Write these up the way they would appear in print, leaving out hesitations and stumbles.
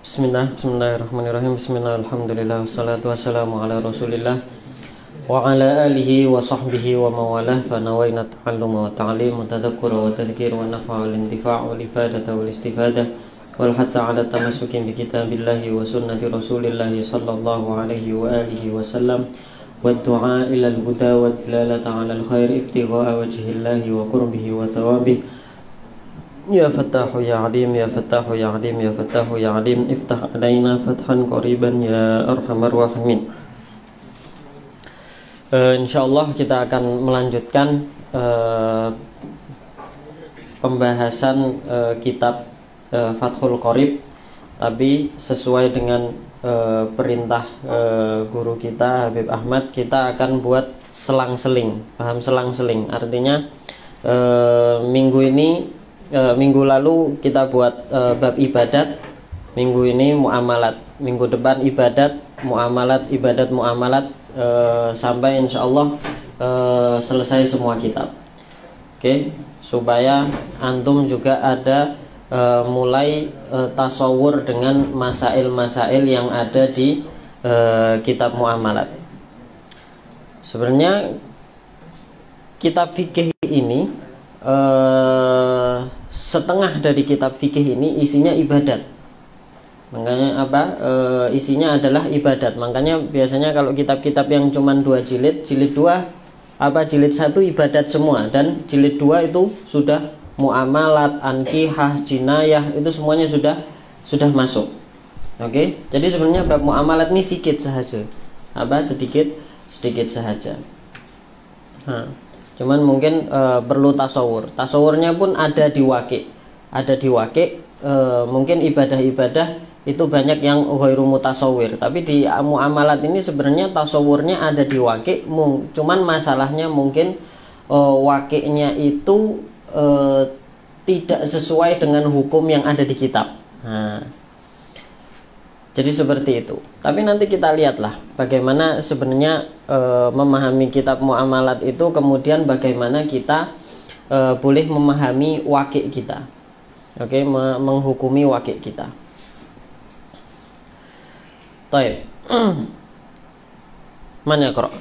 Bismillahirrahmanirrahim. Bismillahirrahmanirrahim. Wassalatu wassalamu ala Rasulillah wa ala alihi wa sahbihi wa mawalah. Fa nawayna ta'alluma wa ta'lim wa tadhakkura wa tadhkir wa naf'a wal intifa' wal ifadata wal istifadah wal hatha ala tamassukin bi kitabillahi wa sunnati Rasulillahi sallallahu alaihi wa alihi wa sallam wa du'a ila al-huda wa dilalata ala al-khair ibtigha'a wajhillahi wa qurbihi wa thawabihi. Ya Fattahu ya Alim, ya Fattahu ya Alim, ya Fattahu ya Alim, iftah alaina fathan qariban ya Arhamar Rahimin. Insyaallah kita akan melanjutkan pembahasan kitab Fathul Qorib, tapi sesuai dengan perintah guru kita Habib Ahmad, kita akan buat selang-seling. Paham selang-seling? Artinya minggu lalu kita buat bab ibadat, minggu ini muamalat, minggu depan ibadat, muamalat, ibadat, muamalat, sampai insyaallah selesai semua kitab. Oke, supaya antum juga ada mulai tasawur dengan masail-masail yang ada di kitab muamalat. Sebenarnya kitab fikih ini, setengah dari kitab fikih ini isinya ibadat. Makanya isinya adalah ibadat. Makanya biasanya kalau kitab-kitab yang cuma 2 jilid, jilid 2 jilid 1 ibadat semua, dan jilid 2 itu sudah muamalat, ankihah, jinayah, itu semuanya sudah masuk. Oke? Jadi sebenarnya bab muamalat ini sedikit saja. Sedikit saja. Cuman mungkin perlu tasawur. Tasawurnya pun ada di waqi'. Mungkin ibadah-ibadah itu banyak yang ghairu mutasawwir, tapi di muamalat ini sebenarnya tasawurnya ada di waqi'. Cuman masalahnya mungkin waqi'-nya itu tidak sesuai dengan hukum yang ada di kitab. Jadi seperti itu. Tapi nanti kita lihatlah bagaimana sebenarnya memahami kitab muamalat itu, kemudian bagaimana kita boleh memahami waqi' kita. Oke, menghukumi waqi' kita. Baik. Mana Qira?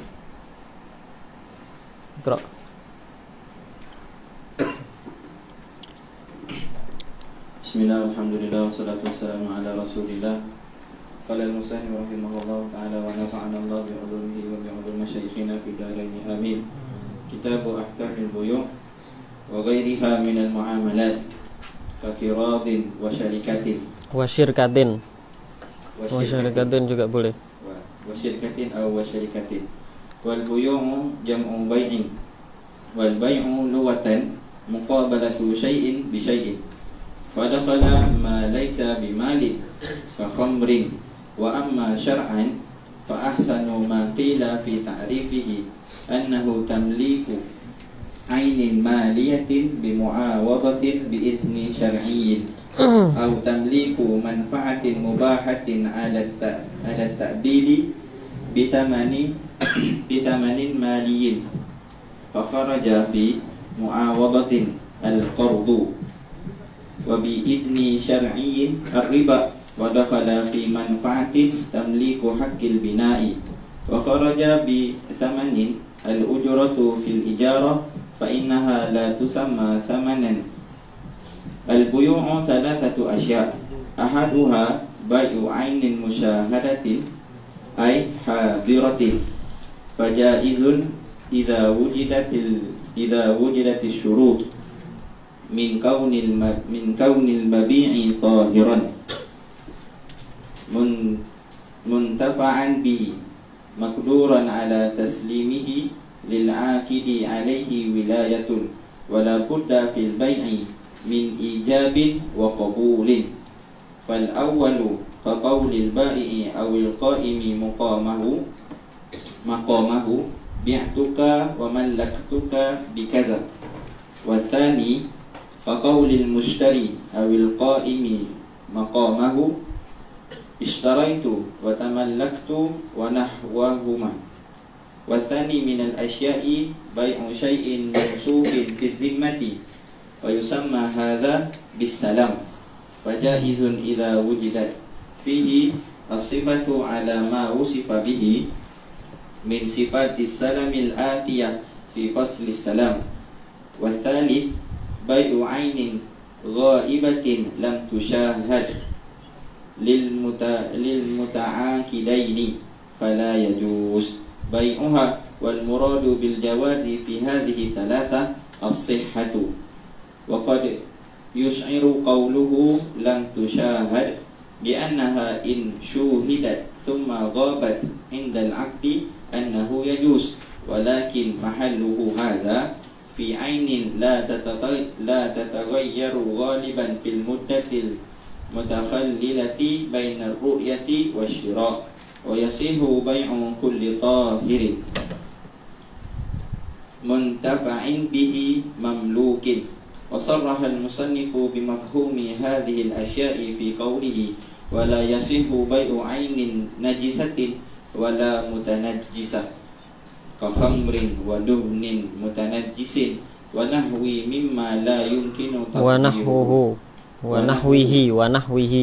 Bismillah, alhamdulillah, wassalatu wassalamu ala Rasulillah. Qala al-musannif rahimahullah ta'ala wa nafa'ana Allah bi 'ulumihi wa bi 'ulumi masyayikhina fi darain amin. Kitab ahkamil buyu' wa ghairiha min al-muamalat ka qiradin wa syarikatin juga boleh. Wa syarikatin aw wa syarikatin. Wal buyu'u jam'u bai'in. Wal bai'u lughatan muqabalatu syai'in bi syai'in. Fadakhala ma laysa bimalin ka khamrin. Wa amma syar'an fa ahsanu ma qila fi ta'rifihi annahu tamliku ainin maliyatin bi mu'awadatin bi izni syar'iyyin aw tamliku manfa'atin mubahatin 'ala ta'bidi bi thamanin maliyin fa kharaja fi mu'awadatin al-qardu wa bi idni syar'iyyin ar-riba wa dakhala fi manfaatin tamliku haqqil bina'i wa kharaja bi thamanin al-ujratu fil ijarah fa innaha la tusamma thamanan. Al-buyu'u thalathatu asya' ahaduha bai'u 'ainin musyahadatin ay hadiratin fajaizun idza wujidatis syurut min kaunil mabi'i tahiran muntafa'an bihi maqduran ala taslimihi lil 'aqidi 'alaihi wilayatun wala budda fil bai'i min ijabin wa qabulin. Fal awwalu ka qawlil bai'i awil qa'imi maqamahu bi'tuka wa mallaktuka bikaza. Wa thani ka qawlil mushtari awil qa'imi maqamahu ishtaraitu wa tamallaktu wa nahwahuma. Wa thani min al-asya'i bai'u syai'in mawsufin fi zimmati wa yusamma hadha bis salam. Fajaizun idza wujidat fihi as-sifatu ala ma wusifa bihi min sifatis salamil atiyah fi faslis salam. Wa thalith bai'u 'ainin ghaibatin lam tushahad lil muta'aqidaini fala yajuz bai'uha wal muradu bil jawazi fi hadhihi thalatha as-sihhatu. Wa qad yush'iru qawluhu lam tushahad بأنها إن شوهدت ثم غابت عند العقد أنه يجوز ولكن محله هذا في عين لا تتغير غالبا في المدة المتخللة بين الرؤية والشراء ويصح بيع كل طاهر منتفع به مملوك. وصرح المصنف بمفهوم هذه الأشياء في قوله ولا يصح بيع عين نجسة ولا متنجسة كخمر ودهن متنجس ونحو مما لا يمكن ونحوه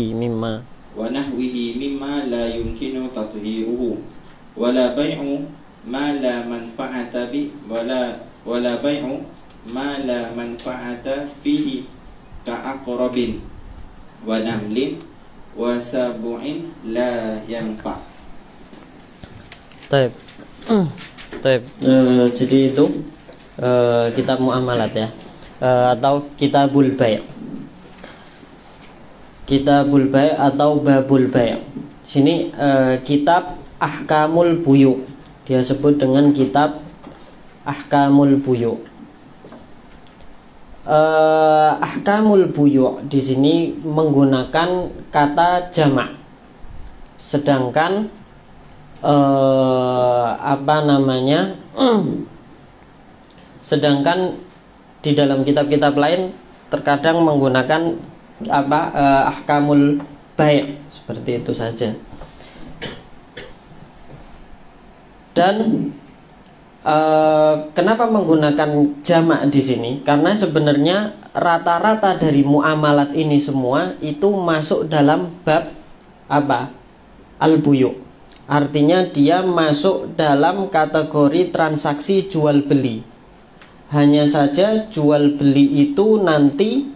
مما لا يمكن تطهيره ولا بيع ما لا منفعة به ولا بيع ما لا منفعة فيه كعقرب ونمل وسبع لا ينفع. Jadi itu kitab muamalat ya, atau kitabul bai'. Kitabul bai' atau babul bai'. Sini kitab ahkamul buyu. Dia sebut dengan kitab ahkamul buyu. Ahkamul buyu' di sini menggunakan kata jamak, sedangkan sedangkan di dalam kitab-kitab lain terkadang menggunakan ahkamul bai', seperti itu saja. Dan kenapa menggunakan jamak di sini? Karena sebenarnya rata-rata dari muamalat ini semua itu masuk dalam bab al-buyu'. Artinya dia masuk dalam kategori transaksi jual beli. Hanya saja jual beli itu nanti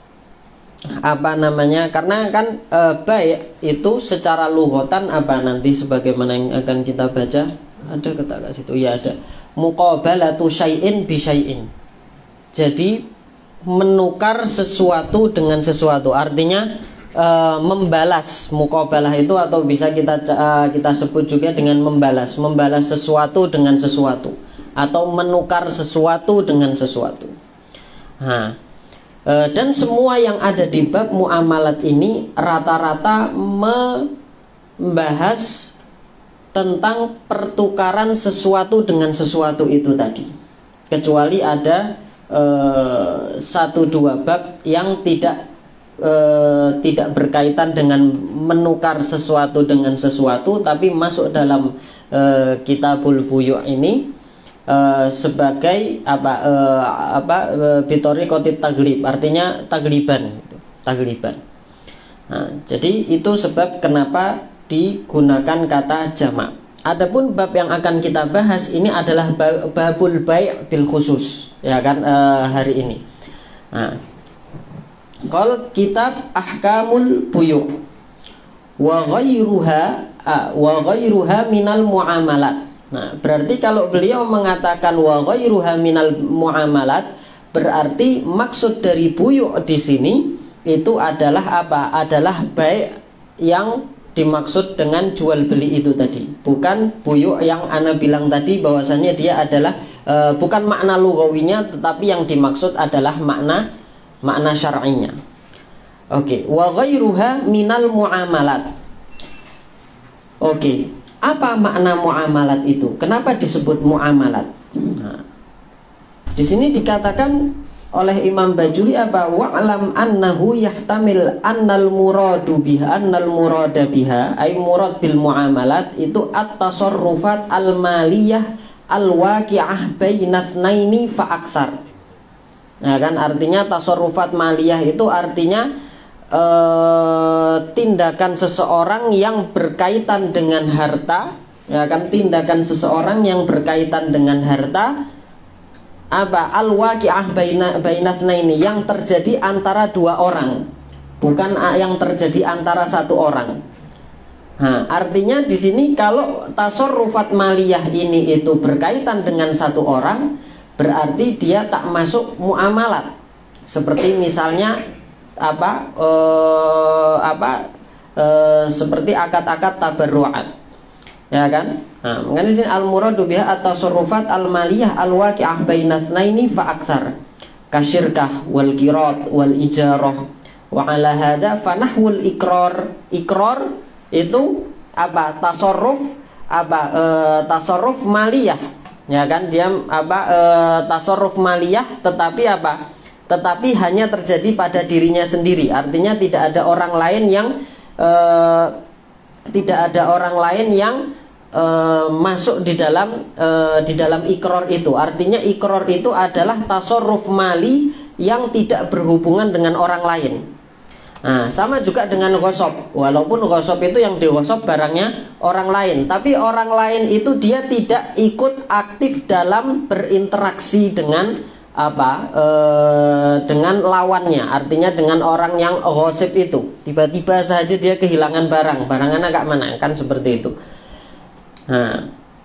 karena kan bai' itu secara lughatan nanti sebagaimana yang akan kita baca. Ada kata kat situ? Ya ada. Muqabalatu syai'in bi syai'in. Jadi menukar sesuatu dengan sesuatu. Artinya membalas. Muqabalah itu atau bisa kita sebut juga dengan membalas sesuatu dengan sesuatu, atau menukar sesuatu dengan sesuatu. Dan semua yang ada di bab muamalat ini rata-rata membahas tentang pertukaran sesuatu dengan sesuatu itu tadi, kecuali ada 1-2 bab yang tidak berkaitan dengan menukar sesuatu dengan sesuatu, tapi masuk dalam kitabul buyu' ini sebagai bitoriqotit taglib, artinya tagliban. Jadi itu sebab kenapa digunakan kata jamak. Adapun bab yang akan kita bahas ini adalah babul bai' bil khusus, ya kan, hari ini. Qal kitab ahkamul buyu' wa ghairuha minal muamalat. Berarti kalau beliau mengatakan wa ghairuha minal muamalat, berarti maksud dari buyu' di sini itu adalah adalah bai' yang dimaksud dengan jual beli itu tadi, bukan buyu' yang ana bilang tadi bahwasanya dia adalah bukan makna lughawinya, tetapi yang dimaksud adalah makna syar'inya. Oke, wa ghairuha minal muamalat. Oke, apa makna muamalat itu? Kenapa disebut muamalat? Di sini dikatakan oleh Imam Bajuri wa'lam annahu yahtamil annal murada biha ay murad bil muamalat itu at-tasarrufat al-maliyah al-waqi'ah bainatsnaini fa aktsar. Kan artinya tasarrufat maliyah itu artinya tindakan seseorang yang berkaitan dengan harta, ya kan, tindakan seseorang yang berkaitan dengan harta apa al-waqi'ah bainatsnaini, yang terjadi antara dua orang, bukan yang terjadi antara satu orang. Nah, artinya di sini kalau tasarrufat maliyah ini itu berkaitan dengan satu orang, berarti dia tak masuk muamalat. Seperti misalnya seperti akad-akad tabarru'at, ya kan? Nah, makanya di sini al-muradu biha at-tasarrufat al-maliyah al-waqi'ah bainatsnaini fa aktsar kasyirkah wal qirat wal ijarah wa ala hadza fa nahwul iqrar. Iqrar itu apa? Tasarruf maliyah, ya kan? Dia tasarruf maliyah, tetapi apa? Tetapi hanya terjadi pada dirinya sendiri. Artinya tidak ada orang lain yang masuk di dalam iqrar itu. Artinya iqrar itu adalah tasarruf mali yang tidak berhubungan dengan orang lain. Nah, sama juga dengan ghasab. Walaupun ghasab itu yang dighasab barangnya orang lain, tapi orang lain itu dia tidak ikut aktif dalam berinteraksi dengan dengan lawannya. Artinya dengan orang yang ghasib itu, tiba-tiba saja dia kehilangan barangan agak mana, kan seperti itu. Nah,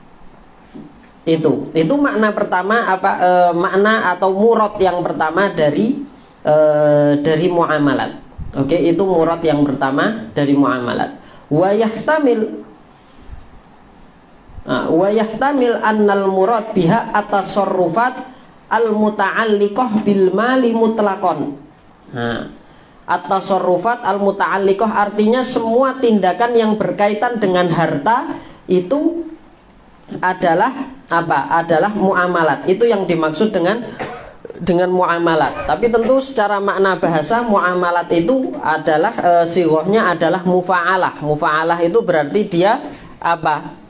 itu makna pertama, makna atau murad yang pertama dari muamalat. Oke, itu murad yang pertama dari muamalat. Wa yahtamil annal murad biha at-tasarrufat al-muta'alliqah bil mali mutlaqan. Nah, at-tasarrufat al-muta'alliqah artinya semua tindakan yang berkaitan dengan harta itu adalah apa? Adalah muamalat. Itu yang dimaksud dengan muamalat. Tapi tentu secara makna bahasa muamalat itu adalah sighahnya adalah mufa'alah. Mufa'alah itu berarti dia apa?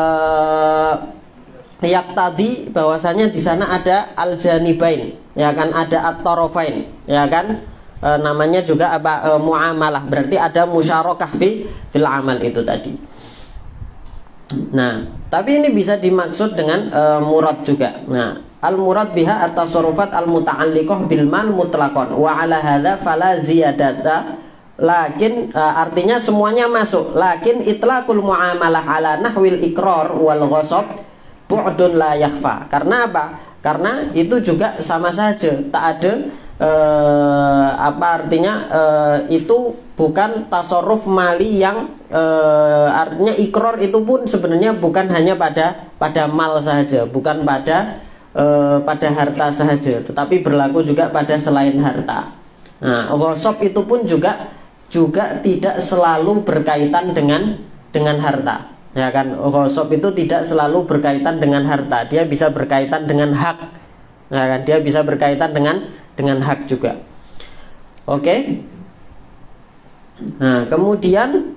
Yaqtadi bahwasanya di sana ada al-janibain, ya kan, ada at-tarafain, ya kan, namanya juga apa? Muamalah, berarti ada musyarakah fil amal itu tadi. Nah, tapi ini bisa dimaksud dengan murad juga. Nah, al-murad biha at-tasarrufat al-muta'alliqah bil mal mutlaqan wa ala hadza fala ziyadata, lakin artinya semuanya masuk, lakin itlaqul muamalah ala nahwil iqrar wal ghasab bu'dun la yakhfa. Karena apa? Karena itu juga sama saja, tak ada itu bukan tasarruf mali yang artinya iqrar itu pun sebenarnya bukan hanya pada mal saja, bukan pada harta saja, tetapi berlaku juga pada selain harta. Nah, ghasab itu pun juga tidak selalu berkaitan dengan harta. Ya kan, ghasab itu tidak selalu berkaitan dengan harta, dia bisa berkaitan dengan hak. Ya kan, dia bisa berkaitan dengan hak juga. Oke. Nah, kemudian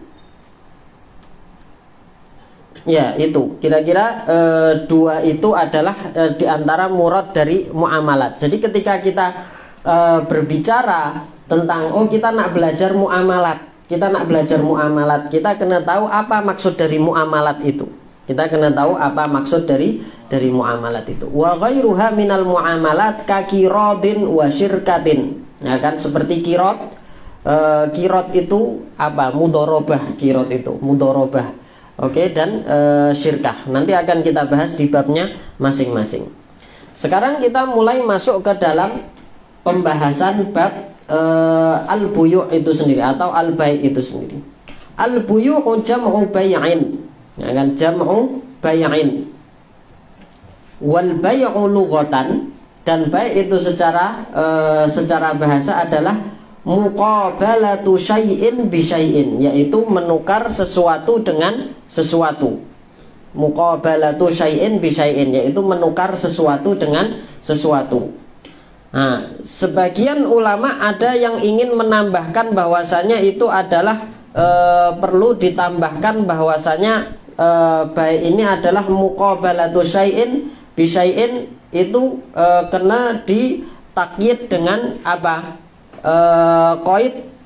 ya itu kira-kira dua itu adalah diantara murad dari muamalat. Jadi ketika kita berbicara tentang kita nak belajar muamalat, kita kena tahu apa maksud dari muamalat itu. Kita kena tahu apa maksud dari muamalat itu. Wa ghairuha minal muamalat ka qiradin wa syirkatin. Ya kan, seperti qirat. Qirat itu apa? Mudharabah, qirat itu mudharabah. Oke, dan syirkah. Nanti akan kita bahas di babnya masing-masing. Sekarang kita mulai masuk ke dalam pembahasan bab al-buyu' itu sendiri atau al-bai' itu sendiri. Al-buyu' jam'u bai'in, ya kan, jam'u bai'in. Wal bai'u lughatan, dan bai' itu secara bahasa adalah muqabalatu syai'in bi syai'in, yaitu menukar sesuatu dengan sesuatu. Muqabalatu syai'in bi syai'in, yaitu menukar sesuatu dengan sesuatu. Nah, sebagian ulama ada yang ingin menambahkan bahwasanya itu adalah perlu ditambahkan bahwasanya baik ini adalah muqabalatu syai'in bi syai'in, itu kena ditakyid dengan apa? Qaid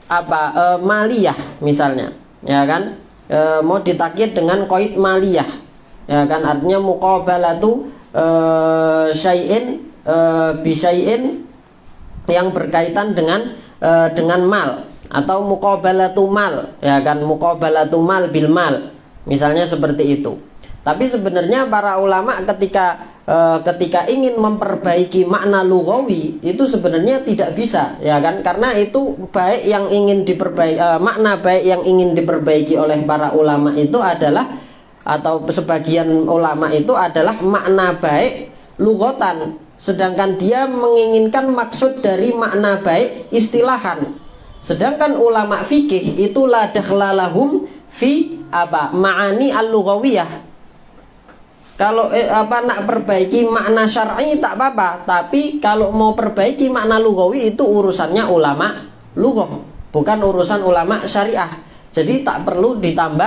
maliyah misalnya, ya kan, mau ditakyid dengan qaid maliyah, ya kan, artinya muqabalatu syai'in bi syai'in yang berkaitan dengan mal, atau muqabalatu mal, ya kan, muqabalatu mal bil mal, misalnya seperti itu. Tapi sebenarnya para ulama ketika ingin memperbaiki makna lughawi itu sebenarnya tidak bisa, ya kan, karena itu baik yang ingin diperbaiki, makna baik yang ingin diperbaiki oleh para ulama itu adalah, atau sebagian ulama itu adalah makna baik lughatan, sedangkan dia menginginkan maksud dari makna baik istilahan. Sedangkan ulama fikih itu la dakhlalahum fi ma'ani al-lughawiyah. Kalau nak perbaiki makna syar'i tak apa-apa, tapi kalau mau perbaiki makna lughawi itu urusannya ulama lughah, bukan urusan ulama syariah. Jadi tak perlu ditambah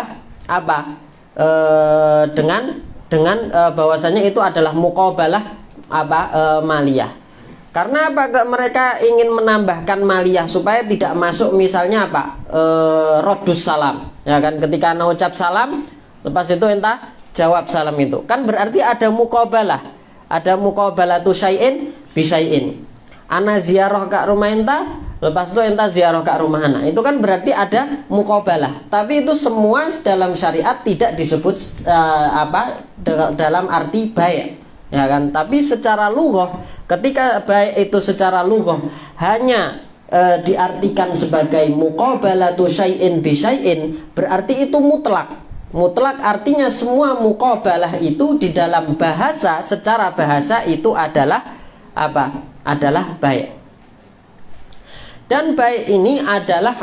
dengan bahwasanya itu adalah muqabalah maliyah. Karena mereka ingin menambahkan maliyah supaya tidak masuk misalnya raddus salam, ya kan, ketika anda ucap salam lepas itu entah jawab salam itu kan berarti ada muqabalah, ada muqabalatu syai'in bi syai'in. Ana ziarah ke rumah enta, lepas itu enta ziarah ke rumah ana. Itu kan berarti ada muqabalah. Tapi itu semua dalam syariat tidak disebut dalam arti baik, ya kan. Tapi secara lughah, ketika baik itu secara lughah hanya diartikan sebagai muqabalatu syai'in bi syai'in, berarti itu mutlak. Mutlak artinya semua muqabalah itu di dalam bahasa, secara bahasa itu adalah adalah baik. Dan baik ini adalah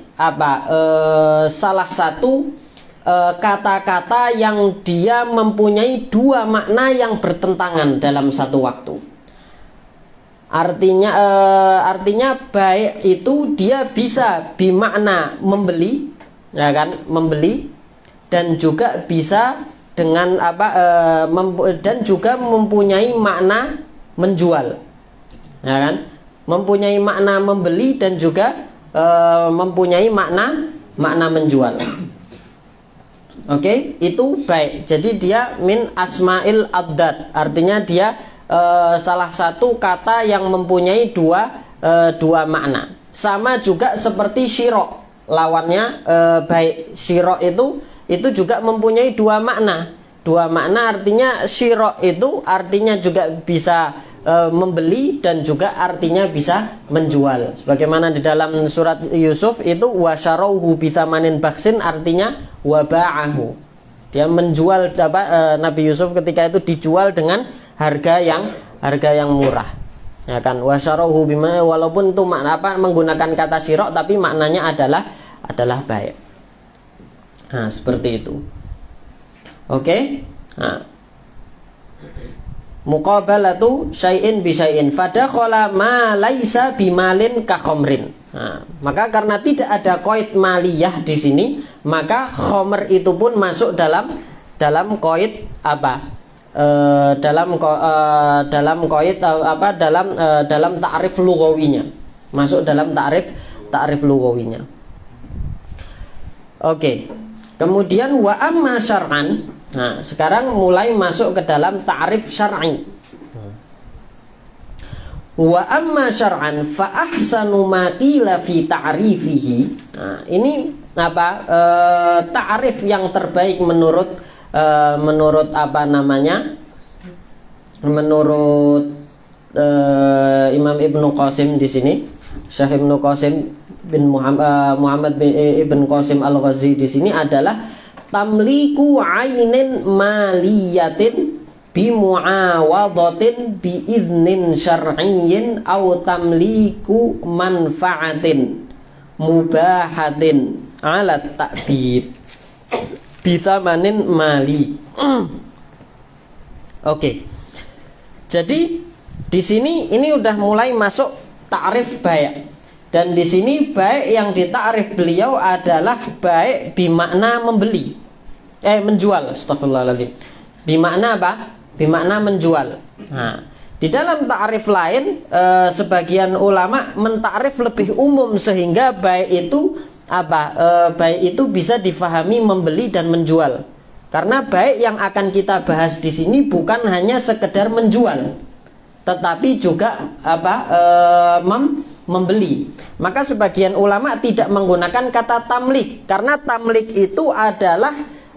salah satu kata-kata yang dia mempunyai dua makna yang bertentangan dalam satu waktu. Artinya baik itu dia bisa bimakna membeli, ya kan, membeli, dan juga bisa dengan dan juga mempunyai makna menjual, ya kan, mempunyai makna membeli dan juga mempunyai makna menjual. Oke, itu baik. Jadi dia min asma'il abdad, artinya dia salah satu kata yang mempunyai dua makna. Sama juga seperti syiro, lawannya baik. Syiro itu juga mempunyai dua makna. Dua makna artinya syiro itu artinya juga bisa membeli dan juga artinya bisa menjual. Sebagaimana di dalam surat Yusuf itu wasyarauhu bitsamanin baksin, artinya waba'ahu. Dia menjual Nabi Yusuf ketika itu dijual dengan harga yang murah. Ya kan, wasyarauhu bima, walaupun itu menggunakan kata syiro tapi maknanya adalah baik. Nah, seperti itu. Oke. Nah. Muqabalatu syai'in bi syai'in fadakhala ma laisa bimalin ka khamrin. Nah, maka karena tidak ada qaid maliyah di sini, maka khamr itu pun masuk dalam qaid dalam ta'rif lughawinya. Masuk dalam ta'rif lughawinya. Oke. Kemudian wa amma syar'an. Nah, sekarang mulai masuk ke dalam ta'rif syar'i. Wa amma syar'an fa ahsanu ma qila fi ta'rifihi. Nah, ini ta'rif yang terbaik menurut menurut Imam Ibnu Qasim di sini, Syekh Ibnu Qasim bin Muhammad bin Ibn Qasim Al-Ghazi di sini adalah tamliku ainin maliyatin bi muawadatin bi idnin syar'iyyin aw tamliku manfaatin mubahatin ala ta'bid bi tsamanin mali. Oke. Jadi di sini ini udah mulai masuk ta'rif baik. Dan di sini baik yang ditakrif beliau adalah baik bimakna membeli, menjual. Astagfirullahaladzim. Bimakna apa? Bimakna menjual. Nah, Di dalam ta'rif lain sebagian ulama mentakrif lebih umum sehingga baik itu baik itu bisa difahami membeli dan menjual. Karena baik yang akan kita bahas di sini bukan hanya sekedar menjual, tetapi juga membeli. Maka sebagian ulama tidak menggunakan kata tamlik, karena tamlik itu adalah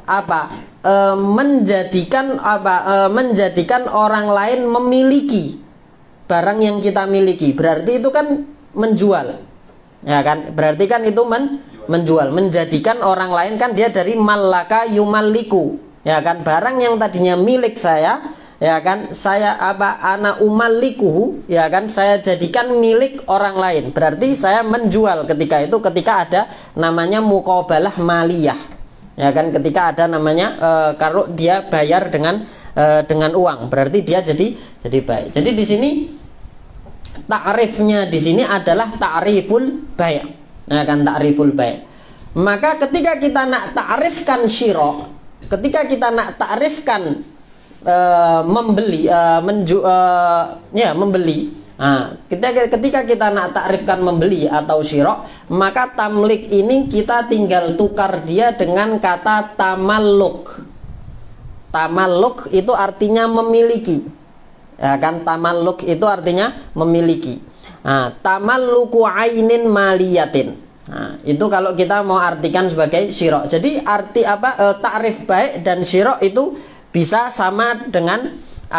menjadikan orang lain memiliki barang yang kita miliki. Berarti itu kan menjual, ya kan? Berarti kan itu menjual, menjadikan orang lain, kan dia dari malaka yumalliku, ya kan? Barang yang tadinya milik saya, ya kan, saya ana umallikuhu, ya kan, saya jadikan milik orang lain. Berarti saya menjual ketika itu, ketika ada namanya muqabalah maliyah, ya kan, ketika ada namanya kalau dia bayar dengan uang, berarti dia jadi baik. Jadi di sini ta'rifnya di sini adalah ta'riful bai'. Nah, kan, ta'riful bai'. Maka ketika kita nak ta'rifkan syira', ketika kita nak ta'rifkan membeli, membeli. Nah, ketika kita nak ta'rifkan membeli atau syira', maka tamlik ini kita tinggal tukar dia dengan kata tamalluk. Tamalluk itu artinya memiliki, ya kan? Tamalluk itu artinya memiliki. Nah, tamalluku ainin maliyatin. Nah, itu kalau kita mau artikan sebagai syira'. Jadi arti ta'rif baik dan syira' itu bisa sama dengan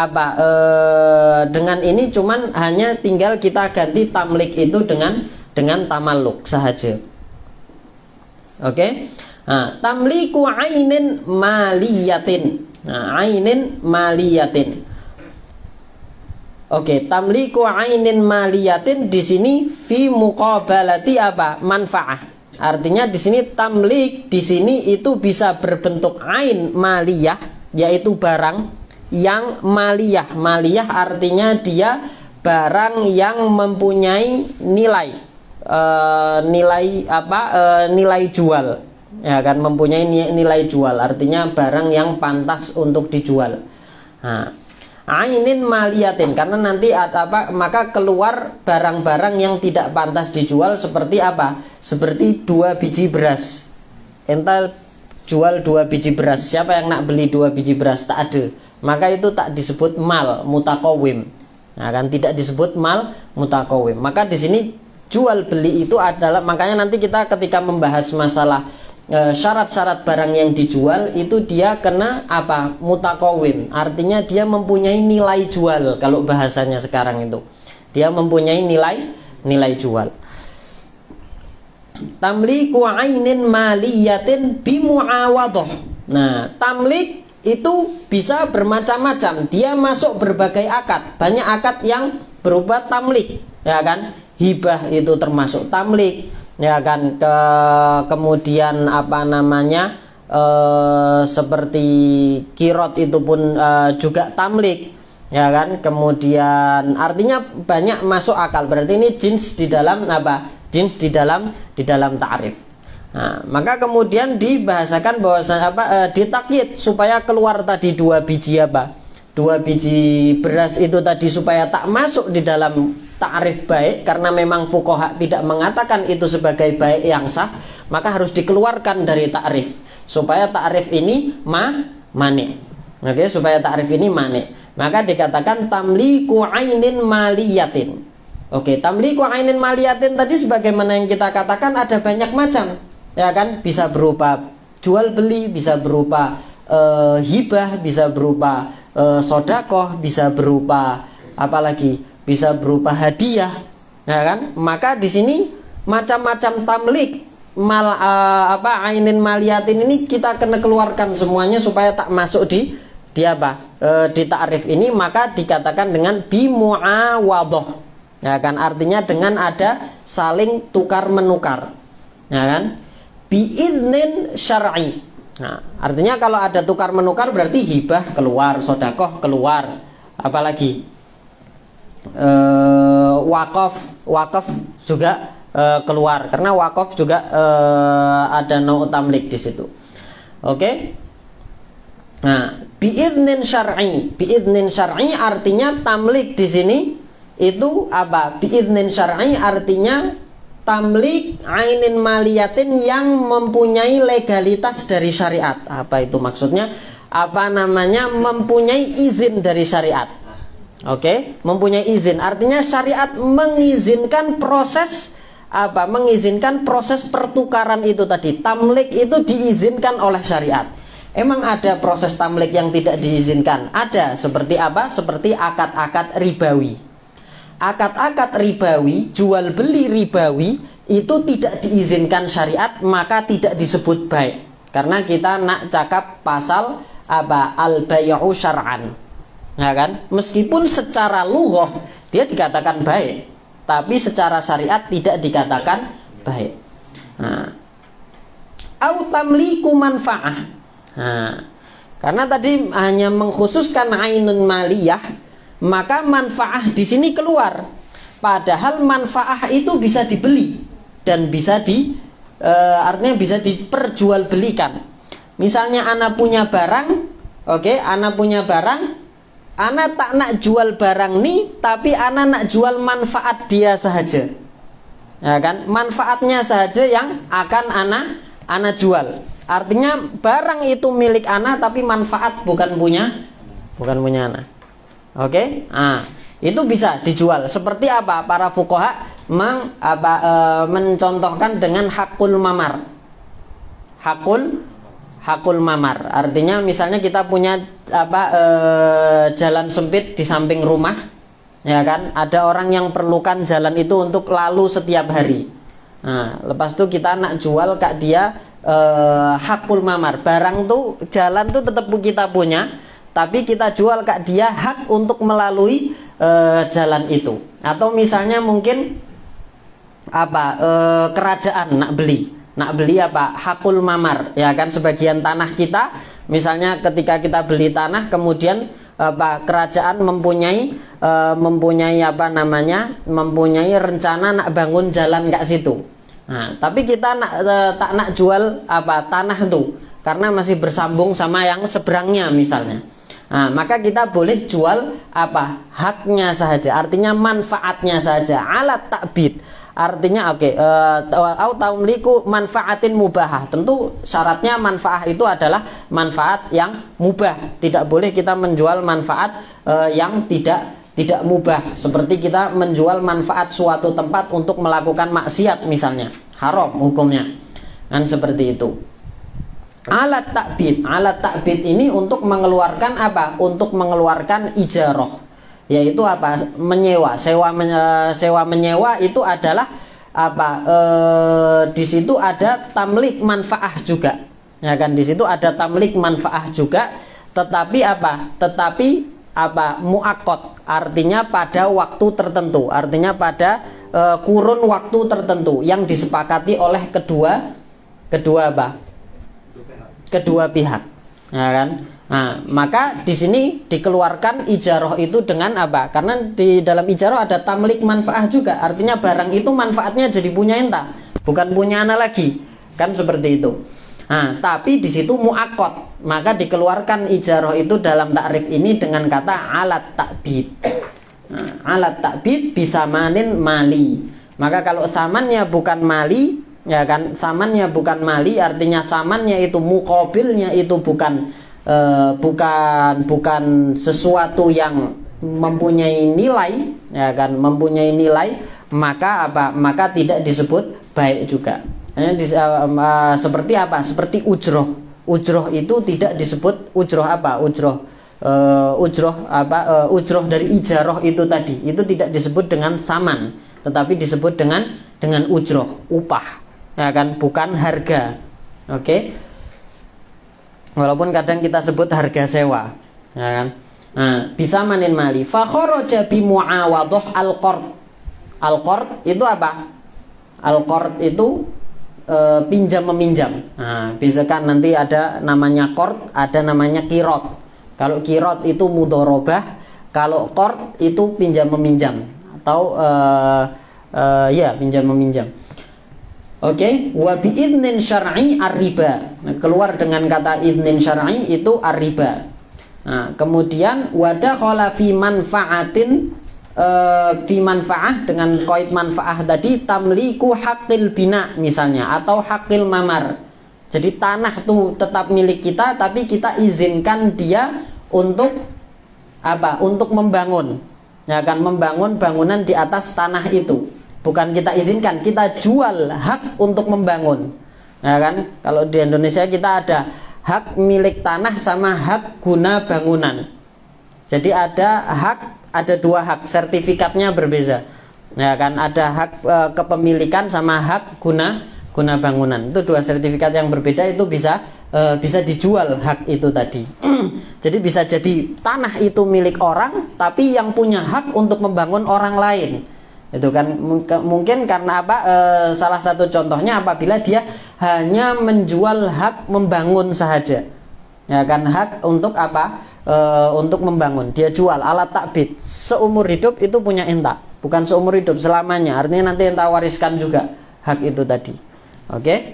dengan ini, cuman hanya tinggal kita ganti tamlik itu dengan tamalluk saja. Oke? Nah, tamliku ainin maliyatin. Nah, ainin maliyatin. Oke, tamliku ainin maliyatin di sini fi muqabalati manfaah. Artinya di sini tamlik di sini itu bisa berbentuk ain maliyah, yaitu barang yang maliyah. Maliyah artinya dia barang yang mempunyai nilai nilai jual, ya kan, mempunyai nilai jual, artinya barang yang pantas untuk dijual. Nah, ainin maliyatin, karena nanti maka keluar barang-barang yang tidak pantas dijual, seperti seperti 2 biji beras. Entar jual 2 biji beras, siapa yang nak beli 2 biji beras? Tak ada, maka itu tak disebut mal mutakawim. Nah, kan, tidak disebut mal mutakawim. Maka di sini jual beli itu adalah, makanya nanti kita ketika membahas masalah syarat-syarat barang yang dijual itu dia kena mutakawim, artinya dia mempunyai nilai jual. Kalau bahasanya sekarang itu dia mempunyai nilai jual. Tamliku ainin maliyatin bimuawadah. Nah, tamlik itu bisa bermacam-macam, dia masuk berbagai akad. Banyak akad yang berupa tamlik, ya kan? Hibah itu termasuk tamlik, ya kan, kemudian seperti kirot itu pun juga tamlik, ya kan. Kemudian artinya banyak masuk akal. Berarti ini jins di dalam jins di dalam ta'rif. Nah, maka kemudian dibahasakan bahwasanya ditakyid supaya keluar tadi 2 biji 2 biji beras itu tadi, supaya tak masuk di dalam ta'rif baik, karena memang fuqaha tidak mengatakan itu sebagai baik yang sah, maka harus dikeluarkan dari ta'rif supaya ta'rif ini mani. Oke, supaya ta'rif ini mani, maka dikatakan tamliku ainin maliyatin. Oke, tamliku ainin maliyatin tadi sebagaimana yang kita katakan ada banyak macam, ya kan, bisa berupa jual beli, bisa berupa hibah, bisa berupa sodakoh, bisa berupa bisa berupa hadiah, ya kan. Maka di sini macam-macam tamlik ainin maliyatin ini kita kena keluarkan semuanya supaya tak masuk di ta'rif ini. Maka dikatakan dengan bimuawadah, ya kan, artinya dengan ada saling tukar menukar, ya kan, biidnin syar'i. Nah, artinya kalau ada tukar menukar berarti hibah keluar, sodakoh keluar, apalagi wakaf juga keluar, karena wakaf juga ada nau tamlik di situ. Oke. Nah, biidnin syar'i. Biidnin syar'i artinya tamlik di sini itu apa? Biidnin syar'i artinya tamlik ainin maliyatin yang mempunyai legalitas dari syariat. Apa itu maksudnya? Apa namanya? Mempunyai izin dari syariat. Oke, mempunyai izin. Artinya syariat mengizinkan proses apa? Mengizinkan proses pertukaran itu tadi. Tamlik itu diizinkan oleh syariat. Emang ada proses tamlik yang tidak diizinkan? Ada, seperti apa? Seperti akad-akad ribawi. Akad-akad ribawi, jual beli ribawi itu tidak diizinkan syariat, maka tidak disebut bai'. Karena kita nak cakap pasal apa? Al-bai'u syar'an. Ya kan? Meskipun secara lughah dia dikatakan bai', tapi secara syariat tidak dikatakan bai'. Nah, au tamliku manfa'ah. Nah, karena tadi hanya mengkhususkan ainun maliyah, maka manfaah di sini keluar. Padahal manfaah itu bisa dibeli dan bisa artinya bisa diperjualbelikan. Misalnya anak punya barang, oke, anak punya barang, anak tak nak jual barang nih, tapi anak nak jual manfaat dia sahaja. Ya kan? Manfaatnya saja yang akan anak jual. Artinya barang itu milik anak tapi manfaat bukan punya anak. Oke? Nah, itu bisa dijual. Seperti apa? Para fuqaha mencontohkan dengan hakul mamar. Hakul mamar. Artinya misalnya kita punya jalan sempit di samping rumah, ya kan? Ada orang yang perlukan jalan itu untuk lalu setiap hari. Nah, lepas itu kita nak jual kak dia hakul mamar. Barang tuh, jalan tuh tetap kita punya, tapi kita jual kak dia hak untuk melalui jalan itu. Atau misalnya mungkin kerajaan nak beli apa? Hakul mamar, ya kan? Sebagian tanah kita, misalnya ketika kita beli tanah, kemudian kerajaan mempunyai mempunyai rencana nak bangun jalan kak situ. Nah, tapi kita tak nak jual tanah itu karena masih bersambung sama yang seberangnya misalnya. Nah, maka kita boleh jual haknya saja, artinya manfaatnya saja. Alat takbid artinya au taumliku manfaatin mubahah. Tentu syaratnya manfaat itu adalah manfaat yang mubah. Tidak boleh kita menjual manfaat yang tidak mubah, seperti kita menjual manfaat suatu tempat untuk melakukan maksiat misalnya, haram hukumnya, kan seperti itu. Alat takbid ini untuk mengeluarkan untuk mengeluarkan ijarah, yaitu menyewa, sewa menyewa itu adalah di situ ada tamlik manfaah juga, ya kan? Di situ ada tamlik manfaah juga, tetapi muakkad, artinya pada waktu tertentu, artinya pada kurun waktu tertentu yang disepakati oleh kedua pihak, ya kan? Nah, maka di sini dikeluarkan ijarah itu dengan karena di dalam ijarah ada tamlik manfaah juga, artinya barang itu manfaatnya jadi punya enta, bukan punya anak lagi, kan seperti itu. Nah, tapi di situ muakkad, maka dikeluarkan ijarah itu dalam takrif ini dengan kata alat takbid. Nah, alat takbid bisamanin mali. Maka kalau samannya bukan mali, ya kan, samannya bukan mali, artinya samannya itu muqabilnya itu bukan sesuatu yang mempunyai nilai, ya kan, mempunyai nilai, maka maka tidak disebut baik juga. Seperti seperti ujroh. Ujroh itu tidak disebut ujroh ujroh dari ijarah itu tadi. Itu tidak disebut dengan saman, tetapi disebut dengan ujroh, upah, ya kan, bukan harga. Oke. Walaupun kadang kita sebut harga sewa, ya kan. Nah, bisa manin mali. Fa kharaja bi muawadhah al-qard. Al-qard itu apa? Al-qard itu pinjam meminjam. Nah, bisa kan nanti ada namanya qard, ada namanya qirad. Kalau qirad itu mudharabah, kalau qard itu pinjam meminjam atau pinjam meminjam. Oke, wa bi idnin syar'i ar-riba. Nah, keluar dengan kata idnin syar'i itu ar-riba. Nah, kemudian wadakhala fi manfaatin, fi manfaah dengan qaid manfaah tadi, tamliku haqqil bina misalnya, atau haqqil mamar. Jadi tanah itu tetap milik kita, tapi kita izinkan dia untuk apa? Untuk membangun. Ya kan, membangun bangunan di atas tanah itu. Bukan kita izinkan, kita jual hak untuk membangun. Ya kan? Kalau di Indonesia kita ada hak milik tanah sama hak guna bangunan. Jadi ada dua hak, sertifikatnya berbeza. Ya kan? Ada hak kepemilikan sama hak guna bangunan. Itu dua sertifikat yang berbeda, itu bisa dijual hak itu tadi. Jadi bisa jadi tanah itu milik orang, tapi yang punya hak untuk membangun orang lain. Itu kan mungkin karena apa? Salah satu contohnya apabila dia hanya menjual hak membangun saja, ya kan, hak untuk apa? Untuk membangun, dia jual alat takbit seumur hidup, itu punya enta, bukan seumur hidup, selamanya. Artinya nanti enta wariskan juga hak itu tadi. Oke.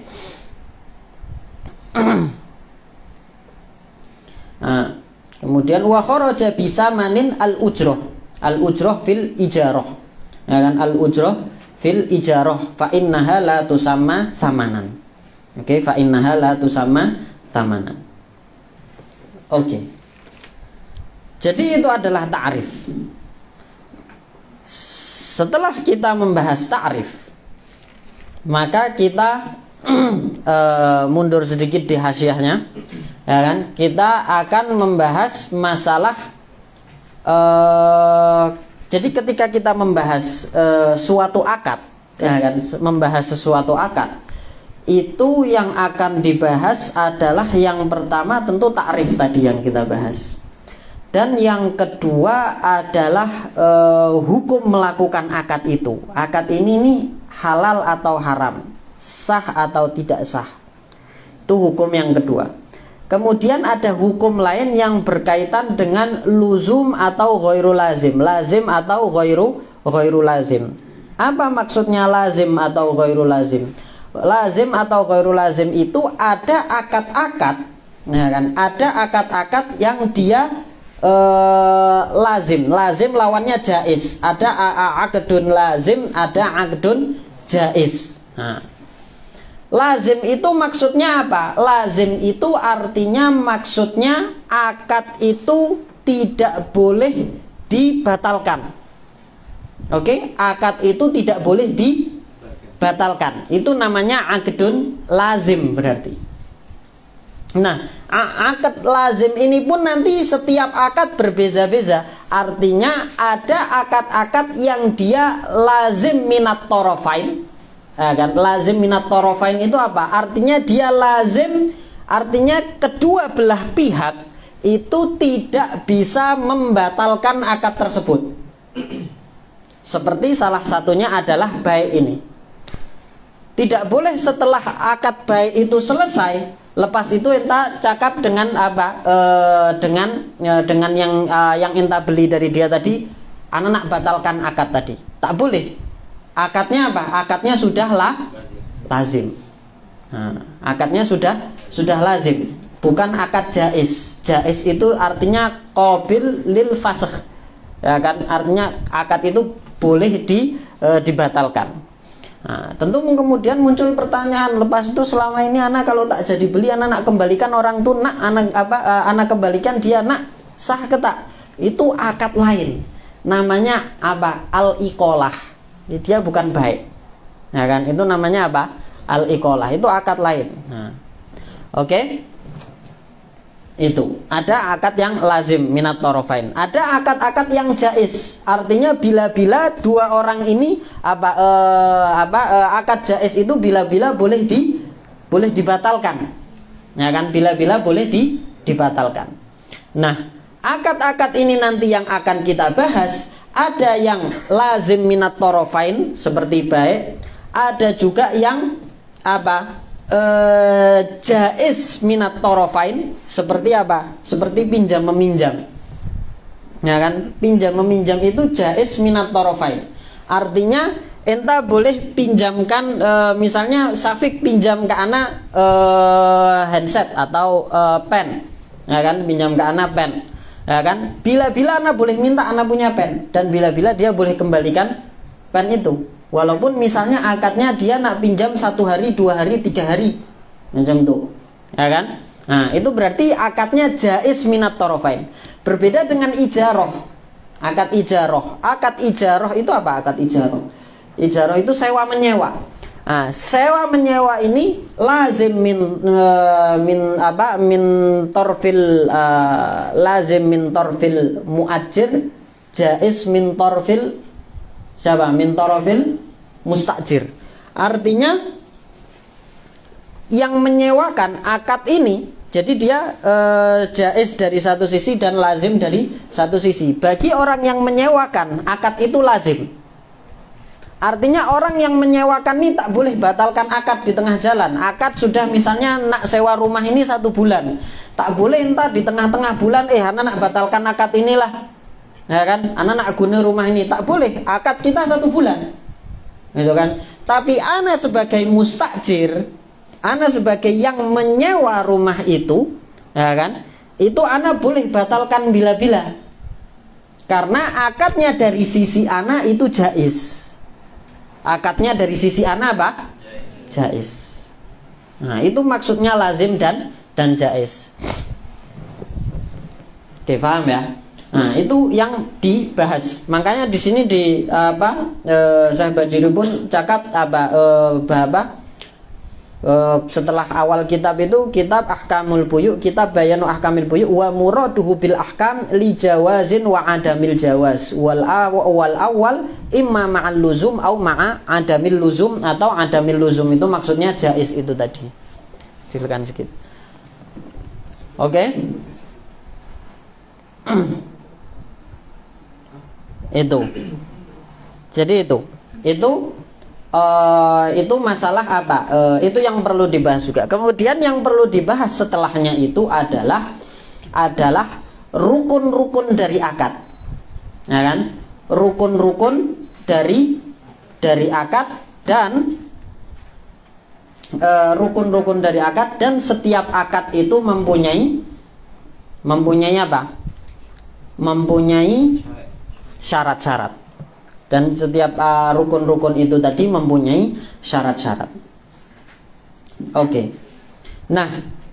Nah, kemudian wa kharaja bi tsamanin al-ujrah fil ijarah. Ya kan, al-ujrah fil ijarah fa innaha la tusamma tsamanan. Oke, fa innaha la tusamma tsamanan. Oke. Jadi itu adalah ta'rif. Setelah kita membahas ta'rif, maka kita mundur sedikit di hasyiahnya, ya kan? Kita akan membahas masalah jadi ketika kita membahas suatu akad, ya kan, membahas sesuatu akad, itu yang akan dibahas adalah yang pertama tentu ta'rif tadi yang kita bahas. Dan yang kedua adalah hukum melakukan akad itu. Akad ini halal atau haram, sah atau tidak sah. Itu hukum yang kedua. Kemudian ada hukum lain yang berkaitan dengan luzum atau ghairu lazim. Lazim atau ghairu lazim. Apa maksudnya lazim atau ghairu lazim? Lazim atau ghairu lazim itu ada akad-akad, ya kan? Ada akad-akad yang dia lazim. Lazim lawannya jaiz. Ada aqdun lazim, ada aqdun jaiz. Nah, lazim itu maksudnya apa? Lazim itu artinya maksudnya akad itu tidak boleh dibatalkan. Oke, akad itu tidak boleh dibatalkan. Itu namanya aqdun lazim berarti. Nah, akad lazim ini pun nanti setiap akad berbeza-beza. Artinya ada akad-akad yang dia lazim minat torofain. Ya kan? Lazim minat torofain itu apa? Artinya dia lazim, artinya kedua belah pihak itu tidak bisa membatalkan akad tersebut. Seperti salah satunya adalah bai ini. Tidak boleh setelah akad bai itu selesai, lepas itu enta cakap dengan apa? Dengan yang enta beli dari dia tadi, anak batalkan akad tadi. Tak boleh. Akadnya apa? Akadnya sudah lazim. Nah, akadnya sudah lazim, bukan akad jaiz. Jaiz itu artinya qabil lil fasakh. Ya kan? Artinya akad itu boleh dibatalkan. Nah, tentu kemudian muncul pertanyaan, lepas itu selama ini anak kalau tak jadi beli, anak kembalikan orang tuh, anak kembalikan dia, nak sah ketak? Itu akad lain. Namanya apa? Al-iqolah. Dia bukan baik, ya kan? Itu namanya apa? Al-iqolah. Itu akad lain. Nah, oke. Itu ada akad yang lazim minat torofain. Ada akad-akad yang jaiz. Artinya bila-bila dua orang ini akad jaiz itu bila-bila boleh dibatalkan. Ya kan? Bila-bila boleh dibatalkan. Nah, akad-akad ini nanti yang akan kita bahas. Ada yang lazim minat torofain seperti baik, ada juga yang apa? Jaiz minat torofain seperti apa? Seperti pinjam meminjam. Ya kan? Pinjam meminjam itu jaiz minat torofain. Artinya enta boleh pinjamkan misalnya Syafiq pinjam ke ana handset atau pen, ya kan, pinjam ke ana pen, ya kan. Bila-bila ana boleh minta ana punya pen, dan bila-bila dia boleh kembalikan pen itu, walaupun misalnya akadnya dia nak pinjam 1 hari, 2 hari, 3 hari macam itu, ya kan. Nah itu berarti akadnya jaiz minat torofain. Berbeda dengan ijaroh, akad ijaroh. Akad ijaroh itu apa? Akad ijaroh, ijaroh itu sewa menyewa. Nah, sewa menyewa ini lazim min torfil lazim min torfil muajir, jaiz min torfil siapa? Min torfil mustajir. Artinya yang menyewakan akad ini, jadi dia jaiz dari satu sisi dan lazim dari satu sisi. Bagi orang yang menyewakan, akad itu lazim. Artinya orang yang menyewakan ini tak boleh batalkan akad di tengah jalan. Akad sudah misalnya nak sewa rumah ini 1 bulan, tak boleh entah di tengah-tengah bulan anak nak batalkan akad inilah, ya kan, anak nak guna rumah ini, tak boleh. Akad kita 1 bulan, gitu kan. Tapi anak sebagai mustajir, ana sebagai yang menyewa rumah itu, ya kan, itu ana boleh batalkan bila-bila, karena akadnya dari sisi ana itu jaiz. Akadnya dari sisi ana apa? Jaiz. Nah itu maksudnya lazim dan jaiz. Oke, paham ya? Nah itu yang dibahas. Makanya di sini di sahabat Jiri pun cakap setelah awal kitab itu kitab ahkamul buyu, kitab bayanu ahkamil buyu wa muraduhu bil ahkam li jawazin wa adamil jawaz wal awal imma ma'al luzum au ma'a adamil luzum, atau adamil luzum itu maksudnya jaiz itu tadi. Silakan sedikit. Oke. Itu. Jadi itu masalah apa? Itu yang perlu dibahas juga. Kemudian yang perlu dibahas setelahnya itu adalah rukun-rukun dari akad, ya kan? Rukun-rukun dari akad dan rukun-rukun dari akad, dan setiap akad itu mempunyai apa? Mempunyai syarat-syarat. Dan setiap rukun-rukun itu tadi mempunyai syarat-syarat. Oke. Nah,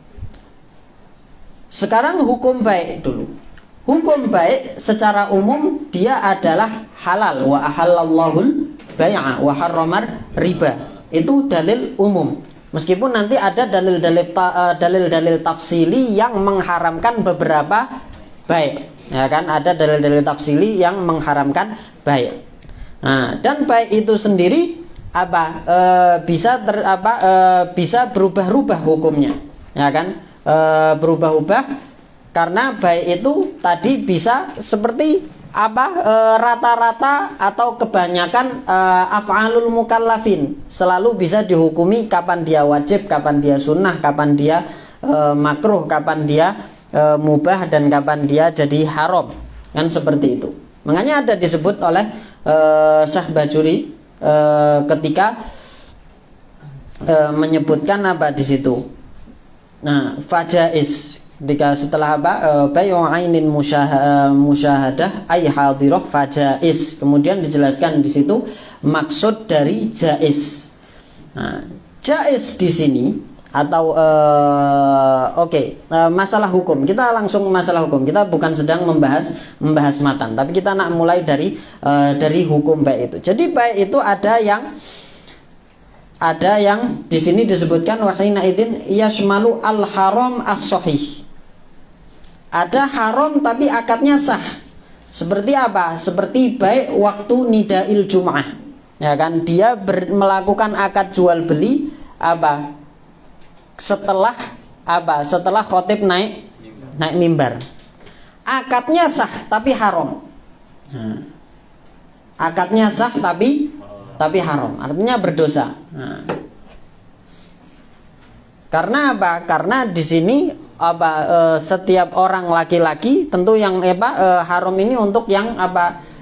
sekarang hukum baik dulu. Hukum baik secara umum dia adalah halal. Wa ahallallahul bai'a wa harramar riba. Itu dalil umum. Meskipun nanti ada dalil-dalil tafsili yang mengharamkan beberapa baik, ya kan? Ada dalil-dalil tafsili yang mengharamkan baik. Nah, dan baik itu sendiri bisa berubah-ubah hukumnya, ya kan, berubah-ubah, karena baik itu tadi bisa seperti rata-rata atau kebanyakan af'alul mukallafin, selalu bisa dihukumi kapan dia wajib, kapan dia sunnah, kapan dia makruh, kapan dia mubah, dan kapan dia jadi haram, kan seperti itu. Makanya ada disebut oleh Syekh Bajuri ketika menyebutkan apa di situ. Nah, fajaiz, ketika setelah bayu ainin musyahadah ay hadirah fajaiz, kemudian dijelaskan di situ maksud dari jaiz. Nah, jaiz di sini atau masalah hukum. Kita langsung masalah hukum. Kita bukan sedang membahas matan, tapi kita nak mulai dari hukum baik itu. Jadi baik itu ada yang di sini disebutkan wahina idzin yashmalu al haram as-sahih. Ada haram tapi akadnya sah. Seperti apa? Seperti baik waktu nidail Jum'ah. Ya kan, dia melakukan akad jual beli setelah khotib naik mimbar. Akadnya sah tapi haram. Akadnya sah tapi haram, artinya berdosa. Karena apa? Karena di sini setiap orang laki-laki tentu yang haram ini untuk yang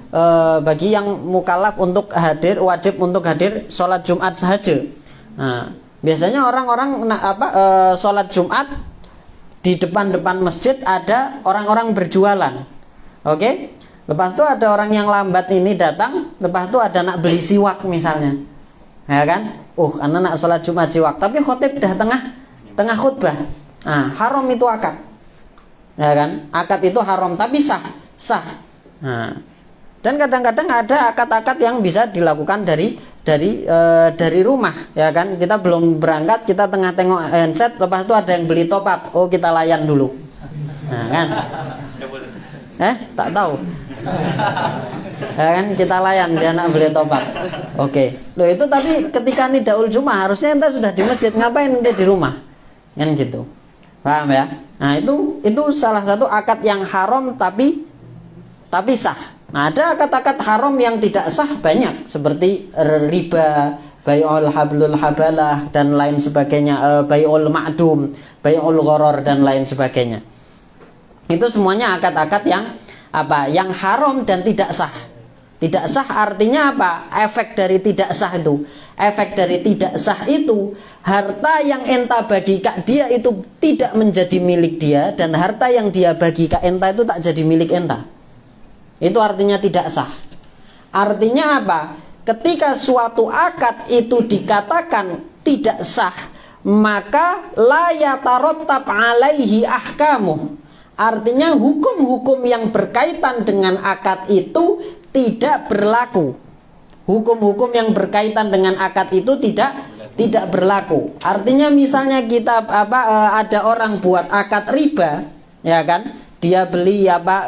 bagi yang mukallaf untuk hadir, wajib untuk hadir sholat Jumat saja. Nah, biasanya orang-orang sholat Jumat di depan masjid ada orang-orang berjualan. Oke? Lepas itu ada orang yang lambat ini datang, lepas itu ada nak beli siwak misalnya. Ya kan? Anak nak sholat Jumat siwak, tapi khotib dah tengah khutbah. Nah, haram itu akad. Ya kan? Akad itu haram tapi sah. Nah, dan kadang-kadang ada akad-akad yang bisa dilakukan dari rumah, ya kan? Kita belum berangkat, kita tengah tengok handset, lepas itu ada yang beli top up. Kita layan dulu. Nah, kan? Tak tahu. Ya kan, kita layan dia nak beli top up. Oke. Loh itu tapi ketika nidaul Jumat harusnya ente sudah di masjid, ngapain ente di rumah? Kan gitu. Paham ya? Nah, itu salah satu akad yang haram tapi sah. Nah, ada akad-akad haram yang tidak sah banyak, seperti riba, bai'ul hablul habalah dan lain sebagainya, bai'ul ma'dum, bai'ul gharar dan lain sebagainya. Itu semuanya akad-akad yang haram dan tidak sah. Tidak sah artinya apa? Efek dari tidak sah itu. Efek dari tidak sah itu, harta yang enta bagi kak dia itu tidak menjadi milik dia, dan harta yang dia bagi kak enta itu tak jadi milik enta. Itu artinya tidak sah. Artinya apa? Ketika suatu akad itu dikatakan tidak sah, maka la yatarattab alaihi ahkamuh. Artinya hukum-hukum yang berkaitan dengan akad itu tidak berlaku. Hukum-hukum yang berkaitan dengan akad itu tidak berlaku. Artinya misalnya kita ada orang buat akad riba, ya kan? Dia beli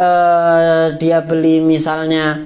misalnya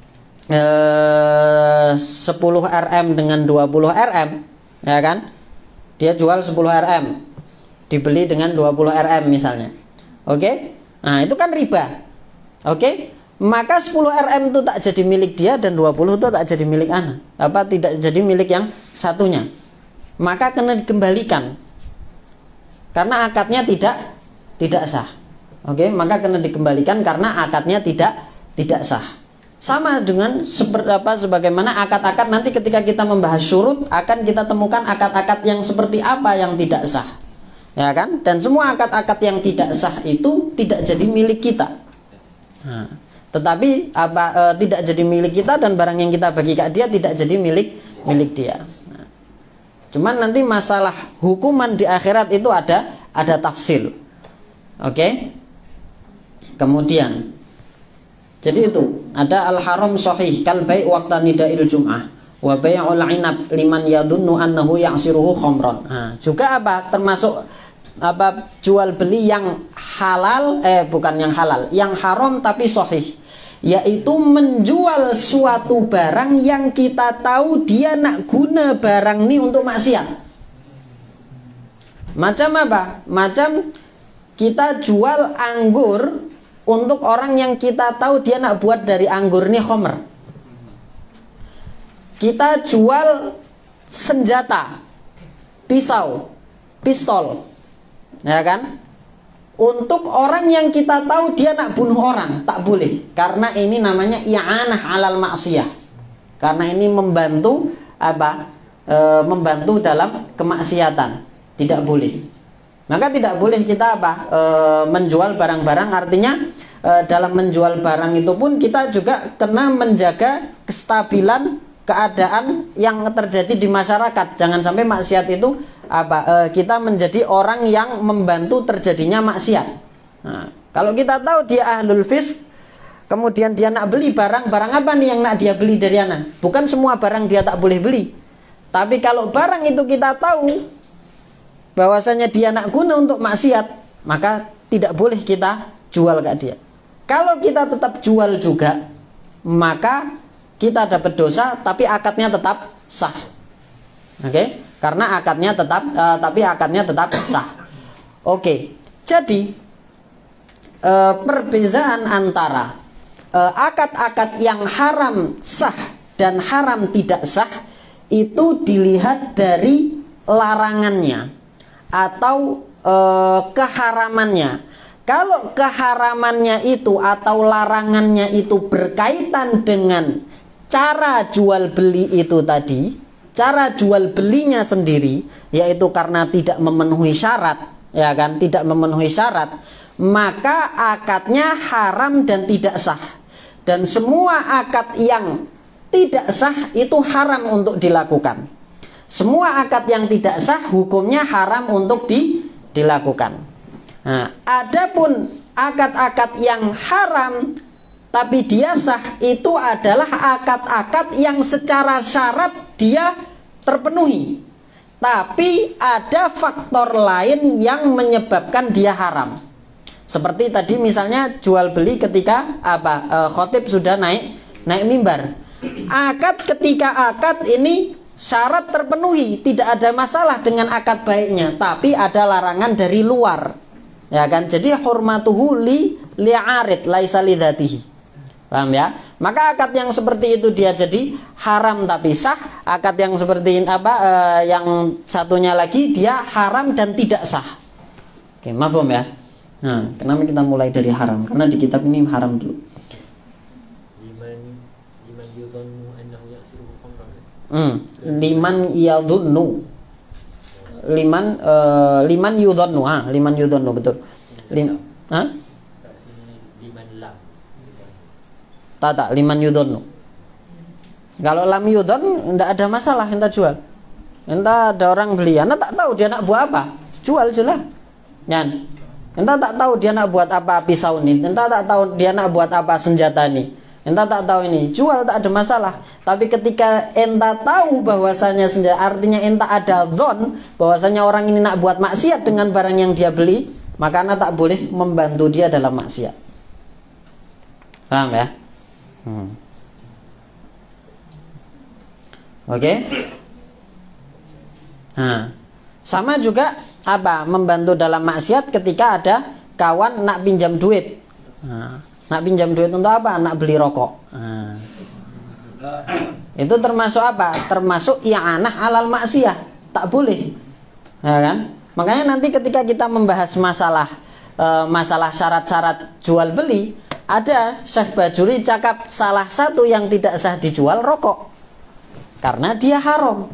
10 Rm dengan 20 Rm, ya kan? Dia jual 10 Rm, dibeli dengan 20 Rm misalnya. Oke? Nah, itu kan riba. Oke? Maka 10 Rm itu tak jadi milik dia dan 20 itu tak jadi milik anak. Tidak jadi milik yang satunya. Maka kena dikembalikan. Karena akadnya tidak sah. Oke, maka kena dikembalikan karena akadnya tidak sah. Sama dengan sebagaimana akad-akad nanti ketika kita membahas syurut akan kita temukan akad-akad yang seperti apa yang tidak sah. Ya kan? Dan semua akad-akad yang tidak sah itu tidak jadi milik kita. Nah, tetapi tidak jadi milik kita dan barang yang kita bagi ke dia tidak jadi milik dia. Nah, cuman nanti masalah hukuman di akhirat itu ada tafsil. Oke? Kemudian jadi itu ada al-haram sahih kal bai' waqta nida'il jum'ah wa bai'ul 'inab liman yadhunnu annahu ya'siruhu khamran. Nah, juga termasuk jual beli yang halal bukan yang halal, yang haram tapi sahih, yaitu menjual suatu barang yang kita tahu dia nak guna barang ini untuk maksiat. Macam apa? Macam kita jual anggur untuk orang yang kita tahu dia nak buat dari anggur ini khamr. Kita jual senjata, pistol, ya kan? Untuk orang yang kita tahu dia nak bunuh orang, tak boleh. Karena ini namanya i'anah alal maksiyah. Karena ini membantu membantu dalam kemaksiatan. Tidak boleh. Maka tidak boleh kita menjual barang-barang. Artinya dalam menjual barang itu pun kita juga kena menjaga kestabilan keadaan yang terjadi di masyarakat. Jangan sampai maksiat itu kita menjadi orang yang membantu terjadinya maksiat. Nah, kalau kita tahu dia ahlul fisq, kemudian dia nak beli barang apa nih yang nak dia beli dari anak? Bukan semua barang dia tak boleh beli. Tapi kalau barang itu kita tahu bahwasanya dia nak guna untuk maksiat, maka tidak boleh kita jual ke dia. Kalau kita tetap jual juga, maka kita dapat dosa, tapi akadnya tetap sah. Oke? Karena akadnya tetap sah. Oke. Jadi perbedaan antara akad-akad yang haram sah dan haram tidak sah itu dilihat dari larangannya atau keharamannya. kalau keharamannya itu atau larangannya itu berkaitan dengan cara jual beli itu tadi, cara jual belinya sendiri, yaitu karena tidak memenuhi syarat, ya kan, tidak memenuhi syarat, maka akadnya haram dan tidak sah. Dan semua akad yang tidak sah itu haram untuk dilakukan. Semua akad yang tidak sah hukumnya haram untuk dilakukan. Nah, adapun akad-akad yang haram tapi dia sah, itu adalah akad-akad yang secara syarat dia terpenuhi, tapi ada faktor lain yang menyebabkan dia haram. Seperti tadi misalnya jual beli ketika khotib sudah naik mimbar. Akad ketika akad ini syarat terpenuhi, tidak ada masalah dengan akad baiknya, tapi ada larangan dari luar, ya kan. Jadi hurmatuhu li'arid laisa lidzatihi. Paham ya? Maka akad yang seperti itu dia jadi haram tapi sah. Akad yang seperti yang satunya lagi dia haram dan tidak sah. Oke, mafhum ya? Nah, kenapa kita mulai dari haram? Karena di kitab ini haram dulu. Liman yadhunnu. Liman yudhunnu betul. Tak liman yudhunnu. Kalau lam yudhun enggak ada masalah enta jual. Enta ada orang beli, enta tak tahu dia nak buat apa, jual jelas. Nyan. Enta tak tahu dia nak buat apa pisau ini, enta tak tahu dia nak buat apa senjata ini, enta tak tahu ini, jual tak ada masalah. Tapi ketika enta tahu bahwasanya senjata, artinya enta ada dzon bahwasanya orang ini nak buat maksiat dengan barang yang dia beli, maka enta tak boleh membantu dia dalam maksiat. Paham ya? Oke. Nah, sama juga membantu dalam maksiat ketika ada kawan nak pinjam duit. Nak pinjam duit untuk apa? Nak beli rokok. Itu termasuk apa? Termasuk i'anah alal maksiyah. Tak boleh, ya kan? Makanya nanti ketika kita membahas masalah syarat-syarat jual beli, ada Syekh Bajuri cakap salah satu yang tidak sah dijual rokok karena dia haram.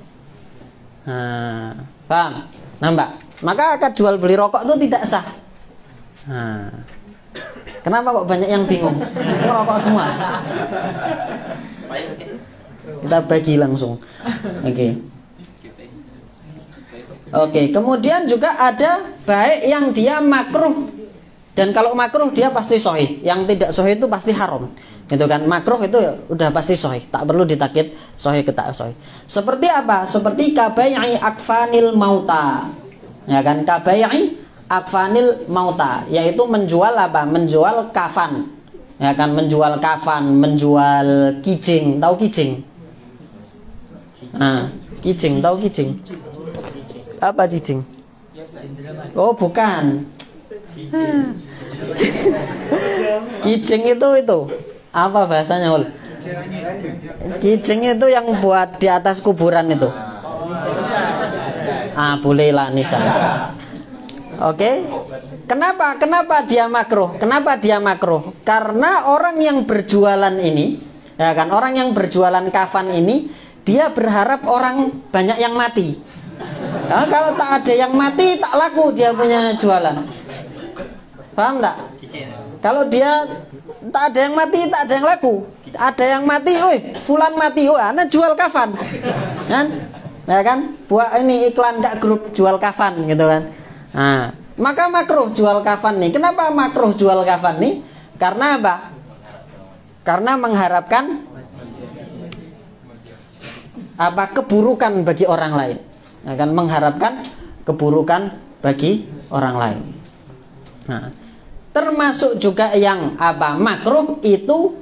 Paham? Nampak? Maka akad jual beli rokok itu tidak sah. Kenapa kok banyak yang bingung? Rokok semua. Kita bagi langsung. Oke, kemudian juga ada baik yang dia makruh. Dan kalau makruh dia pasti sahih. Yang tidak sahih itu pasti haram. Gitu kan? Makruh itu udah pasti sahih. Tak perlu ditakid sahih ke tak sahih. Seperti apa? Seperti kabai'i akfanil mauta. Ya kan? Kabai'i akfanil mauta, yaitu menjual apa? Menjual kafan. Ya kan? Menjual kafan, menjual kijing. Tahu kijing? Kijing, tahu kijing? Apa kijing? Oh, bukan. Kijing itu apa bahasanya, Ul? Kijing itu yang buat di atas kuburan itu. Bolehlah Nisa. Oke. Kenapa dia makruh? Kenapa dia makruh? Karena orang yang berjualan ini, ya kan, orang yang berjualan kafan ini, dia berharap orang banyak yang mati. Karena kalau tak ada yang mati, tak laku dia punya jualan. Paham tak? Kalau dia tak ada yang mati, tak ada yang laku. Ada yang mati, fulan mati, ana jual kafan. Kan? Ya kan? Buat ini iklan gak grup jual kafan gitu kan. Maka makruh jual kafan nih. Kenapa makruh jual kafan nih? Karena apa? Karena mengharapkan keburukan bagi orang lain. Ya kan? Mengharapkan keburukan bagi orang lain. Termasuk juga yang makruh itu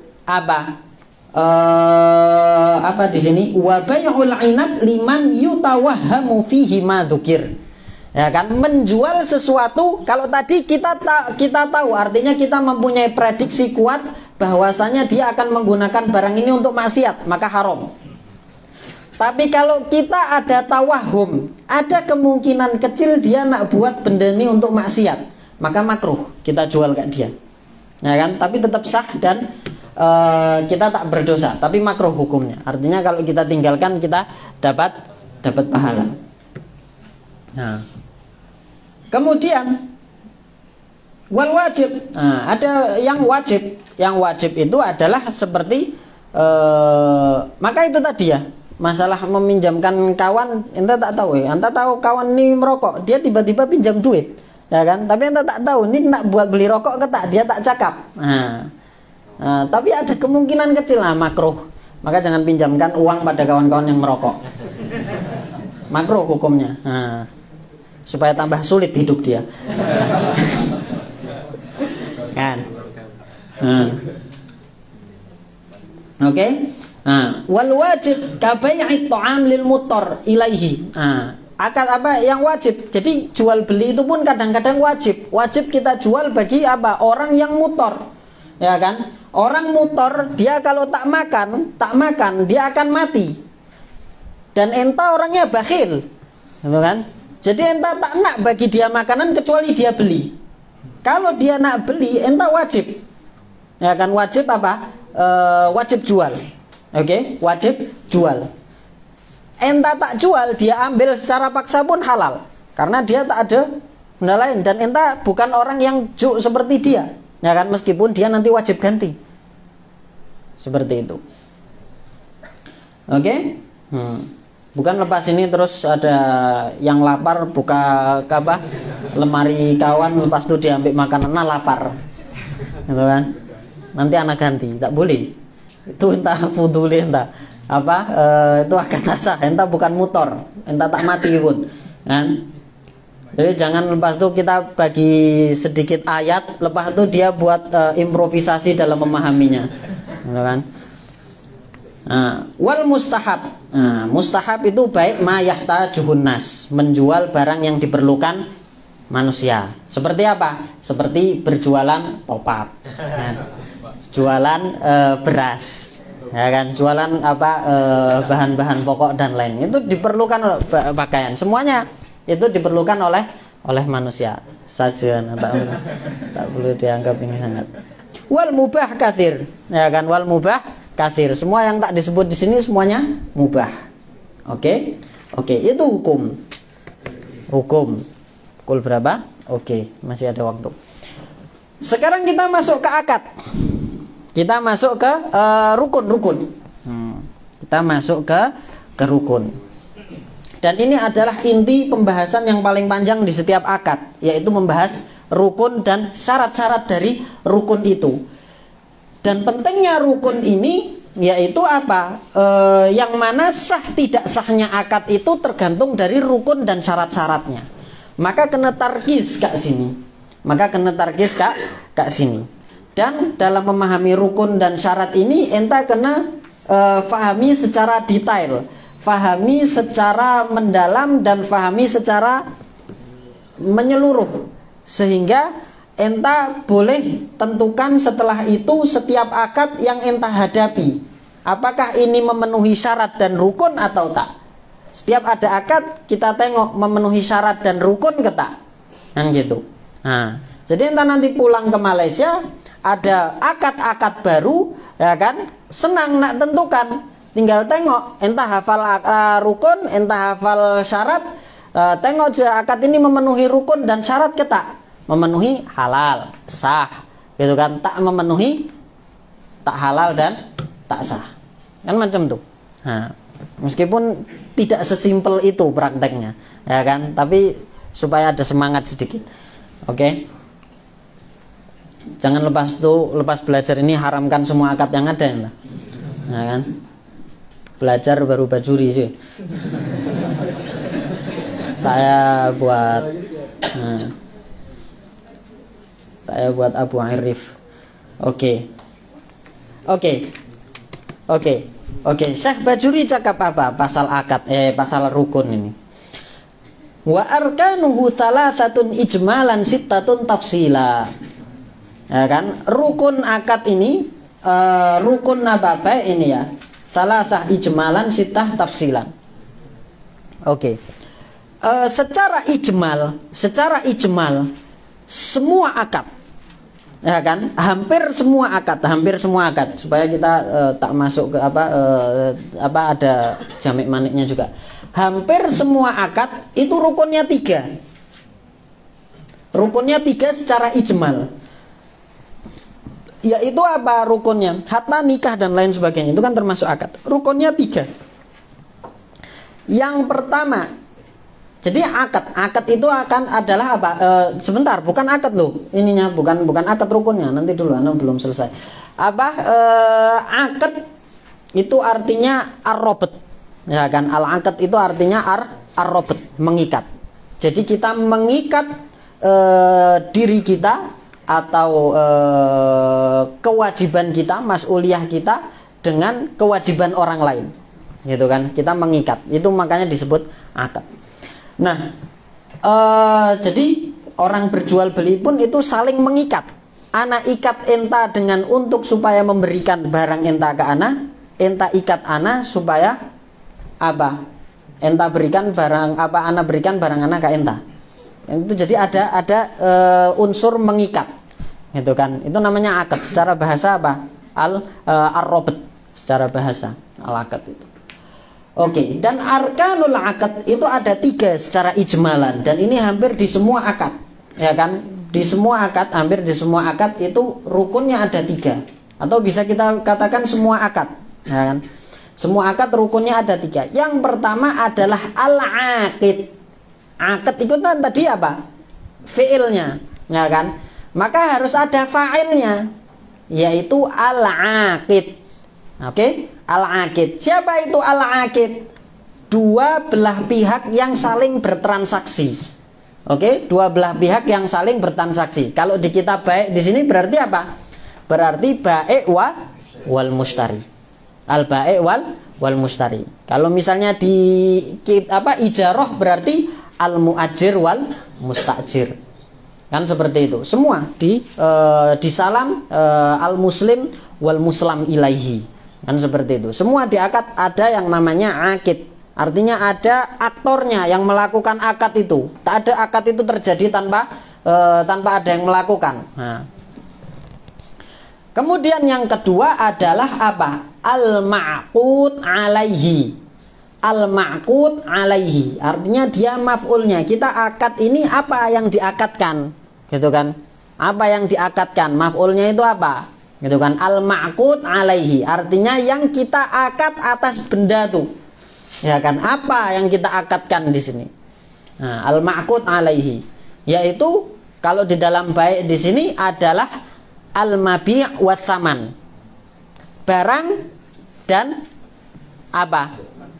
di sini wa bai'ul 'inab liman yutawahhamu fihi ma dzukir. Ya kan, menjual sesuatu, kalau tadi kita tahu, artinya kita mempunyai prediksi kuat bahwasanya dia akan menggunakan barang ini untuk maksiat, maka haram. Tapi kalau kita ada tawahum, ada kemungkinan kecil dia nak buat benda ini untuk maksiat, maka makruh kita jual ke dia, ya kan? Tapi tetap sah dan kita tak berdosa, tapi makruh hukumnya. Artinya kalau kita tinggalkan kita dapat pahala. Nah, kemudian wal wajib. Nah, ada yang wajib. Yang wajib itu adalah seperti maka itu tadi ya, masalah meminjamkan kawan. Ente tak tahu ya, ente tahu kawan ini merokok, dia tiba-tiba pinjam duit, ya kan? Tapi ente tak tahu ini nak buat beli rokok ke tak, dia tak cakap. Tapi ada kemungkinan kecil makruh. Maka jangan pinjamkan uang pada kawan-kawan yang merokok. Makruh hukumnya. Supaya tambah sulit hidup dia. Kan? Oke? Wal wajib kabai'it ta'am lil muttar ilaihi. Akad apa yang wajib? Jadi jual beli itu pun kadang-kadang wajib. Wajib kita jual bagi apa? Orang yang mutor. Ya kan? Orang mutor dia kalau tak makan dia akan mati. Dan enta orangnya bakhil. Gitu kan? Jadi enta tak nak bagi dia makanan kecuali dia beli. Kalau dia nak beli, enta wajib. Ya kan, wajib apa? Wajib jual. Oke, wajib jual. Enta tak jual, dia ambil secara paksa pun halal. Karena dia tak ada benda lain. Dan enta bukan orang yang juk seperti dia. Ya kan, meskipun dia nanti wajib ganti. Seperti itu. Oke? Bukan lepas ini terus ada yang lapar buka apa? Lemari kawan, lepas itu diambil makanan, lapar. Gitu kan? Nanti anak ganti, tak boleh. Itu entah fuduli entah apa, itu akan sah, entah bukan motor, entah tak mati pun. Kan? Jadi jangan lepas itu kita bagi sedikit ayat, lepas itu dia buat improvisasi dalam memahaminya, kan? Wal mustahab. Mustahab itu baik ma yahtajuhun nas, menjual barang yang diperlukan manusia. Seperti apa? Seperti berjualan top-up, kan? Jualan beras, ya kan? Jualan apa bahan-bahan pokok dan lain. Itu diperlukan pakaian. Semuanya itu diperlukan oleh manusia saja, tak perlu dianggap ini sangat. Wal mubah katsir, ya kan? Wal mubah katsir, semua yang tak disebut di sini semuanya mubah. Oke, itu hukum. Pukul berapa? Oke, masih ada waktu. Sekarang kita masuk ke akad. Kita masuk ke rukun. Kita masuk ke rukun. Dan ini adalah inti pembahasan yang paling panjang di setiap akad, yaitu membahas rukun dan syarat-syarat dari rukun itu. Dan pentingnya rukun ini yaitu apa? Yang mana sah tidak sahnya akad itu tergantung dari rukun dan syarat-syaratnya. Maka kena tarkis kak sini. Dan dalam memahami rukun dan syarat ini enta kena fahami secara detail, fahami secara mendalam, dan fahami secara menyeluruh, sehingga enta boleh tentukan setelah itu setiap akad yang enta hadapi, apakah ini memenuhi syarat dan rukun atau tak. Setiap ada akad kita tengok memenuhi syarat dan rukun ke tak, kan gitu. Jadi enta nanti pulang ke Malaysia ada akad-akad baru, ya kan? Senang nak tentukan, tinggal tengok entah hafal rukun, entah hafal syarat, tengok je akad ini memenuhi rukun dan syarat ke tak. Memenuhi halal, sah, gitu kan? Tak memenuhi, tak halal dan tak sah, kan macam tuh. Meskipun tidak sesimpel itu prakteknya, ya kan? Tapi supaya ada semangat sedikit. Oke? Jangan lepas belajar ini haramkan semua akad yang ada, ya kan? Belajar baru bajuri sih. Saya buat Abu Arif. Oke. Syekh Bajuri cakap apa? Pasal akad, pasal rukun ini. Wa arkanuhu thalathatun ijmalan sittatun tafsila. Ya kan? Rukun akad ini rukun apa ini ya? Thalathah ijmalan sittah tafsilan. Oke. Secara ijmal semua akad. Ya kan? Hampir semua akad supaya kita tak masuk ke ada jamek maniknya juga. Hampir semua akad itu rukunnya 3. Rukunnya 3 secara ijmal. Yaitu apa rukunnya? Hatta, nikah dan lain sebagainya. Itu kan termasuk akad. Rukunnya 3. Yang pertama, jadi akad itu akan adalah apa? Sebentar, bukan akad loh. Ininya bukan akad rukunnya. Nanti dulu, Anda belum selesai. Akad itu artinya ar-rabat. Ya kan? Al-akad itu artinya ar-rabat, mengikat. Jadi kita mengikat diri kita atau kewajiban kita, mas'uliyah kita dengan kewajiban orang lain. Gitu kan? Kita mengikat. Itu makanya disebut akad. Nah, jadi orang berjual beli pun itu saling mengikat. Ana ikat enta dengan untuk supaya memberikan barang enta ke ana, enta ikat ana supaya apa? Enta berikan barang apa? Ana berikan barang ana ke enta. Itu jadi ada unsur mengikat, gitu kan? Itu namanya akad. Secara bahasa apa? Ar-rabat. Secara bahasa al-akad itu. Oke, dan arkanul akad itu ada 3 secara ijmalan, dan ini hampir di semua akad, ya kan? Di semua akad, hampir di semua akad itu rukunnya ada 3, atau bisa kita katakan semua akad, ya kan? Semua akad rukunnya ada 3. Yang pertama adalah al-aqid. Akad itu kan tadi apa? Fi'ilnya, ya kan? Maka harus ada fa'ilnya, yaitu al-aqid. Oke, al-aqid. Siapa itu al-aqid? Dua belah pihak yang saling bertransaksi. Oke, dua belah pihak yang saling bertransaksi. Kalau di kitab baik di sini berarti apa? Berarti baik wal mustari. Al-baik wal mustari. Kalau misalnya di ijarah berarti al-muajir wal mustajir. Kan seperti itu. Semua di salam al-muslim wal muslam ilaihi. Kan seperti itu. Semua di akad ada yang namanya akid. Artinya ada aktornya yang melakukan akad itu. Tak ada akad itu terjadi tanpa ada yang melakukan. Nah. Kemudian yang kedua adalah apa? Al-ma'qud alaihi. Al-ma'qud alaihi. Artinya dia maf'ulnya. Kita akad ini apa yang diakadkan? Gitu kan? Apa yang diakadkan? Maf'ulnya itu apa? Gitu kan? Al-ma'qud alaihi. Artinya yang kita akad atas benda tuh. Ya kan? Apa yang kita akadkan di sini? Nah, al-ma'qud alaihi. Yaitu kalau di dalam baik di sini adalah al-mabi' wa tsaman. Barang dan apa?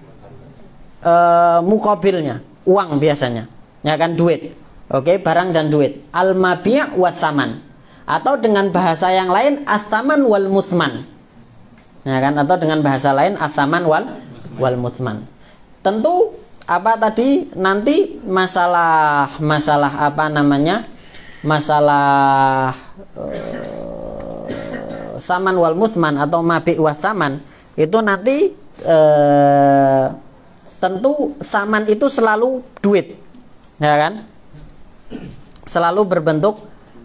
Muqabilnya, uang biasanya. Ya kan, duit. Oke, barang dan duit. Al-mabi' wa tsaman. Atau dengan bahasa yang lain as-tsaman wal muthman. Ya kan, atau dengan bahasa lain as-tsaman wal muthman. Tentu apa tadi nanti masalah apa namanya? Masalah saman wal muthman atau mabi' wa tsaman itu nanti tentu saman itu selalu duit. Ya kan? Selalu berbentuk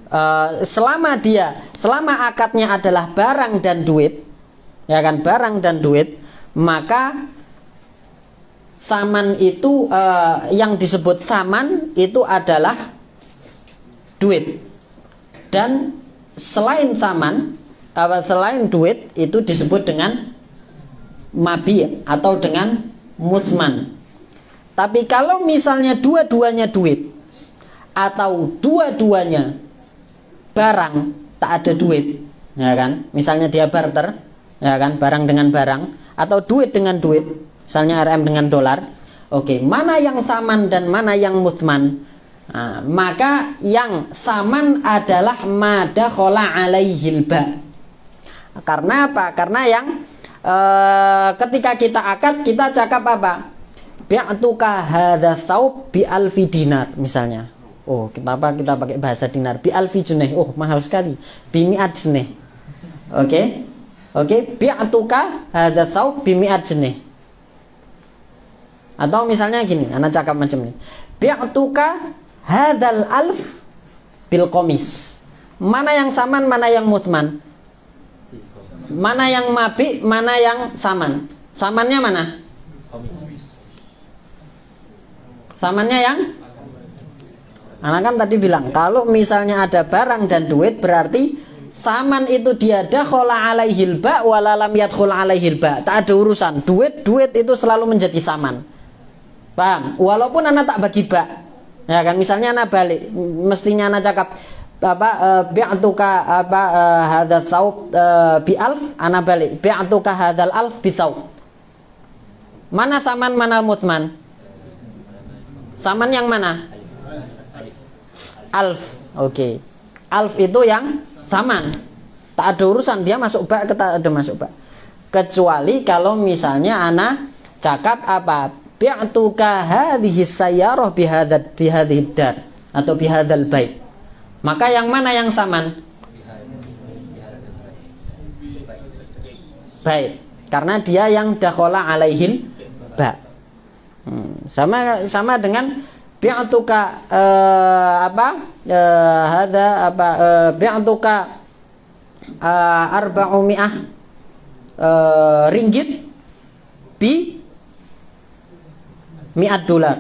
selama akadnya adalah barang dan duit, ya kan, barang dan duit, maka saman itu yang disebut saman itu adalah duit. Dan selain saman, selain duit itu disebut dengan mabi atau dengan muthman. Tapi kalau misalnya dua-duanya duit atau dua-duanya barang, tak ada duit, ya kan? Misalnya dia barter, ya kan, barang dengan barang atau duit dengan duit, misalnya RM dengan dolar. Oke, mana yang saman dan mana yang muthman? Nah, maka yang saman adalah madakhala alaihil ba. Karena apa? Karena yang ketika kita akad kita cakap apa? Bi'tuka hadza tsaub bi alfi dinar misalnya. Oh, kenapa kita pakai bahasa dinar? Bi alfi junaih. Oh, mahal sekali. Bi mi'at junaih. Oke. Bi'tuka hadza tsaub bi mi'at junaih. Atau misalnya gini, anak cakap macam ini. Bi'tuka hadzal alf bil qamis. Mana yang saman, mana yang muthman? Mana yang mabi, mana yang saman? Samannya mana? Samannya yang? Anak kan tadi bilang kalau misalnya ada barang dan duit berarti saman itu dia dakhala alaihil ba wala lam yadkhul alaihil ba. Tak ada urusan. Duit itu selalu menjadi saman. Paham? Walaupun anak tak bagi ba. Ya kan, misalnya anak balik, mestinya anak cakap bi'atuka hadzal thawb bi alf, ana balik bi'atuka hadzal alf bi thawb. Mana saman, mana muthman? Saman yang mana? Alf. Oke. Alf itu yang saman. Tak ada urusan dia masuk bak, tak ada masuk bak. Kecuali kalau misalnya ana cakap apa? Bi'atuka hadhihi sayyarah bi hadhihi dar atau bi hadzal bait. Maka yang mana yang saman? Baik, karena dia yang dakhala alaihil ba. Sama dengan bi'atuka bi'atuka 400 ringgit bi $100.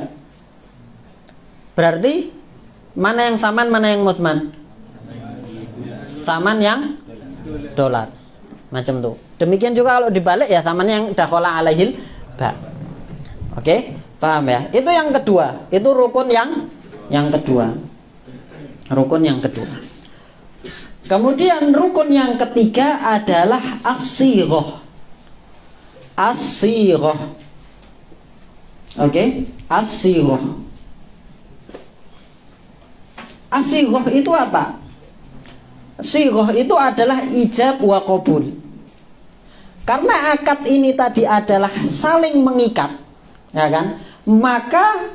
Berarti mana yang saman, mana yang muthman? Saman yang dolar. Macam tuh. Demikian juga kalau dibalik ya saman yang dakhala alaihil ba. Oke, paham ya? Itu yang kedua. Itu rukun yang kedua. Rukun yang kedua. Kemudian rukun yang ketiga adalah as-sighah. As-sighah. Oke, as-sighah. As-sighah itu apa? Sighah itu adalah ijab wa qabul. Karena akad ini tadi adalah saling mengikat, ya kan? Maka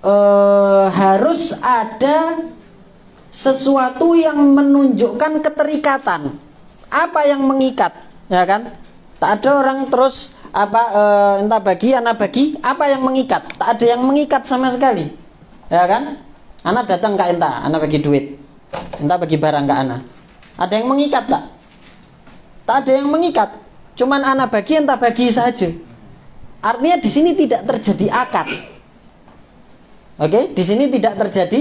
harus ada sesuatu yang menunjukkan keterikatan. Apa yang mengikat, ya kan? Tak ada orang terus entah bagi, anak bagi, apa yang mengikat? Tak ada yang mengikat sama sekali, ya kan? Anak datang ke enta, anak bagi duit, enta bagi barang ke anak. Ada yang mengikat tak? Tak ada yang mengikat. Cuman anak bagi, enta bagi saja. Artinya di sini tidak terjadi akad. Oke, di sini tidak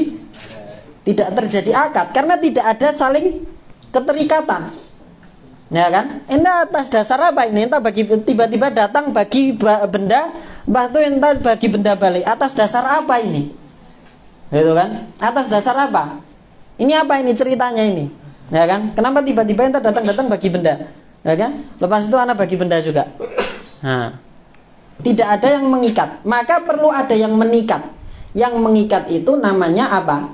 terjadi akad karena tidak ada saling keterikatan. Ya kan? Enta atas dasar apa ini? Enta bagi, tiba-tiba datang bagi benda, mbah tuh enta bagi benda balik. Atas dasar apa ini? Gitu kan? Atas dasar apa? Ini apa ini ceritanya ini? Ya kan? Kenapa tiba-tiba ente datang bagi benda? Ya kan? Lepas itu anak bagi benda juga. Nah, tidak ada yang mengikat, maka perlu ada yang menikat. Yang mengikat itu namanya apa?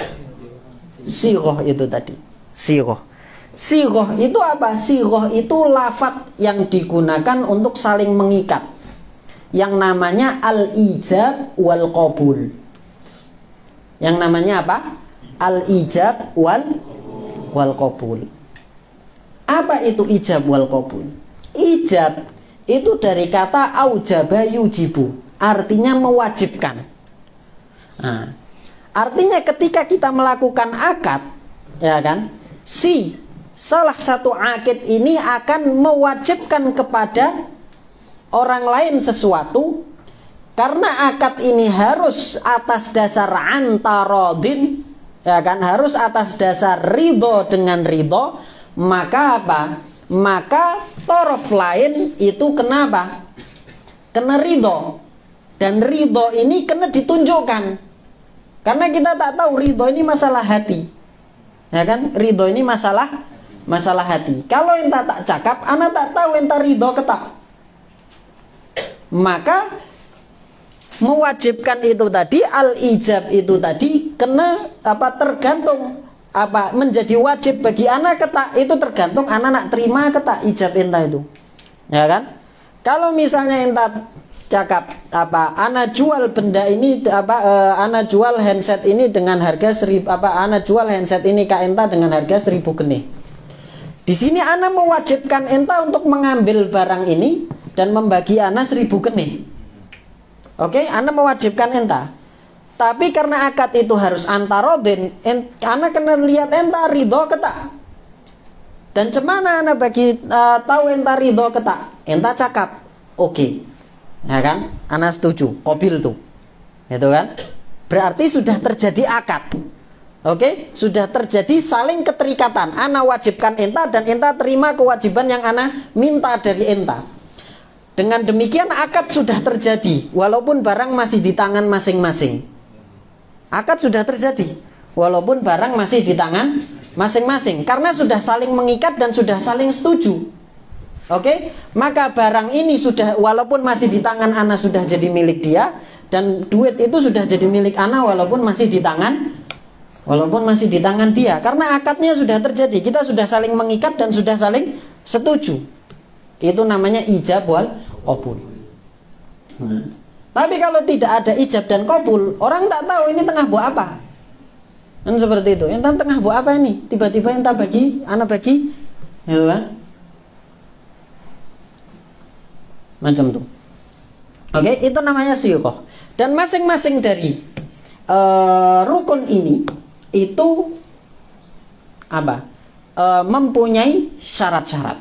Sighah itu tadi. Sighah. Sighah itu apa? Sighah itu lafadz yang digunakan untuk saling mengikat. Yang namanya al-ijab wal qabul. Yang namanya apa? Al-ijab wal qabul. Apa itu ijab wal qabul? Ijab itu dari kata aujaba yujibu, artinya mewajibkan. Nah, artinya ketika kita melakukan akad, ya kan? Salah satu akid ini akan mewajibkan kepada orang lain sesuatu. Karena akad ini harus atas dasar antarodin, ya kan, harus atas dasar ridho dengan ridho, maka apa? Maka torof lain itu kenapa? Kena ridho. Dan ridho ini kena ditunjukkan. Karena kita tak tahu ridho ini masalah hati, ya kan? Ridho ini masalah hati. Kalau enta tak cakap, anak tak tahu enta ridho ketak. Maka mewajibkan itu tadi, al-ijab itu tadi kena tergantung menjadi wajib bagi anak ketak itu tergantung anak nak terima ketak ijab enta itu, ya kan? Kalau misalnya enta cakap anak jual benda ini anak jual handset ini dengan harga 1000, anak jual handset ini ke enta dengan harga 1000 genih. Di sini anak mewajibkan enta untuk mengambil barang ini dan membagi anak 1000 genih. Oke, Anda mewajibkan enta. Tapi karena akad itu harus antarodin, karena kena lihat enta ridho ketak. Dan cemana anak bagi tahu enta ridho ketak? Enta cakap, oke, ya kan? Anak setuju, kobil tuh, itu kan? Berarti sudah terjadi akad, oke? Sudah terjadi saling keterikatan. Ana wajibkan enta dan enta terima kewajiban yang ana minta dari enta. Dengan demikian akad sudah terjadi, walaupun barang masih di tangan masing-masing. Akad sudah terjadi, walaupun barang masih di tangan masing-masing, karena sudah saling mengikat dan sudah saling setuju. Oke, maka barang ini sudah, walaupun masih di tangan ana sudah jadi milik dia, dan duit itu sudah jadi milik ana walaupun masih di tangan dia, karena akadnya sudah terjadi. Kita sudah saling mengikat dan sudah saling setuju. Itu namanya ijab wal qabul. Tapi kalau tidak ada ijab dan qabul, orang tak tahu ini tengah buat apa. Kan seperti itu. Enta tengah buat apa ini? Tiba-tiba enta bagi, ana bagi, gitu kan? Macam tuh. Oke, itu namanya siyuqah. Dan masing-masing dari rukun ini itu apa? Mempunyai syarat-syarat.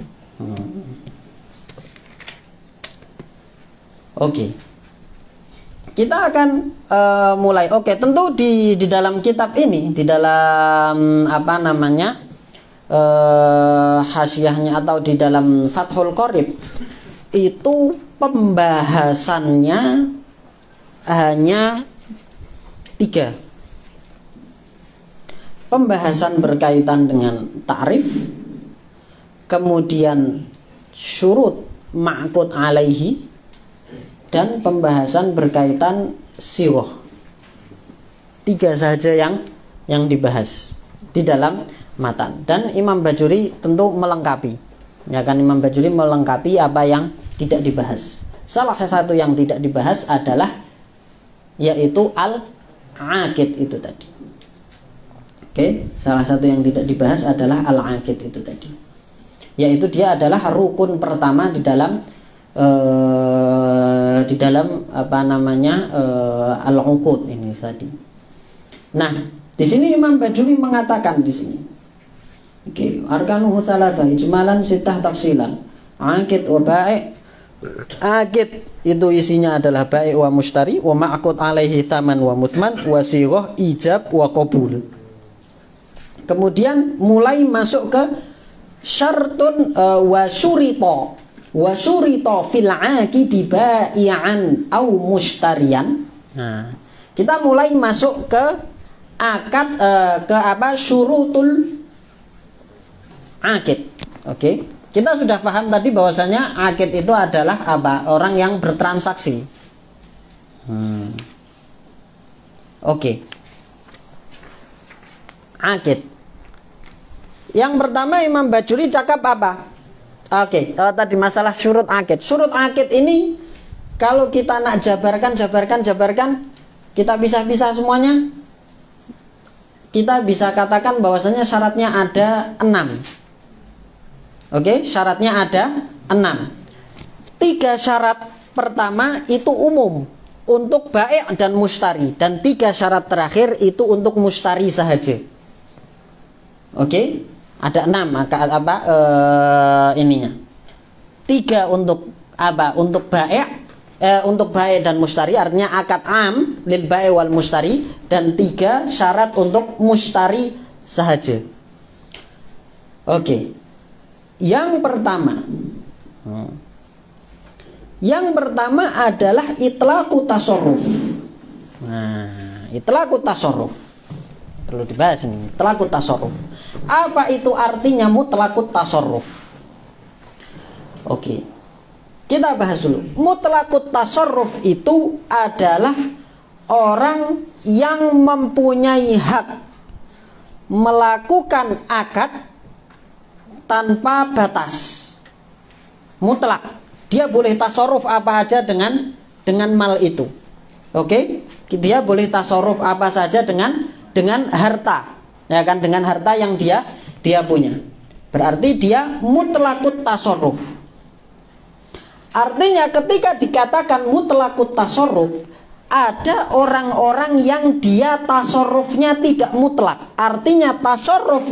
Oke. Kita akan mulai. Oke, tentu di dalam kitab ini, di dalam apa namanya hasyiahnya atau di dalam Fathul Qorib itu pembahasannya hanya 3. Pembahasan berkaitan dengan ta'rif, kemudian syurut ma'qud alaihi, dan pembahasan berkaitan siwah. 3 saja yang dibahas di dalam matan. Dan Imam Bajuri tentu melengkapi. Ya kan, Imam Bajuri melengkapi apa yang tidak dibahas. Salah satu yang tidak dibahas adalah yaitu al-aqid itu tadi. Oke, salah satu yang tidak dibahas adalah al-aqid itu tadi. Yaitu dia adalah rukun pertama di dalam apa namanya al-uqud ini tadi. Nah, di sini Imam Bajuri mengatakan di sini. Oke, arkanuhu tsalatsa ijmalan sittah tafsilan. Aqid wa bai'. Aqid itu isinya adalah bai' wa mushtari wa ma'qud alaihi tsaman wa muthman wa sighah ijab wa qabul. Kemudian mulai masuk ke syartun wa syurita fil aqidi bai'an au mushtariyan. Nah, kita mulai masuk ke akad ke apa syurutul aqid. Oke. Kita sudah paham tadi bahwasanya aqid itu adalah apa? Orang yang bertransaksi. Oke. Aqid. Yang pertama Imam Bajuri cakap apa? Oke, tadi masalah syurut aqid. Syurut aqid ini kalau kita nak jabarkan, kita bisa semuanya. Kita bisa katakan bahwasanya syaratnya ada 6. Oke, syaratnya ada 6. 3 syarat pertama itu umum untuk bai' dan mushtari, dan 3 syarat terakhir itu untuk mushtari sahaja. Oke, ada 6 apa ininya. 3 untuk apa? Untuk bai' dan mushtari, artinya akad am lil bai' wal mushtari, dan 3 syarat untuk mushtari sahaja. Oke. Yang pertama adalah itlaqu tasarruf. Nah, itlaqu tasarruf perlu dibahas nih. Itlaqu tasarruf. Apa itu artinya mutlaqut tasarruf? Oke. Kita bahas dulu. Mutlaqut tasarruf itu adalah orang yang mempunyai hak melakukan akad tanpa batas, mutlak. Dia boleh tasarruf apa aja dengan mal itu. Oke? Dia boleh tasarruf apa saja dengan harta, ya kan, dengan harta yang dia punya. Berarti dia mutlakut tasarruf. Artinya ketika dikatakan mutlakut tasarruf, ada orang-orang yang dia tasarrufnya tidak mutlak. Artinya tasarruf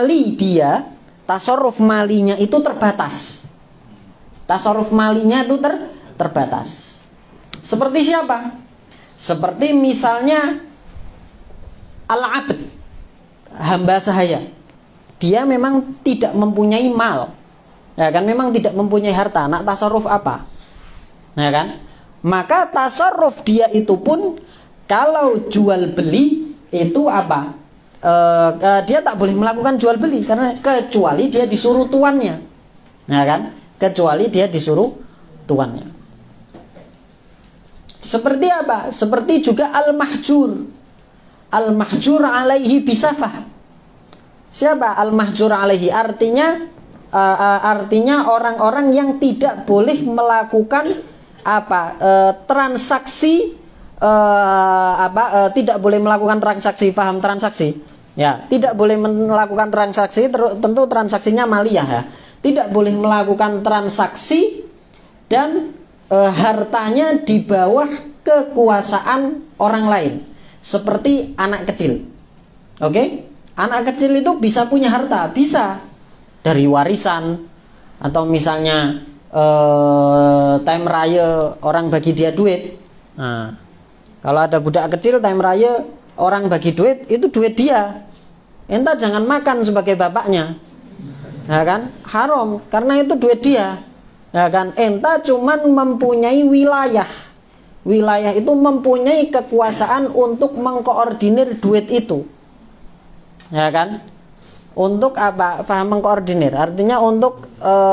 malinya itu terbatas. Tasarruf malinya itu terbatas. Seperti siapa? Seperti misalnya al-abd, hamba sahaya. Dia memang tidak mempunyai mal, ya kan, memang tidak mempunyai harta. Nak tasarruf apa? Ya kan? Maka tasarruf dia itu pun kalau jual beli itu apa? Dia tak boleh melakukan jual beli karena kecuali dia disuruh tuannya, ya kan? Kecuali dia disuruh tuannya. Seperti apa? Seperti juga al-mahjur. Al-mahjur alaihi bisafah. Siapa al-mahjur alaihi? Artinya orang-orang yang tidak boleh melakukan transaksi, tidak boleh melakukan transaksi, paham transaksi? Ya, tidak boleh melakukan transaksi, tentu transaksinya maliyah ya. Tidak boleh melakukan transaksi dan hartanya di bawah kekuasaan orang lain, seperti anak kecil. Oke? Anak kecil itu bisa punya harta, bisa dari warisan, atau misalnya time raya orang bagi dia duit. Nah, kalau ada budak kecil time raya orang bagi duit, itu duit dia. Entah jangan makan sebagai bapaknya, ya kan? Haram, karena itu duit dia. Ya kan, enta cuman mempunyai wilayah. Wilayah itu mempunyai kekuasaan untuk mengkoordinir duit itu. Ya kan? Untuk apa? Faham mengkoordinir? Artinya untuk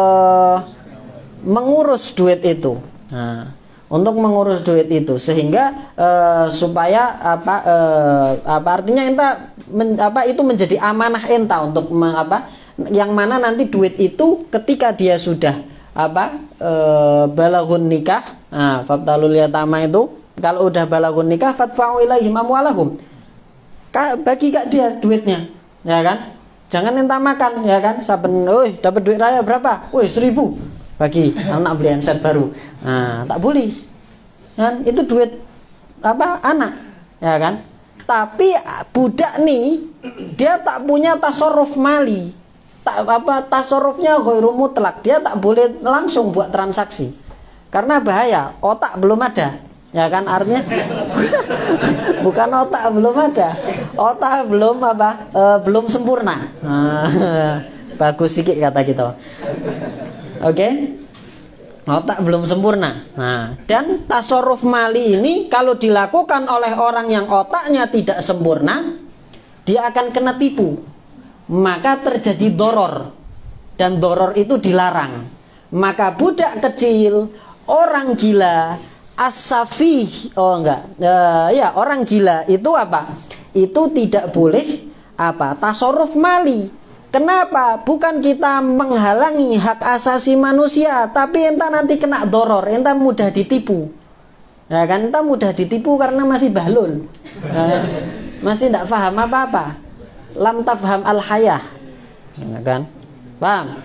mengurus duit itu. Nah, untuk mengurus duit itu sehingga supaya artinya enta itu menjadi amanah enta untuk yang mana nanti duit itu ketika dia sudah balaghun nikah, fabtalul yatama itu kalau udah balaghun nikah fadfa'u ilaihim amwalahum, bagi kak dia duitnya, ya kan, jangan enta makan, ya kan, saben dapat duit raya berapa, 1.000 bagi anak beli handset baru, tak boleh kan, itu duit anak, ya kan. Tapi budak nih dia tak punya tasarruf mali, tasarrufnya ghairu mutlak, dia tak boleh langsung buat transaksi karena bahaya, otak belum ada, ya kan, artinya bukan otak belum ada, otak belum belum sempurna. Bagus sedikit kata kita. Oke? Otak belum sempurna. Nah, dan tasarruf mali ini kalau dilakukan oleh orang yang otaknya tidak sempurna, dia akan kena tipu. Maka terjadi doror, dan doror itu dilarang. Maka budak kecil, orang gila, as-safih, orang gila itu apa? Itu tidak boleh tasarruf mali. Kenapa? Bukan kita menghalangi hak asasi manusia, tapi enta nanti kena doror, enta mudah ditipu. Ya kan, enta mudah ditipu karena masih bahlul, masih tidak paham apa-apa. Lam tafham al-hayah, ya kan? Paham?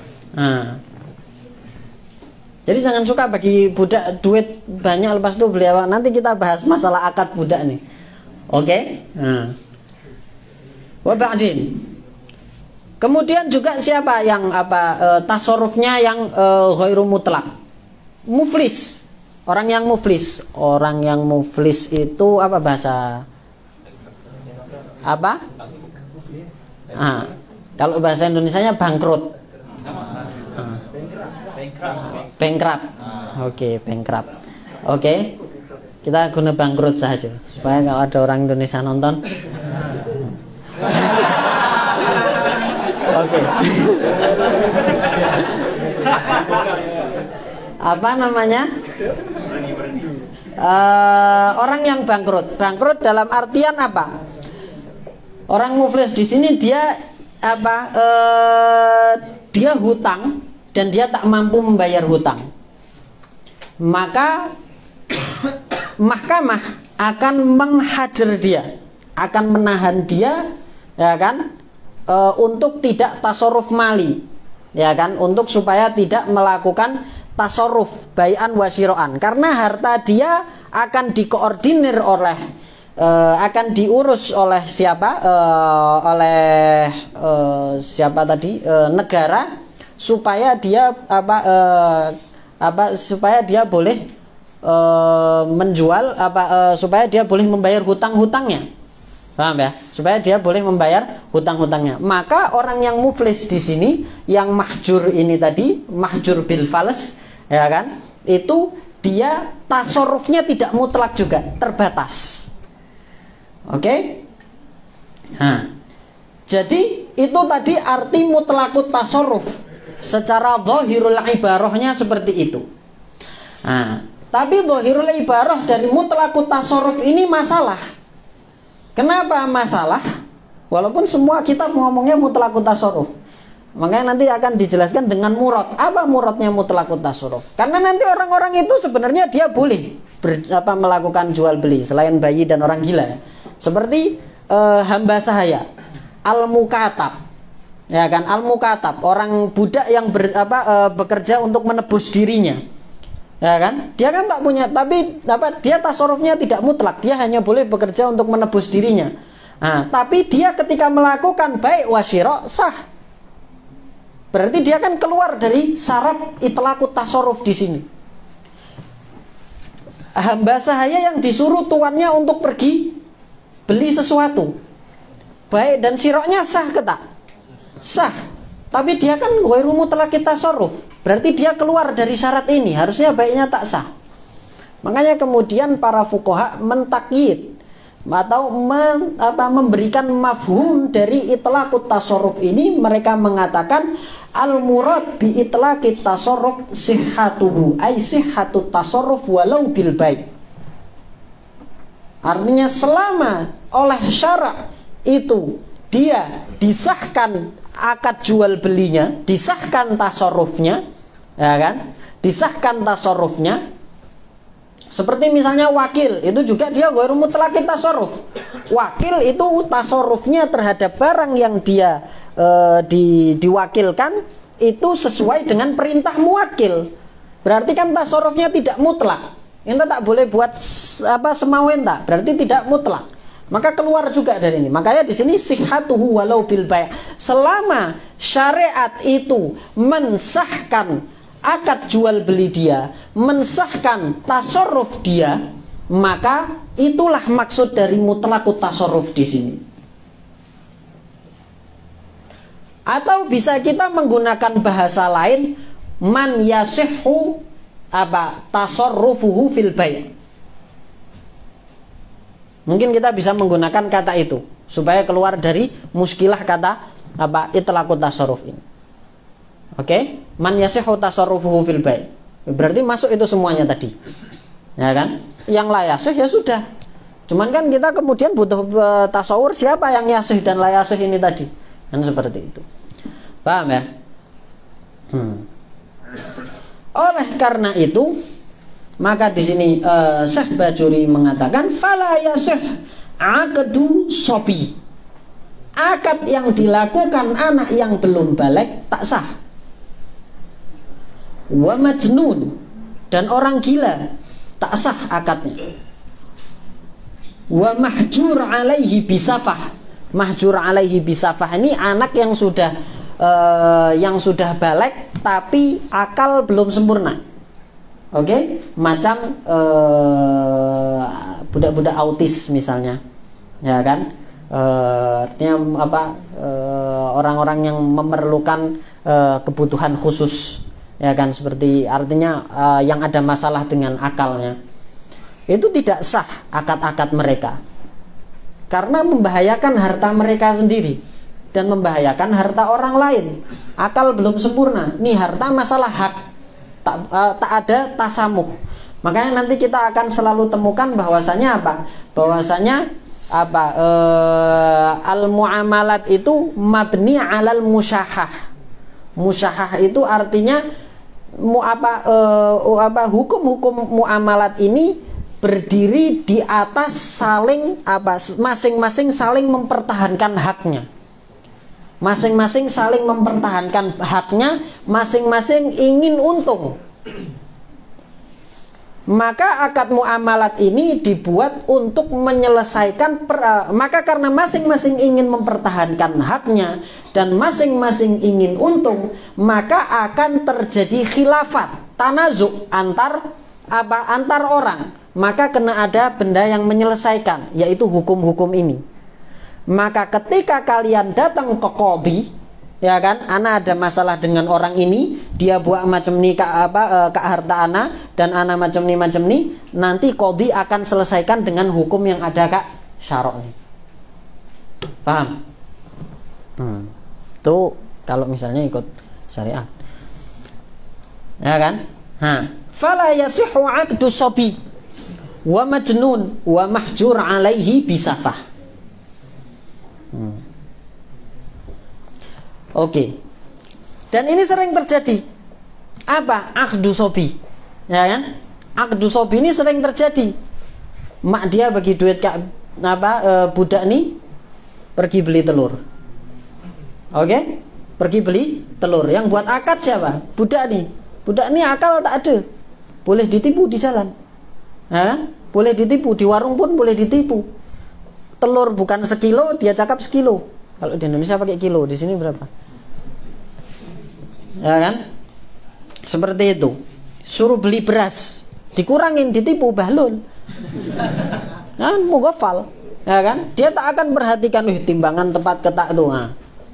Jadi jangan suka bagi budak duit banyak lepas itu beli apa. Nanti kita bahas masalah akad budak nih. Oke? Wa ba'din. Kemudian juga siapa yang tasarrufnya yang ghairu mutlak? Muflis. Orang yang muflis. Orang yang muflis itu apa bahasa? Apa? Kalau bahasa Indonesianya bangkrut. Bankrupt. Oke, bankrupt. Oke. Kita guna bangkrut saja supaya kalau ada orang Indonesia nonton. Oke. Apa namanya? Orang yang bangkrut. Bangkrut dalam artian apa? Orang muflis di sini dia dia hutang dan dia tak mampu membayar hutang. Maka mahkamah akan menghajar dia, akan menahan dia, ya kan, untuk tidak tasarruf mali, ya kan, untuk supaya tidak melakukan tasarruf bai'an wa syira'an, karena harta dia akan dikoordinir oleh akan diurus oleh siapa? Siapa tadi? Negara, supaya dia supaya dia boleh menjual supaya dia boleh membayar hutang-hutangnya. Paham ya? Supaya dia boleh membayar hutang-hutangnya. Maka orang yang muflis di sini, yang mahjur ini tadi, mahjur bil fals, ya kan? Itu dia tasarrufnya tidak mutlak juga, terbatas. Oke? Nah, jadi itu tadi arti mutlakut tasarruf. Secara zahirul ibarahnya seperti itu. Nah, tapi zahirul ibarah dari mutlakut tasarruf ini masalah. Kenapa masalah? Walaupun semua kitab ngomongnya mutlakut tasarruf. Makanya nanti akan dijelaskan dengan murad. Apa muradnya mutlakut tasarruf? Karena nanti orang-orang itu sebenarnya dia boleh melakukan jual beli selain bayi dan orang gila ya. Seperti hamba sahaya, al-mukatab, ya kan, al-mukatab, orang budak yang bekerja untuk menebus dirinya, ya kan, dia kan tak punya, tapi dia tasarrufnya tidak mutlak, dia hanya boleh bekerja untuk menebus dirinya. Nah, tapi dia ketika melakukan bai' wa syira' sah, berarti dia kan keluar dari syarat itlaqut tasarruf di sini. Hamba sahaya yang disuruh tuannya untuk pergi beli sesuatu, baik dan siroknya sah ke tak? Sah. Tapi dia kan ghairu mutlaqit tasarruf. Berarti dia keluar dari syarat ini, harusnya baiknya tak sah. Makanya kemudian para fuqaha mentakyid atau memberikan mafhum dari itlaqut tasarruf ini. Mereka mengatakan al-murad bi itlaqit tasarruf sihhatuhu, ay sihhatut tasarruf walau bil bai'. Artinya selama oleh syarak itu dia disahkan akad jual belinya, disahkan tasarrufnya, ya kan? Disahkan tasarrufnya. Seperti misalnya wakil, itu juga dia ghairu mutlaqit tasarruf. Wakil itu tasarrufnya terhadap barang yang dia diwakilkan itu sesuai dengan perintah muwakil. Berarti kan tasarrufnya tidak mutlak. Enta tak boleh buat semau enta, berarti tidak mutlak. Maka keluar juga dari ini. Makanya di sini sihhatuhu walau bil bai'. Selama syariat itu mensahkan akad jual beli dia, mensahkan tasarruf dia, maka itulah maksud dari mutlakut tasarruf di sini. Atau bisa kita menggunakan bahasa lain, man yasihhu tasarrufuhu fil bai'. Mungkin kita bisa menggunakan kata itu supaya keluar dari muskilah kata itlaqut tasarruf ini. Oke? Man yasihhu tasarrufuhu fil bai'. Berarti masuk itu semuanya tadi. Ya kan? Yang la yasih ya sudah. Cuman kan kita kemudian butuh tasawur siapa yang yasih dan la yasih ini tadi. Kan seperti itu. Paham ya? Oleh karena itu, maka di sini Syekh Bajuri mengatakan fala yasih aqdu sobi. Akad yang dilakukan anak yang belum balik tak sah. Wa majnun, dan orang gila tak sah akadnya. Wa mahjur alaihi bisafah. Mahjur alaihi bisafah ini anak yang sudah balik tapi akal belum sempurna. Oke? Macam budak-budak autis misalnya. Ya kan? Artinya orang-orang yang memerlukan kebutuhan khusus, ya kan, seperti artinya yang ada masalah dengan akalnya, itu tidak sah akad-akad mereka karena membahayakan harta mereka sendiri dan membahayakan harta orang lain. Akal belum sempurna, nih harta masalah hak, tak ada tasamuh. Makanya nanti kita akan selalu temukan bahwasanya al-muamalat itu mabni alal musyahah. Musyahah itu artinya hukum-hukum muamalat ini berdiri di atas saling masing-masing saling mempertahankan haknya. Masing-masing saling mempertahankan haknya, masing-masing ingin untung Maka akad muamalat ini dibuat untuk menyelesaikan maka karena masing-masing ingin mempertahankan haknya dan masing-masing ingin untung, maka akan terjadi khilafat, tanazuk antar orang. Maka kena ada benda yang menyelesaikan, yaitu hukum-hukum ini. Maka ketika kalian datang ke qadhi, ya kan, ana ada masalah dengan orang ini, dia buat macam ni kak harta ana dan ana macam ni, nanti qadhi akan selesaikan dengan hukum yang ada kak syarok ni. Paham? Tuh kalau misalnya ikut syariat, ya kan? Fala yasihu 'aqdu sabi wa majnun wa mahjur 'alaihi bisafah. Oke. Dan ini sering terjadi. Apa? Aqdu sobi. Ya kan? Aqdu sobi ini sering terjadi. Mak dia bagi duit budak nih pergi beli telur. Oke? Pergi beli telur. Yang buat akad siapa? Budak nih. Budak nih akal tak ada. Boleh ditipu di jalan. Ya? Boleh ditipu di warung pun boleh ditipu. Telur bukan sekilo, dia cakap sekilo. Kalau di Indonesia pakai kilo, di sini berapa? Ya kan? Seperti itu. Suruh beli beras, dikurangin, ditipu, bahlul. Nah, mughafal. Ya kan? Dia tak akan perhatikan timbangan tepat ketak tuh. Nah.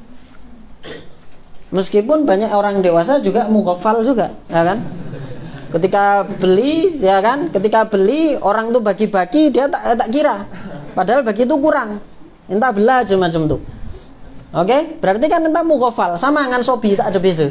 Meskipun banyak orang dewasa juga mughafal juga, ya kan? Ketika beli, ya kan? Ketika beli orang tuh bagi-bagi, dia tak kira. Padahal bagi itu kurang. Entah belah aja macam tuh. Oke, berarti kan entah mughafal sama dengan sobi tak ada beza.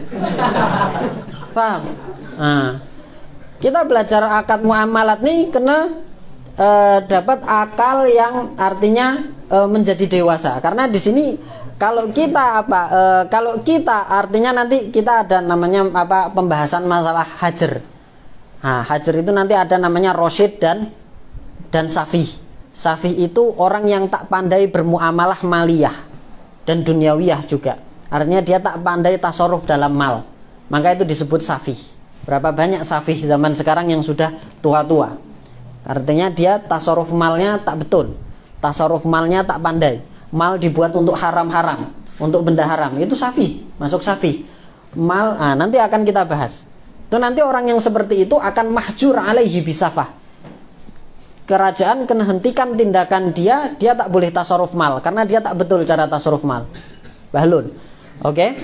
Paham? Nah, kita belajar akad muamalat nih kena dapat akal yang artinya menjadi dewasa. Karena di sini kalau kita kalau kita artinya nanti kita ada namanya pembahasan masalah hajar. Nah, hajar itu nanti ada namanya rosyid dan safih. Safih itu orang yang tak pandai bermuamalah maliyah dan dunyawiyah juga. Artinya dia tak pandai tasarruf dalam mal. Maka itu disebut safih. Berapa banyak safih zaman sekarang yang sudah tua-tua. Artinya dia tasarruf malnya tak betul. Tasarruf malnya tak pandai. Mal dibuat untuk haram-haram, untuk benda haram. Itu safih, masuk safih. Mal, nanti akan kita bahas. Itu nanti orang yang seperti itu akan mahjur alaihi bisafah. Kerajaan kena hentikan tindakan dia tak boleh tasarruf mal karena dia tak betul cara tasarruf mal. Bahlul. Oke?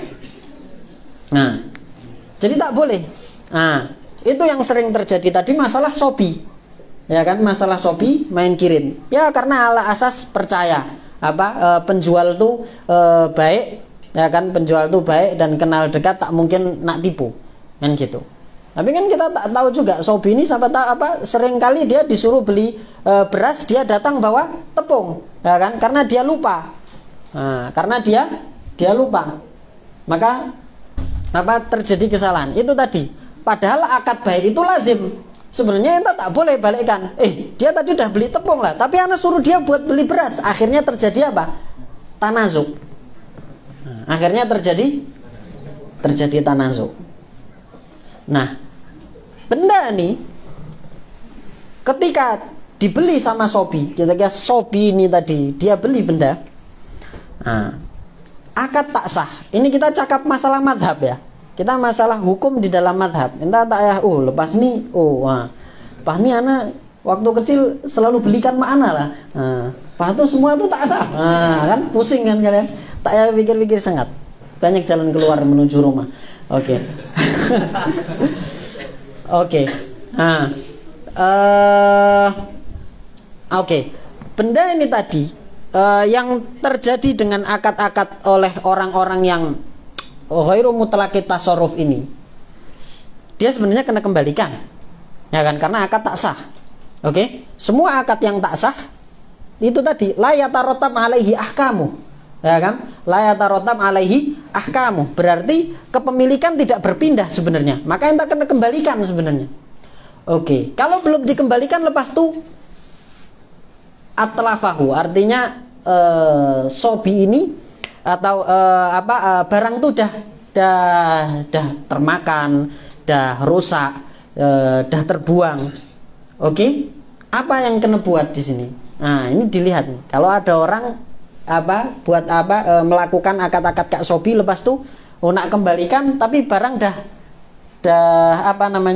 Nah, jadi tak boleh. Nah, itu yang sering terjadi tadi masalah sobi. Ya kan, masalah sobi main kirim. Ya karena ala asas percaya penjual tuh baik, ya kan, penjual tuh baik dan kenal dekat, tak mungkin nak tipu. Kan gitu. Tapi kan kita tak tahu juga sobi ini siapa tahu sering kali dia disuruh beli beras, dia datang bawa tepung, ya kan? Karena dia lupa. Nah, karena dia lupa. Maka terjadi kesalahan. Itu tadi. Padahal akad baik itu lazim. Sebenarnya kita tak boleh balikkan. Dia tadi udah beli tepung lah, tapi anak suruh dia buat beli beras. Akhirnya terjadi apa? Tanazuk. Nah, akhirnya terjadi tanazuk. Nah, benda ini ketika dibeli sama sobi, ketika sobi ini tadi dia beli benda, akad tak sah. Ini kita cakap masalah madhab ya. Kita masalah hukum di dalam madhab. Entah tak ya, lepas nih, pas nih anak waktu kecil selalu belikan mana lah. Pas itu semua itu tak sah. Kan pusing kan kalian. Tak ya pikir-pikir sangat. Banyak jalan keluar menuju rumah. Oke. Oke. Nah, oke. Benda ini tadi yang terjadi dengan akad-akad oleh orang-orang yang ghairu mutlaqit tasarruf ini, dia sebenarnya kena kembalikan. Ya kan, karena akad tak sah. Oke. Semua akad yang tak sah itu tadi la yatarattab alaihi ahkamu. Ya kan? La yatarattab alaihi ahkamu. Berarti kepemilikan tidak berpindah sebenarnya. Maka enta kena kembalikan sebenarnya. Oke. Kalau belum dikembalikan lepas itu atlafahu, artinya sobi ini atau barang itu dah termakan, dah rusak, dah terbuang. Oke? Apa yang kena buat di sini? Nah, ini dilihat nih. Kalau ada orang melakukan akad-akad kak sobi, lepas tuh nak kembalikan, tapi barang dah dah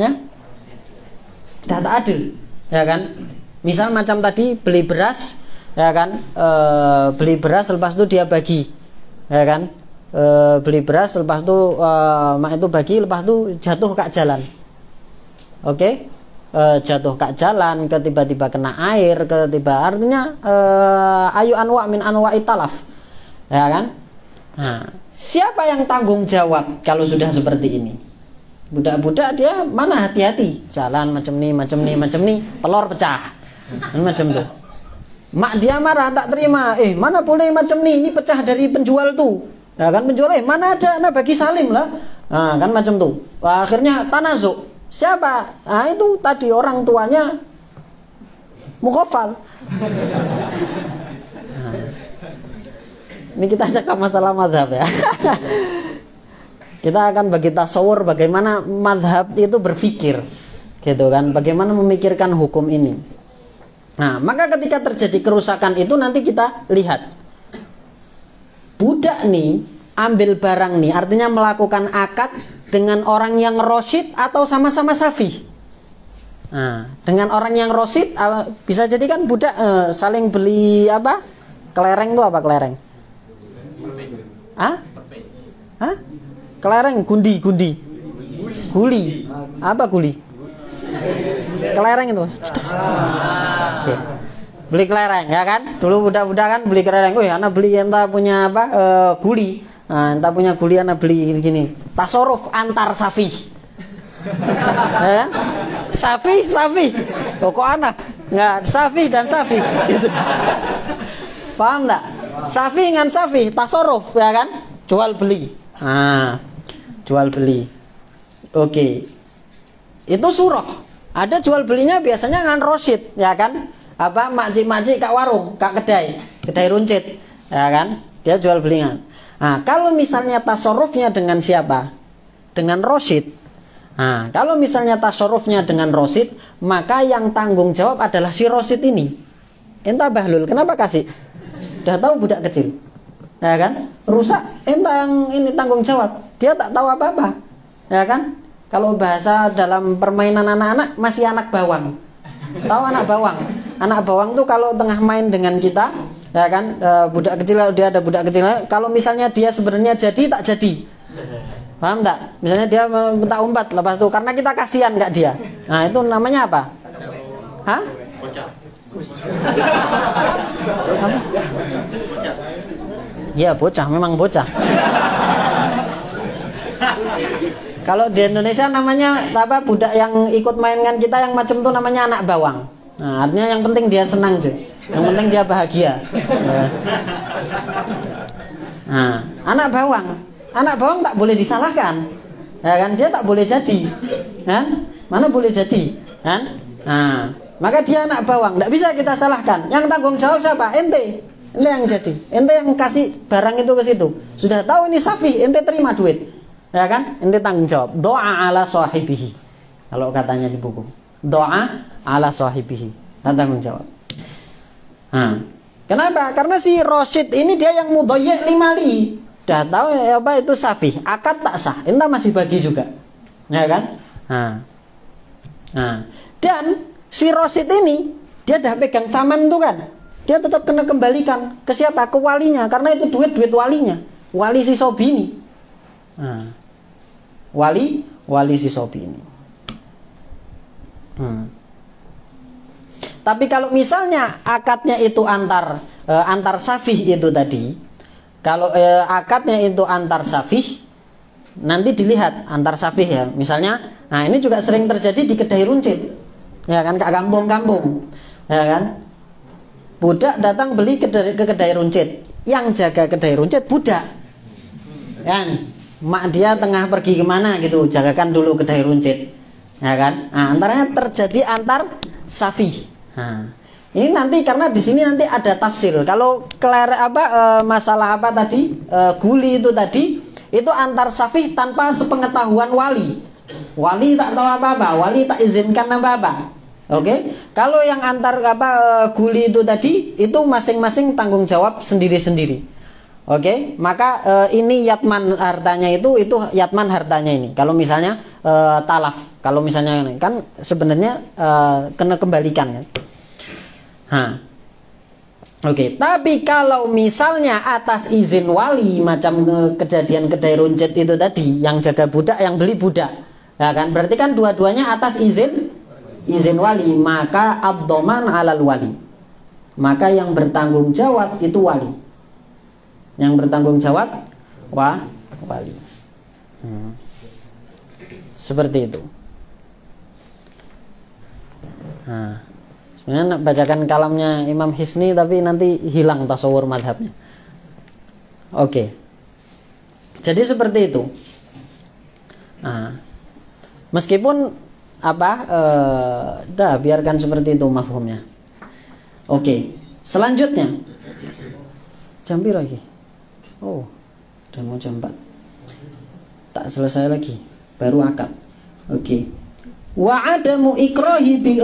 tak adil, ya kan? Misal macam tadi beli beras, ya kan? Beli beras lepas itu dia bagi, ya kan? Beli beras lepas itu mak itu bagi, lepas itu jatuh kak jalan. Oke? Jatuh kak jalan, tiba-tiba kena air, artinya ayu anwa min anwa italaf, ya kan? Nah, siapa yang tanggung jawab kalau sudah seperti ini? Budak-budak dia mana hati-hati, jalan macam nih, telur pecah, macam tuh. Mak dia marah, tak terima, mana boleh macam nih, ini pecah dari penjual tuh, ya kan? Penjual mana ada, nah bagi salim lah, nah, kan macam tuh. Akhirnya tanazuk. Siapa? Nah itu tadi orang tuanya mukhafal. Nah, ini kita cakap masalah madhab ya. Kita akan bagi tasawur bagaimana madhab itu berpikir, gitu kan? Bagaimana memikirkan hukum ini. Nah, maka ketika terjadi kerusakan itu nanti kita lihat. Budak nih ambil barang nih, artinya melakukan akad dengan orang yang rosid atau sama-sama safih. Nah, dengan orang yang rosid bisa jadi kan budak saling beli apa? Kelereng itu apa kelereng? Kelereng, gundi. Guli. Apa guli? Kelereng itu. Oke. Beli kelereng, ya kan? Dulu budak-budak kan beli kelereng. Anak beli entah punya apa? Guli. Nah, entah punya guli anak beli gini. Tasarruf antar safi. Ya kan? Safi. Kok anak? Enggak, safi dan safi gitu. Paham enggak? Safi dengan safi, tasarruf, ya kan? Jual beli. Nah, jual beli. Oke. Itu surah. Ada jual belinya biasanya dengan rosid, ya kan? Apa makcik-makcik kak warung, kak kedai runcit, ya kan? Dia jual belinya. Nah, kalau misalnya tasarrufnya dengan siapa? Dengan rosid. Nah, kalau misalnya tasarrufnya dengan rosid, maka yang tanggung jawab adalah si rosid ini. Entah Bahlul, kenapa kasih? Udah tahu budak kecil, ya kan? Rusak, entah yang ini tanggung jawab. Dia tak tahu apa-apa, ya kan? Kalau bahasa dalam permainan anak-anak masih anak bawang. Tahu anak bawang? Anak bawang tuh kalau tengah main dengan kita, ya kan, budak kecil, kalau dia ada budak kecil, kalau misalnya dia sebenarnya jadi tak jadi, paham tak? Misalnya dia minta umpat, lepas itu karena kita kasihan nggak dia, nah itu namanya apa? Hah? Bocah. Ya bocah, memang bocah. Kalau di Indonesia namanya apa? Budak yang ikut main dengan kita yang macam tuh namanya anak bawang. Nah, artinya yang penting dia senang sih. Yang penting dia bahagia. Nah, anak bawang tak boleh disalahkan, ya kan? Dia tak boleh jadi, kan? Mana boleh jadi, kan? Nah, maka dia anak bawang, tidak bisa kita salahkan. Yang tanggung jawab siapa? Ente yang jadi, ente yang kasih barang itu ke situ. Sudah tahu ini safi, ente terima duit, ya kan? Ente tanggung jawab. Doa ala sahibihi. Kalau katanya di buku, doa ala sahibihi, tanggung jawab. Nah, kenapa? Karena si Rosid ini dia yang mudhayyik limali. Dah tahu ya apa itu safi, akad tak sah, entah masih bagi juga, ya kan? Nah, dan si Rosid ini dia dah pegang taman tuh kan, dia tetap kena kembalikan ke siapa? Ke walinya, karena itu duit walinya, wali si Sobi ini. Nah, wali si Sobi ini. Tapi kalau misalnya akadnya itu antar safih itu tadi, kalau akadnya itu antar safih, nanti dilihat antar safih ya. Misalnya, nah ini juga sering terjadi di kedai runcit, ya kan, ke kampung-kampung, ya kan. Budak datang beli ke kedai runcit, yang jaga kedai runcit budak, kan. Mak dia tengah pergi kemana gitu, jagakan dulu kedai runcit, ya kan. Nah, antaranya terjadi antar safih. Nah, ini nanti karena di sini nanti ada tafsir. Kalau masalah apa tadi, guli itu tadi, itu antar safih tanpa sepengetahuan wali. Wali tak tahu apa-apa, wali tak izinkan apa-apa. Oke. Kalau yang antar guli itu tadi, itu masing-masing tanggung jawab sendiri-sendiri. Oke. Maka ini yatman hartanya itu yatman hartanya ini. Kalau misalnya talaf, kalau misalnya kan sebenarnya kena kembalikan kan. Oke, tapi kalau misalnya atas izin wali, macam kejadian kedai runcit itu tadi, yang jaga budak, yang beli budak, ya kan? Berarti kan dua-duanya atas izin wali, maka ad-dhaman 'alal wali. Maka yang bertanggung jawab itu wali. Yang bertanggung jawab wali. Seperti itu. Sebenarnya nak bacakan kalamnya Imam Hisni, tapi nanti hilang tasawur madhabnya. Oke. Jadi seperti itu. Meskipun biarkan seperti itu mafhumnya. Oke. Selanjutnya jam berapa lagi? Oh, udah mau jam 4. Tak selesai lagi, baru akad. Oke. Wa'adamu ikrahin bi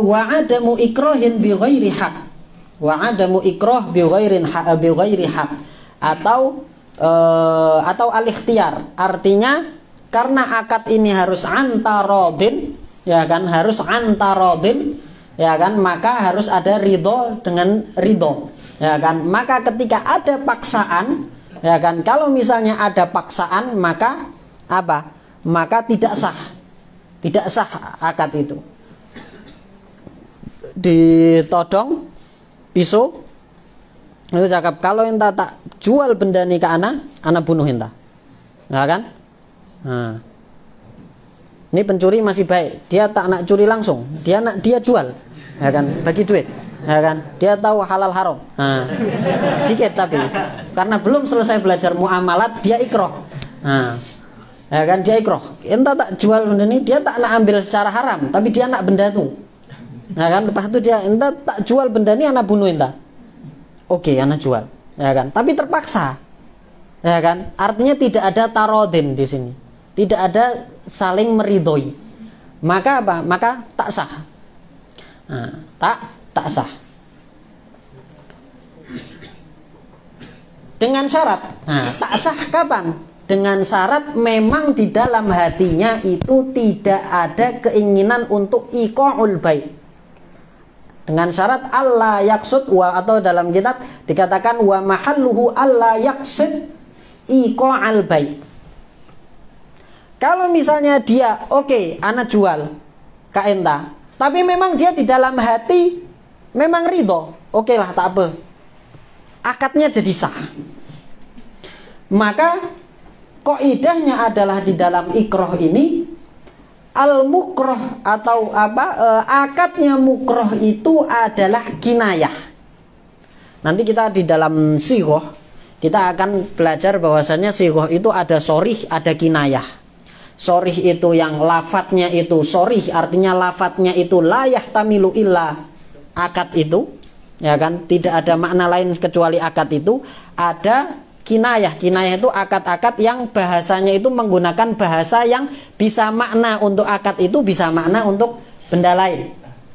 ghairi haq. Wa'adamu ikrah bi ghairi haq. Atau al-ikhtiyar. Artinya karena akad ini harus antarodin, ya kan, harus antarodin, ya kan, maka harus ada ridho dengan ridho, ya kan. Maka ketika ada paksaan, ya kan, kalau misalnya ada paksaan, maka apa? Maka tidak sah akad itu. Ditodong pisau itu cakap, kalau enta tak jual benda ini ke ana bunuh enta, ya kan. Ini pencuri masih baik, dia tak nak curi langsung, dia jual, ya kan, bagi duit, ya kan, dia tahu halal haram, sikit, tapi karena belum selesai belajar muamalat dia ikroh, ya kan, dia ikroh, entah tak jual benda ini, dia tak nak ambil secara haram, tapi dia nak benda itu, ya kan. Lepas itu dia entah tak jual benda ini, anak bunuh entah, oke, anak jual, ya kan, tapi terpaksa, ya kan. Artinya tidak ada tarodin di sini, tidak ada saling meridhoi, maka apa? Maka tak sah, tak sah. Dengan syarat, tak sah kapan? Dengan syarat memang di dalam hatinya itu tidak ada keinginan untuk iqa'ul bai'. Dengan syarat Allah yaksud, atau dalam kitab dikatakan wa mahalluhu Allah yaksud iqa'al bai'. Kalau misalnya dia oke, anak jual ke enta, tapi memang dia di dalam hati memang ridho, oke lah, tak apa, akadnya jadi sah. Maka kaidahnya adalah di dalam ikroh ini al-mukroh atau akadnya mukroh itu adalah kinayah. Nanti kita di dalam sighoh kita akan belajar bahwasannya sighoh itu ada sorih, ada kinayah. Sorih itu yang lafadznya itu sorih, artinya lafadznya itu la yahtamilu illa akad itu, ya kan, tidak ada makna lain kecuali akad itu. Ada kinayah itu akad-akad yang bahasanya itu menggunakan bahasa yang bisa makna untuk akad itu, bisa makna untuk benda lain.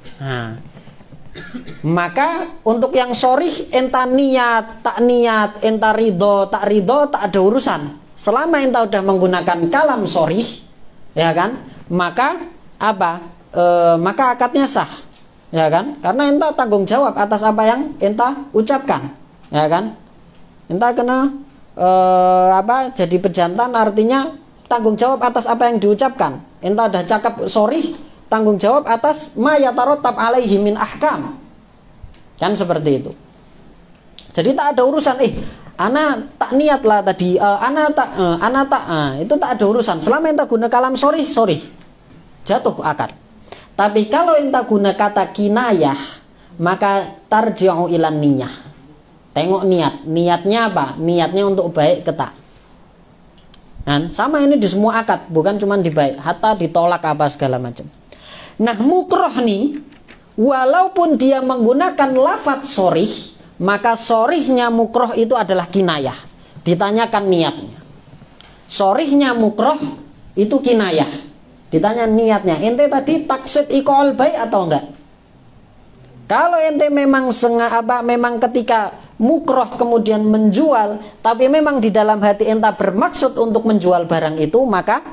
Maka untuk yang sorih, enta niat, enta ridho, tak ada urusan. Selama enta udah menggunakan kalam sorih, ya kan, maka apa? Maka akadnya sah, ya kan, karena enta tanggung jawab atas apa yang enta ucapkan, ya kan. Entah kena jadi pejantan, artinya tanggung jawab atas apa yang diucapkan. Entah dah cakap sorry, tanggung jawab atas ma yatarattab alaihi min ahkam. Kan seperti itu. Jadi tak ada urusan ana tak niat lah tadi, itu tak ada urusan. Selama enta guna kalam sorry, jatuh akad. Tapi kalau enta guna kata kinayah, maka tarji'u ilan niyah. Tengok niatnya apa? Niatnya untuk baik ketak. Nah, sama ini di semua akad, bukan cuma di baik, hatta ditolak apa segala macam. Nah, mukroh nih, walaupun dia menggunakan lafadz sorih, maka sorihnya mukroh itu adalah kinayah. Ditanyakan niatnya. Sorihnya mukroh itu kinayah, Ditanya niatnya, ente tadi taksid iqa'ul bai' atau enggak? Kalau ente memang memang ketika mukroh kemudian menjual, tapi memang di dalam hati ente bermaksud untuk menjual barang itu, maka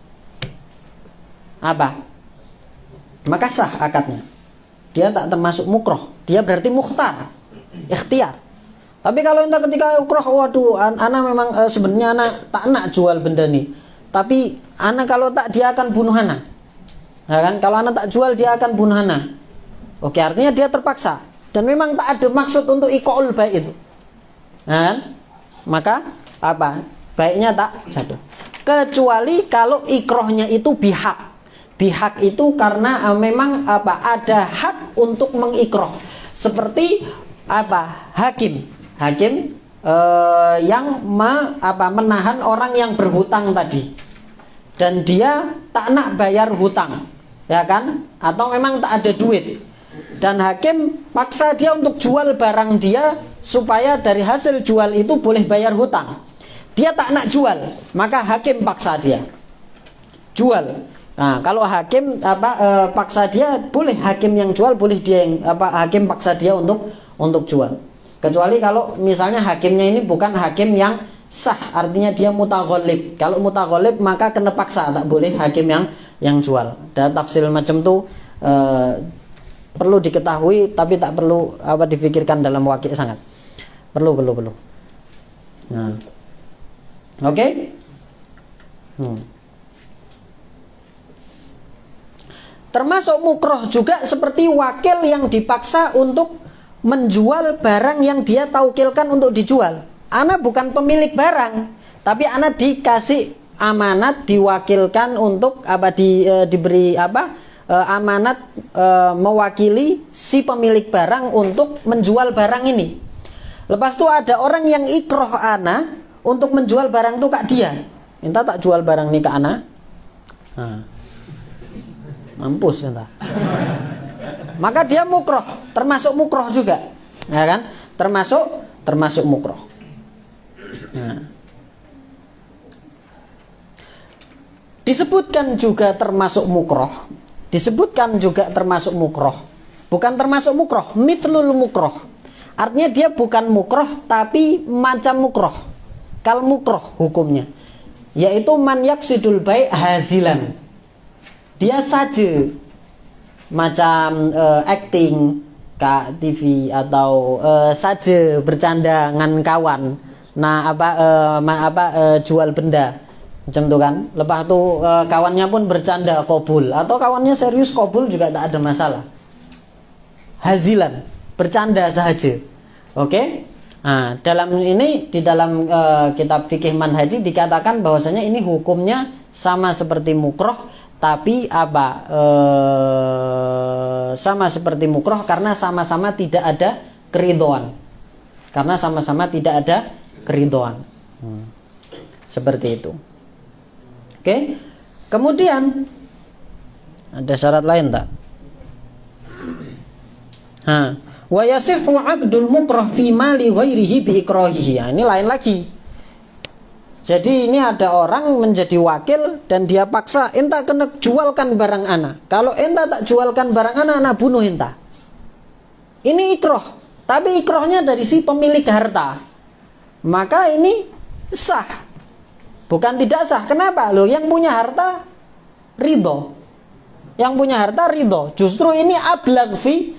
apa? Maka sah akadnya. Dia tak termasuk mukroh, dia berarti mukhtar, ikhtiar. Tapi kalau ente ketika mukroh, waduh, ana memang sebenarnya ana tak nak jual benda nih, tapi ana kalau tak dia akan bunuh ana, ya kan? Kalau ana tak jual dia akan bunuh ana. Oke, artinya dia terpaksa dan memang tak ada maksud untuk iqa'ul bai' itu, ya kan? Maka apa? Baiknya tak jatuh. Kecuali kalau ikrohnya itu bihak. Bihak itu karena memang ada hak untuk mengikroh. Seperti hakim yang menahan orang yang berhutang tadi, dan dia tak nak bayar hutang, ya kan? Atau memang tak ada duit, dan hakim paksa dia untuk jual barang dia supaya dari hasil jual itu boleh bayar hutang. Dia tak nak jual, maka hakim paksa dia jual. Nah, kalau hakim paksa dia, boleh hakim yang jual, boleh dia yang hakim paksa dia untuk jual. Kecuali kalau misalnya hakimnya ini bukan hakim yang sah, artinya dia mutaghalib. Kalau mutaghalib maka kena paksa, tak boleh hakim yang jual. Dan tafsir macam tu perlu diketahui, tapi tak perlu difikirkan dalam waqi' sangat. Perlu. Nah. Oke? Termasuk mukroh juga seperti wakil yang dipaksa untuk menjual barang yang dia taukilkan untuk dijual. Ana bukan pemilik barang, tapi ana dikasih amanat, diwakilkan untuk diberi amanat mewakili si pemilik barang untuk menjual barang ini. Lepas itu ada orang yang ikroh ana untuk menjual barang itu kak dia. Minta tak jual barang ini ke ana. Mampus entah. Maka dia mukroh, termasuk mukroh juga, ya kan? Termasuk mukroh. Nah. Disebutkan juga termasuk mukroh. Bukan termasuk mukroh, mithlul mukroh. Artinya dia bukan mukroh tapi macam mukroh. Kal mukroh hukumnya, yaitu man yaksidul bai' hazilan. Dia saja macam acting Kak TV atau saja bercanda dengan kawan. Nah jual benda macam tu kan. Lepas tu kawannya pun bercanda kabul, atau kawannya serius kabul juga tak ada masalah. Hazilan, bercanda saja. Oke? Nah, di dalam kitab fikih manhaji dikatakan bahwasanya ini hukumnya sama seperti mukroh, tapi sama seperti mukroh karena sama-sama tidak ada keridhoan. Seperti itu. Oke. Kemudian ada syarat lain tak? Wa yasihhu 'aqdul mukrah fi mali ghairihi bi ikrahihi. Ini lain lagi. Jadi ini ada orang menjadi wakil dan dia paksa, enta kena jualkan barang ana. Kalau enta tak jualkan barang ana bunuh enta. Ini ikroh, tapi ikrohnya dari si pemilik harta. Maka ini sah, bukan tidak sah. Kenapa? Loh, yang punya harta ridho. Justru ini ablag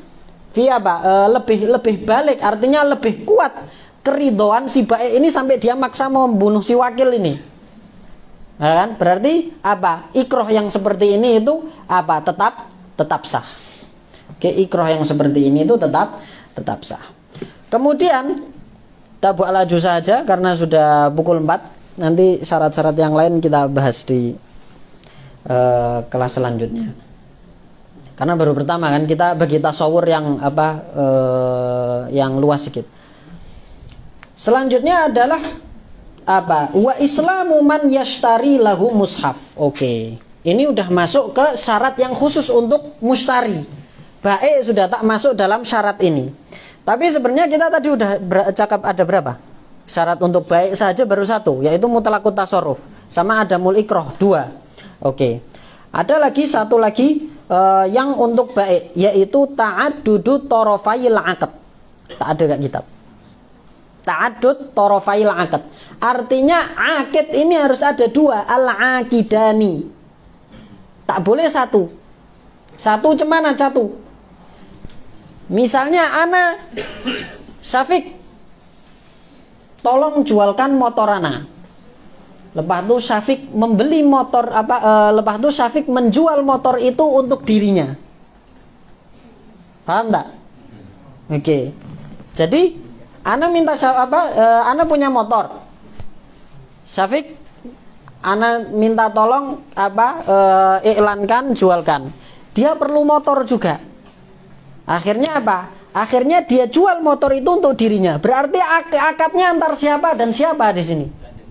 lebih balik, artinya lebih kuat keridhoan si baik ini sampai dia maksa membunuh si wakil ini. Nah, kan? Berarti ikroh yang seperti ini itu tetap sah. Oke, ikroh yang seperti ini itu tetap sah. Kemudian kita buat laju saja karena sudah pukul 4. Nanti syarat-syarat yang lain kita bahas di kelas selanjutnya. Karena baru pertama kan kita bagi tasawur yang yang luas sedikit. Selanjutnya adalah wa islamu man yashtari lahu mushaf. Oke. Ini udah masuk ke syarat yang khusus untuk mustari. Baik sudah tak masuk dalam syarat ini. Tapi sebenarnya kita tadi udah cakap ada berapa? Syarat untuk baik saja baru 1, yaitu mutlaqut tasarruf, sama ada mul ikroh 2. Oke. Ada lagi satu lagi yang untuk bait, yaitu ta'addudu tarafayil aqd. Tak ada kat kitab. Ta'addud tarafayil aqd. Artinya akid ini harus ada dua, al-aqidani. Tak boleh satu. Satu cemana satu. Misalnya ana Syafiq, tolong jualkan motor ana. Lepas itu Syafiq membeli motor lepas itu Syafiq menjual motor itu untuk dirinya. Paham tak? Oke. Jadi ana minta ana punya motor. Syafiq ana minta tolong iklankan, jualkan. Dia perlu motor juga. Akhirnya apa? Akhirnya dia jual motor itu untuk dirinya. Berarti akadnya antar siapa dan siapa di sini?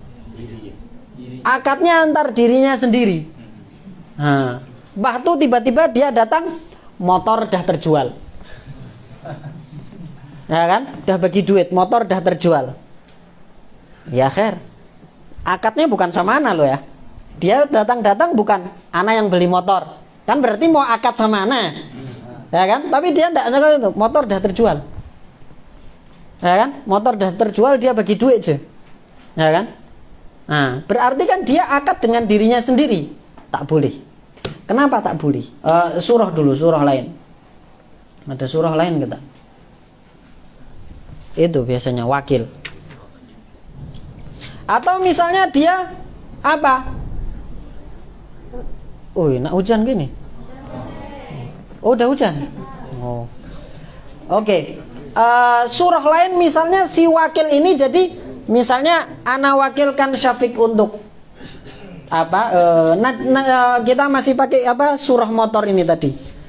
Akadnya antar dirinya sendiri. Nah, bahtu tiba-tiba dia datang, motor dah terjual. Ya kan? Dah bagi duit, motor dah terjual. Ya khair. Akadnya bukan sama ana lo ya. Dia datang bukan ana yang beli motor. Kan berarti mau akad sama ana. Ya kan? Tapi dia enggak itu, motor dah terjual. Ya kan? Motor dah terjual, dia bagi duit aja. Ya kan? Nah, berarti kan dia akad dengan dirinya sendiri. Tak boleh. Kenapa tak boleh? Surah dulu, surah lain. Ada surah lain kita. Itu biasanya wakil. Atau misalnya dia apa? Oh, nak hujan gini. Oh, udah hujan. Oh. Oke. Surah lain misalnya si wakil ini jadi misalnya ana wakilkan Syafiq untuk kita masih pakai surah motor ini tadi.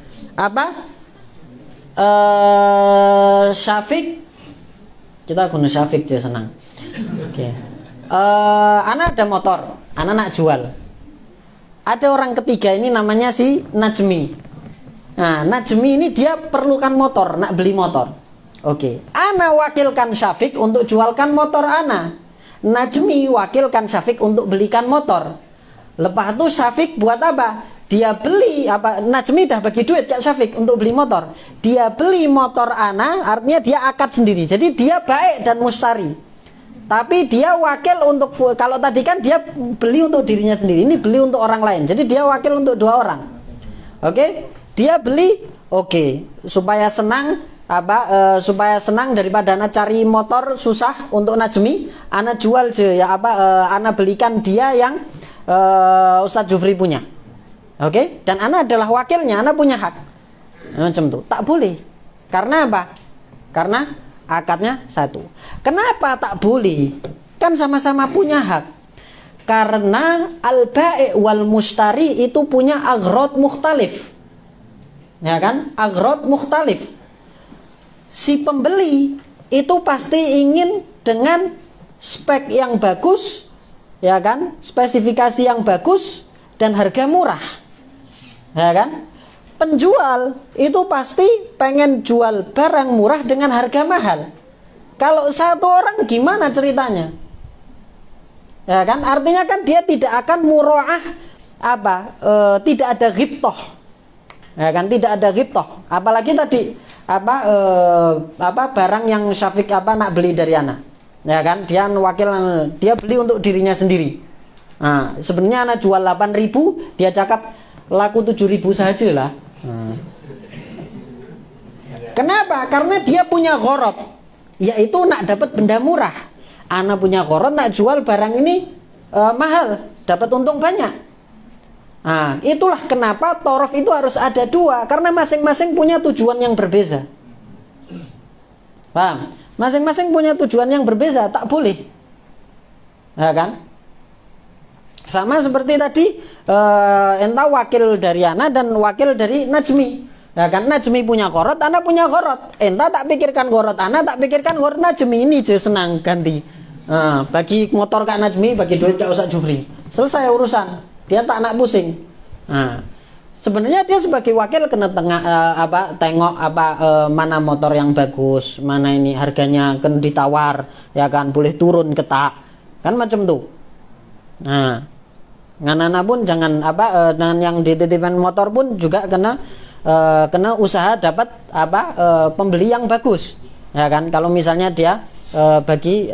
Syafiq, kita guna Syafiq aja senang. Oke. Ana ada motor, ana nak jual. Ada orang ketiga ini namanya si Najmi. Nah, Najmi ini dia perlukan motor, nak beli motor. Oke, ana wakilkan Syafiq untuk jualkan motor ana. Najmi wakilkan Syafiq untuk belikan motor. Lepas itu Syafiq buat apa? Dia beli Najmi dah bagi duit ke Syafiq untuk beli motor. Dia beli motor ana, artinya dia akad sendiri. Jadi dia baik dan mustari. Tapi dia wakil untuk, kalau tadi kan dia beli untuk dirinya sendiri, ini beli untuk orang lain. Jadi dia wakil untuk dua orang. Oke? Dia beli, supaya senang supaya senang daripada anak cari motor susah untuk Najmi, anak jual je anak belikan dia yang Ustadz Jufri punya. Oke? Dan anak adalah wakilnya, anak punya hak. Macam tuh. Tak boleh. Karena apa? Karena akadnya satu. Kenapa tak boleh? Kan sama-sama punya hak. Karena al-bai' wal mustari itu punya aghrad mukhtalif. Ya kan? Aghrad mukhtalif. Si pembeli itu pasti ingin dengan spek yang bagus, ya kan? Spesifikasi yang bagus dan harga murah. Ya kan? Penjual itu pasti pengen jual barang murah dengan harga mahal. Kalau satu orang gimana ceritanya? Ya kan? Artinya kan dia tidak akan mura'ah tidak ada ghibtoh. Ya kan, tidak ada ghibtoh. Apalagi tadi barang yang Syafiq nak beli dari anak. Ya kan? Dia wakil, dia beli untuk dirinya sendiri. Nah, sebenarnya anak jual 8.000, dia cakap laku 7.000 saja lah. Kenapa? Karena dia punya ghorot, yaitu nak dapat benda murah. Anak punya ghorot nak jual barang ini mahal, dapat untung banyak. Nah, itulah kenapa torof itu harus ada dua, karena masing-masing punya tujuan yang berbeza. Paham? Masing-masing punya tujuan yang berbeza, tak boleh. Ya kan? Sama seperti tadi entah wakil dari Ana dan wakil dari Najmi. Ya kan, Najmi punya korot, Ana punya korot. Entah tak pikirkan korot Ana, tak pikirkan korot Najmi, ini je senang ganti. Bagi motor Kak Najmi, bagi duit Kak Ustadz Jufri. Selesai urusan. Dia tak nak pusing. Sebenarnya dia sebagai wakil kena tengok mana motor yang bagus, mana ini harganya kena ditawar, ya kan, boleh turun ketak. Kan macam tuh. nganana pun jangan dengan yang dititipkan motor pun juga kena usaha dapat pembeli yang bagus, ya kan? Kalau misalnya dia bagi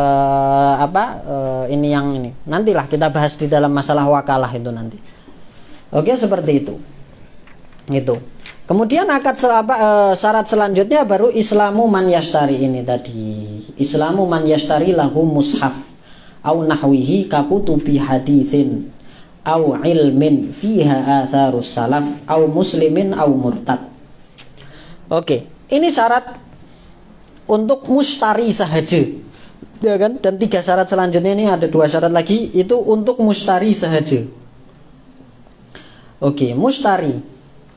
ini yang ini, nantilah kita bahas di dalam masalah wakalah itu nanti. Oke, seperti itu. Itu. Kemudian syarat selanjutnya baru islamu man yashtari ini tadi. Islamu man yashtari lahu mushaf au nahwihi kakutubi haditsin au ilmin fiha atharus salaf au muslimin au murtad. Oke, ini syarat untuk mustari sahaja, ya kan? Dan 3 syarat selanjutnya ini ada 2 syarat lagi itu untuk mustari sahaja. Oke, mustari.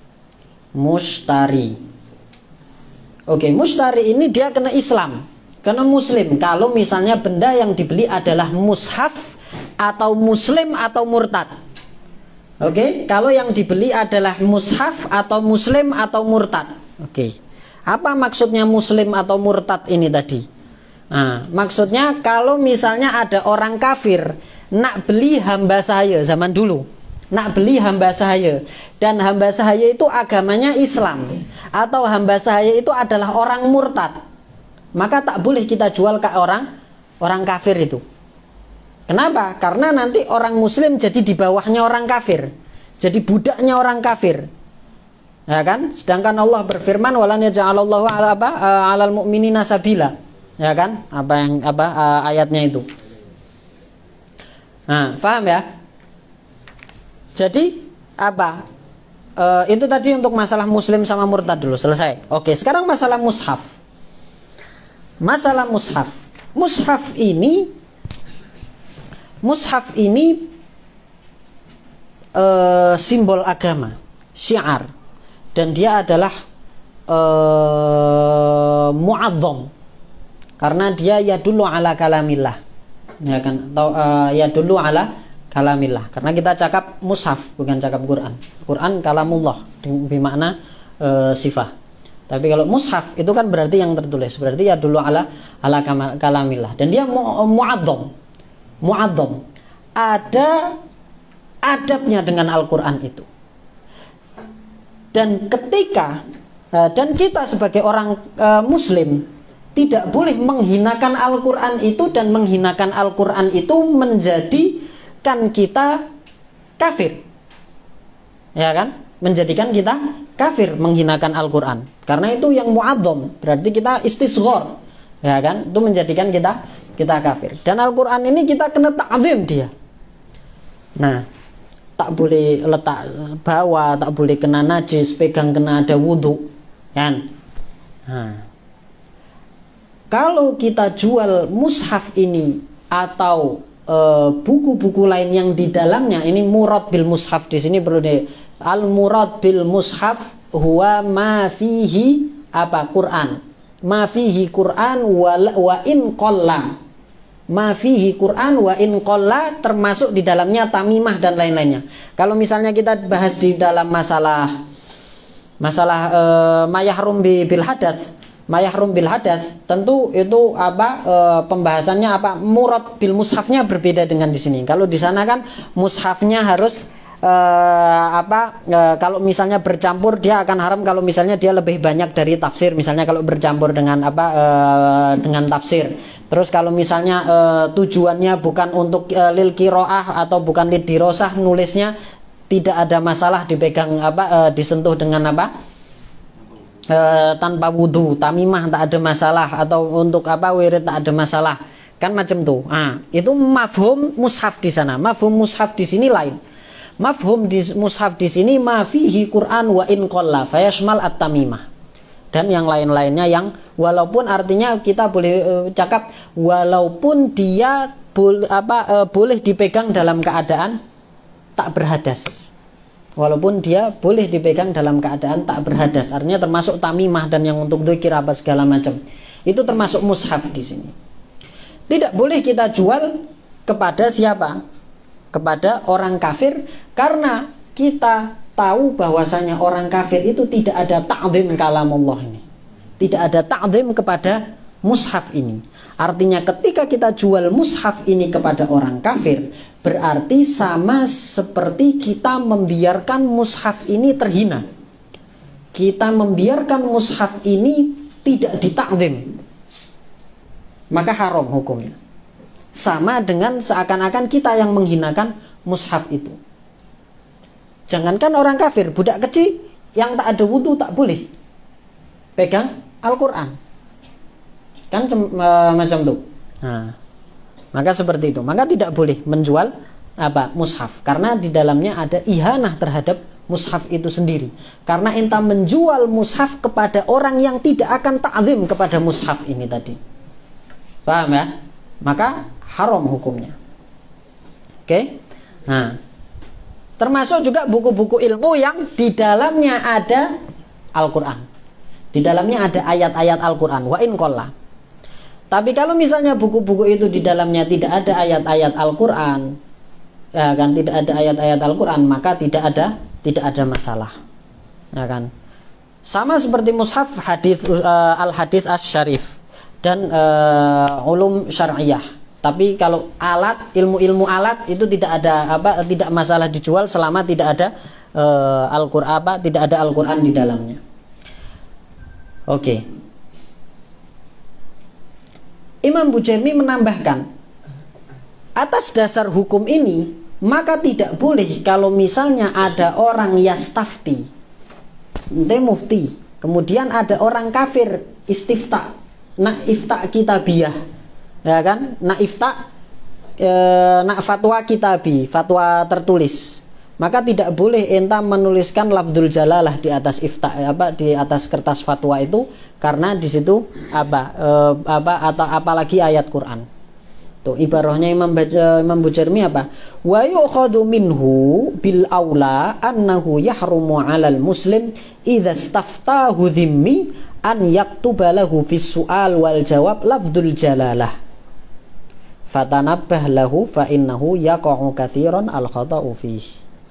Oke, mustari ini dia kena Islam, kena Muslim. Kalau misalnya benda yang dibeli adalah mushaf atau Muslim atau murtad. Oke, kalau yang dibeli adalah mushaf atau Muslim atau murtad. Oke, apa maksudnya Muslim atau murtad ini tadi? Nah, maksudnya kalau misalnya ada orang kafir nak beli hamba saya zaman dulu, nak beli hamba saya, dan hamba saya itu agamanya Islam, atau hamba saya itu adalah orang murtad, maka tak boleh kita jual ke orang kafir itu. Kenapa? Karena nanti orang muslim jadi di bawahnya orang kafir, jadi budaknya orang kafir, ya kan? Sedangkan Allah berfirman walan yaj'alallahu 'alal mu'minina sabila, ya kan? Ayatnya itu. Nah, paham ya? Jadi itu tadi untuk masalah muslim sama murtad dulu, selesai. Oke, sekarang masalah mushaf. Masalah mushaf. Mushaf ini simbol agama, syiar, dan dia adalah mu'azzam karena dia yadullu ala kalamillah, ya kan? Atau yadullu ala kalamillah, karena kita cakap mushaf bukan cakap Quran. Quran kalamullah bermakna sifah. Tapi kalau mushaf itu kan berarti yang tertulis, berarti ya dulu ala kalamillah, dan dia mu'azzam. Ada adabnya dengan Al-Quran itu. Dan kita sebagai orang muslim tidak boleh menghinakan Al-Quran itu, dan menghinakan Al-Quran itu menjadikan kita kafir, ya kan? Menjadikan kita kafir menghinakan Al-Quran, karena itu yang mu'azzam, berarti kita istisghar, ya kan? Itu menjadikan kita kafir. Dan Al-Quran ini kita kena ta'zim dia. Nah, tak boleh letak bawa, tak boleh kena najis, pegang kena ada wudhu, kan? Nah, kalau kita jual mushaf ini atau buku-buku lain yang di dalamnya, ini murad bil mushaf di sini perlu al murad bil mushaf huwa ma fihi Quran, ma fihi Quran wa in qalla, ma fihi Quran wa in qalla, termasuk di dalamnya tamimah dan lain-lainnya. Kalau misalnya kita bahas di dalam masalah mayahrum bil hadath, mayahrum bil hadath, tentu itu pembahasannya murad bil mushafnya berbeda dengan di sini. Kalau di sana kan mushafnya harus kalau misalnya bercampur dia akan haram kalau misalnya dia lebih banyak dari tafsir, misalnya kalau bercampur dengan dengan tafsir. Terus kalau misalnya tujuannya bukan untuk lil qiraah atau bukan lid dirosah, nulisnya tidak ada masalah dipegang disentuh dengan tanpa wudhu, tamimah tak ada masalah, atau untuk wirid tak ada masalah, kan macam tuh. Itu mafhum mushaf di sana. Mafhum mushaf di sini lain. Mafhum di mushaf di sini ma fihi Quran wa in qalla fayashmal at-tamimah dan yang lain-lainnya, yang walaupun artinya kita boleh cakap walaupun dia boleh dipegang dalam keadaan tak berhadas. Walaupun dia boleh dipegang dalam keadaan tak berhadas, artinya termasuk tamimah dan yang untuk dzikir segala macam. Itu termasuk mushaf di sini. Tidak boleh kita jual kepada siapa? Kepada orang kafir, karena kita tahu bahwasanya orang kafir itu tidak ada ta'zim kalamullah ini. Tidak ada ta'zim kepada mushaf ini. Artinya ketika kita jual mushaf ini kepada orang kafir, berarti sama seperti kita membiarkan mushaf ini terhina. Kita membiarkan mushaf ini tidak ditakzim, maka haram hukumnya. Sama dengan seakan-akan kita yang menghinakan mushaf itu. Jangankan orang kafir, budak kecil yang tak ada wudu tak boleh pegang Al-Quran. Kan macam itu. Nah, maka seperti itu. Maka tidak boleh menjual mushaf, karena di dalamnya ada ihanah terhadap mushaf itu sendiri. Karena enta menjual mushaf kepada orang yang tidak akan ta'zim kepada mushaf ini tadi. Paham ya? Maka haram hukumnya. Oke? Nah, termasuk juga buku-buku ilmu yang di dalamnya ada Al-Quran. Di dalamnya ada ayat-ayat Al-Quran. Wa in qalla. Tapi kalau misalnya buku-buku itu di dalamnya tidak ada ayat-ayat Al-Quran, ya kan, tidak ada ayat-ayat Al-Quran, maka tidak ada masalah. Ya kan? Sama seperti mushaf hadis al-hadis asy-syarif dan ulum syar'iyah. Tapi kalau alat, ilmu-ilmu alat itu tidak ada tidak masalah dijual selama tidak ada Al-Qur'an, tidak ada Al-Qur'an di dalamnya. Oke. Imam Bujaimi menambahkan, atas dasar hukum ini, maka tidak boleh kalau misalnya ada orang yastafti, mufti, kemudian ada orang kafir istifta, ifta kitabiyah. Ya kan, fatwa kitabi, fatwa tertulis, maka tidak boleh enta menuliskan lafdzul jalalah di atas di atas kertas fatwa itu, karena di situ atau apalagi ayat Quran. Tuh ibarahnya Imam Bujaimi apa? Wa yukhadhu minhu bil aula annahu yahrumu 'alal muslim idza staftahu dhimmi an yaktuba lahu fis su'al wal jawab lafdzul jalalah. Fatanabbah lahu fa innahu yaqa'u katsiran al-khata'u fihi.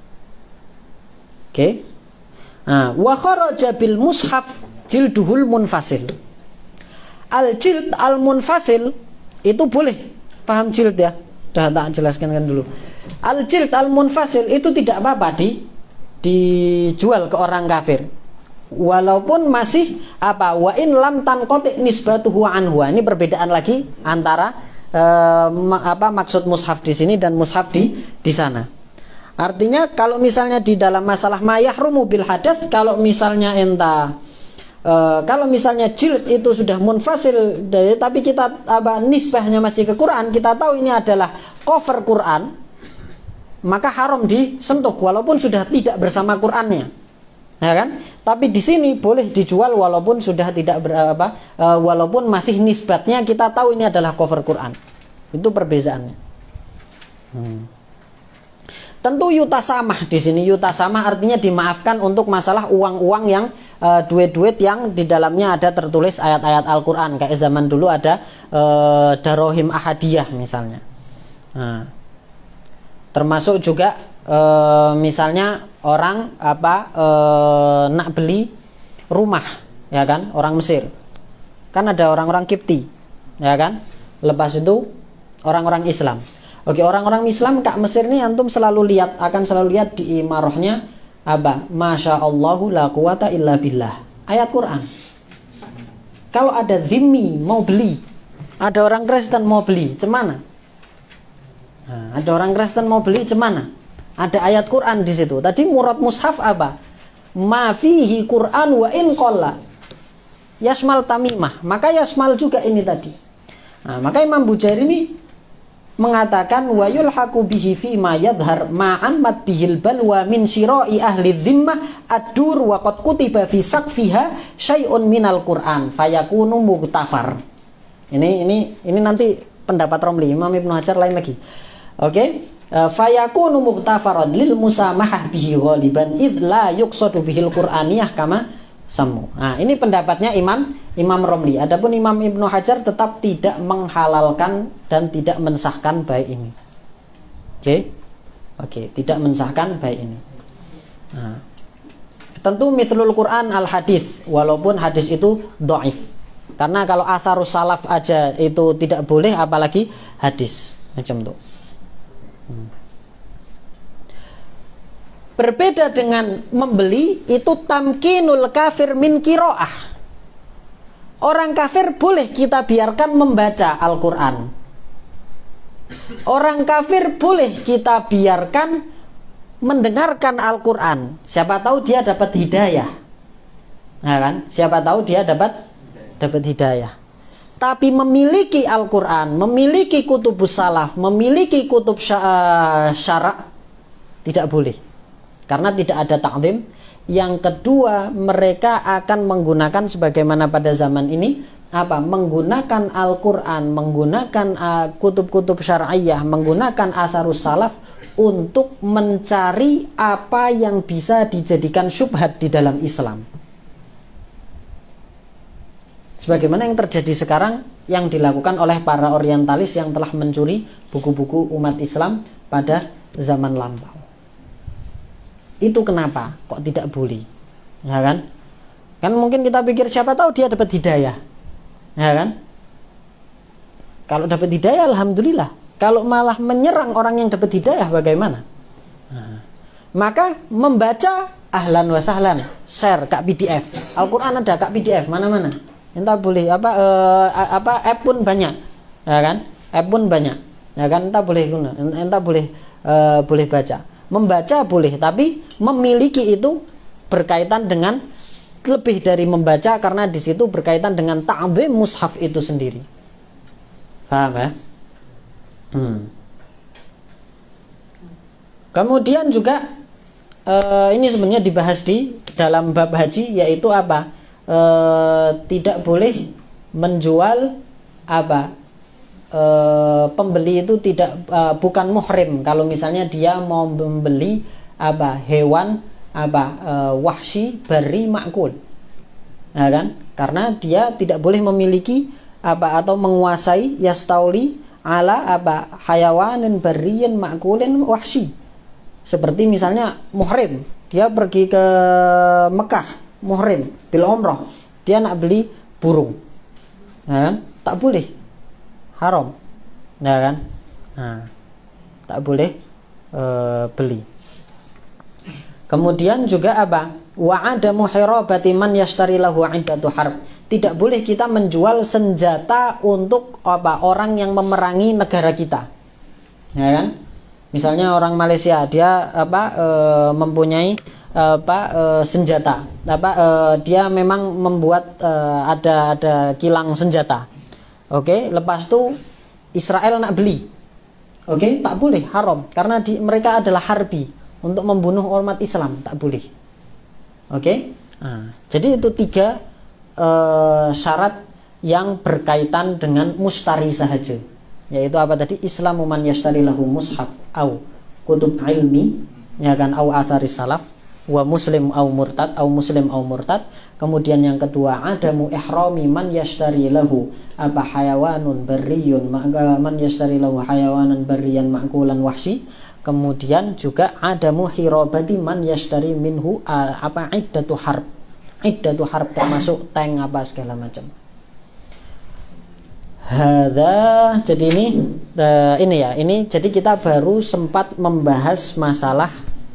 Oke. Wa kharaja bil mushaf jilduhul munfasil. Al-jild al-munfasil itu boleh. Paham jild ya? Dah tak jelaskan kan dulu. Al-jild al-munfasil itu tidak apa-apa dijual ke orang kafir. Walaupun masih wa in lam tanqati nisbatuhu anhu. Ini perbedaan lagi antara maksud mushaf di sini dan mushaf di sana. Artinya kalau misalnya di dalam masalah mayahrumu bil hadath, kalau misalnya kalau misalnya jilid itu sudah munfasil tapi kita nisbahnya masih ke Quran, kita tahu ini adalah cover Quran, maka haram disentuh walaupun sudah tidak bersama Qurannya. Ya kan? Tapi di sini boleh dijual walaupun sudah tidak walaupun masih nisbatnya kita tahu ini adalah cover Quran. Itu perbezaannya. Tentu yutasamah di sini, yutasamah artinya dimaafkan untuk masalah uang-uang yang duit-duit yang di dalamnya ada tertulis ayat-ayat Al-Qur'an, kayak zaman dulu ada darohim ahadiyah misalnya. Nah, termasuk juga misalnya orang nak beli rumah, ya kan, orang Mesir, kan ada orang-orang Kipti, ya kan, lepas itu orang-orang Islam. Oke, orang-orang Islam Kak Mesir ini antum akan selalu lihat di imarahnya Masya Allahu la quwata illa billah, ayat Quran. Kalau ada zimmi mau beli, ada orang Kristen mau beli, cemana? Nah, ada orang Kristen mau beli, cemana? Ada ayat Quran di situ. Tadi murad mushaf ma fihi Quran wa in qalla yasmal tamimah, maka yasmal juga ini tadi. Nah, maka Imam Bujairi mengatakan wa yulhaqu bihi fi ma yadhhar ma'ammat bihil balwa min syira'i ahli dhimmah ad-dur wa qad kutiba fi saqfiha syai'un minal Qur'an fayakunu mughtafar. Ini nanti pendapat Romli, Imam Ibnu Hajar lain lagi. Oke, fayakunu mughtafaran lil musamahah bihi ghaliban id la yuqsadu bihil qur'aniyah kama samu. Nah, ini pendapatnya Imam Romli. Adapun Imam Ibnu Hajar tetap tidak menghalalkan dan tidak mensahkan baik ini. Oke, tidak mensahkan baik ini. Nah, tentu mithlul Quran al hadis, walaupun hadis itu dhaif. Karena kalau atharus salaf aja itu tidak boleh, apalagi hadis macam itu. Berbeda dengan membeli, itu tamkinul kafir min qiraah. Orang kafir boleh kita biarkan membaca Al-Quran. Orang kafir boleh kita biarkan mendengarkan Al-Quran. Siapa tahu dia dapat hidayah. Nah, kan? Siapa tahu dia dapat hidayah. Tapi memiliki Al-Quran, memiliki kutubus salaf, memiliki kutub syara' tidak boleh. Karena tidak ada ta'zim. Yang kedua, mereka akan menggunakan sebagaimana pada zaman ini menggunakan Al-Quran, menggunakan kutub-kutub syar'iyah, menggunakan atharus salaf untuk mencari apa yang bisa dijadikan syubhat di dalam Islam. Sebagaimana yang terjadi sekarang, yang dilakukan oleh para orientalis yang telah mencuri buku-buku umat Islam pada zaman lampau. Itu kenapa kok tidak boleh, ya kan? Kan mungkin kita pikir siapa tahu dia dapat hidayah, ya kan? Kalau dapat hidayah alhamdulillah. Kalau malah menyerang orang yang dapat hidayah bagaimana? Nah, maka membaca ahlan wa sahlan, share kak PDF. Al-Quran ada kak PDF mana-mana. Entah boleh app pun banyak, ya kan? App pun banyak, ya kan? Entah boleh baca. Membaca boleh, tapi memiliki itu berkaitan dengan lebih dari membaca, karena di situ berkaitan dengan ta'zim mushaf itu sendiri. Paham ya? Kemudian juga ini sebenarnya dibahas di dalam bab haji, yaitu tidak boleh menjual pembeli itu bukan muhrim kalau misalnya dia mau membeli hewan wahsy bari makul, nah, kan? Karena dia tidak boleh memiliki atau menguasai yastauli ala hayawanin bariyin makulin wahsy. Seperti misalnya muhrim, dia pergi ke Mekah, muhrim bil umrah, dia nak beli burung, nah, kan? Tak boleh, haram, ya kan? Nah, tak boleh beli. Kemudian juga wa adamu hirabati man yashtari lahu iddatu harb. Tidak boleh kita menjual senjata untuk orang yang memerangi negara kita, ya kan? Misalnya orang Malaysia, dia mempunyai senjata, dia memang membuat ada kilang senjata. Oke, lepas itu Israel nak beli. Oke, tak boleh, haram, karena mereka adalah harbi untuk membunuh umat Islam, tak boleh. Oke, nah, jadi itu 3 syarat yang berkaitan dengan mustari sahaja, yaitu tadi? Islamu man yashtari lahu mushaf au kutub ilmi, ya kan, au atharis salaf, wa muslim au murtad. Kemudian yang kedua, adamu ihrami man yashtari lahu hayawanun barriyun, man yashtari lahu hayawanan barriyan ma'kulan wahsy. Kemudian juga adamu hirabati man yashtari minhu iddatu harb, termasuk tank segala macam. Jadi ini jadi kita baru sempat membahas masalah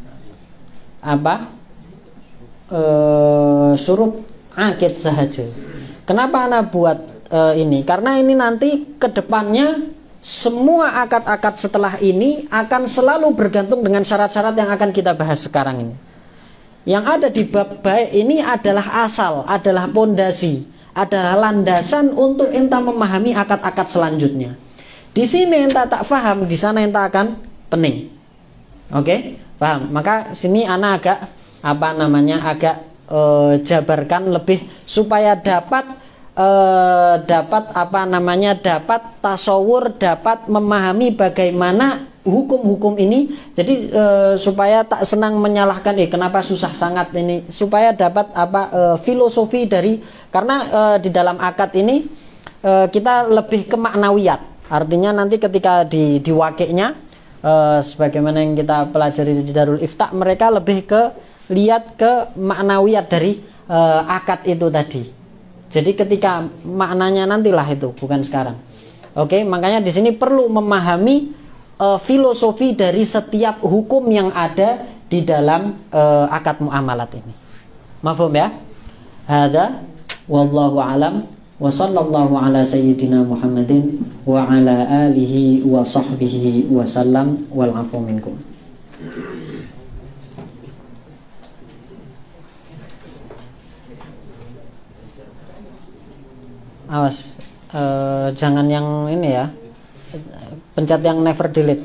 surut akid sahaja. Kenapa anak buat ini? Karena ini nanti kedepannya semua akad-akad setelah ini akan selalu bergantung dengan syarat-syarat yang akan kita bahas sekarang ini. Yang ada di bab baik ini adalah asal, adalah pondasi, adalah landasan untuk enta memahami akad-akad selanjutnya. Di sini enta tak paham, di sana enta akan pening. Oke, paham? Maka sini anak agak jabarkan lebih supaya dapat dapat tasawur, dapat memahami bagaimana hukum-hukum ini. Jadi supaya tak senang menyalahkan kenapa susah sangat ini, supaya dapat filosofi dari, karena di dalam akad ini kita lebih ke maknawiyat. Artinya nanti ketika di wakiknya sebagaimana yang kita pelajari di Darul Ifta, mereka lebih ke lihat ke maknawiyat dari akad itu tadi. Jadi ketika maknanya nantilah itu, bukan sekarang. Oke, makanya di sini perlu memahami filosofi dari setiap hukum yang ada di dalam akad muamalat ini. Mafhum ya? Hada wallahu alam wa sallallahu ala sayyidina Muhammadin wa ala alihi wa sahbihi wa sallam wal afu minkum. Awas, jangan yang ini ya, pencet yang never delete.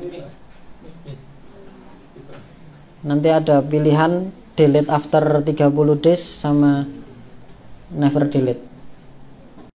Nanti ada pilihan delete after 30 days sama never delete.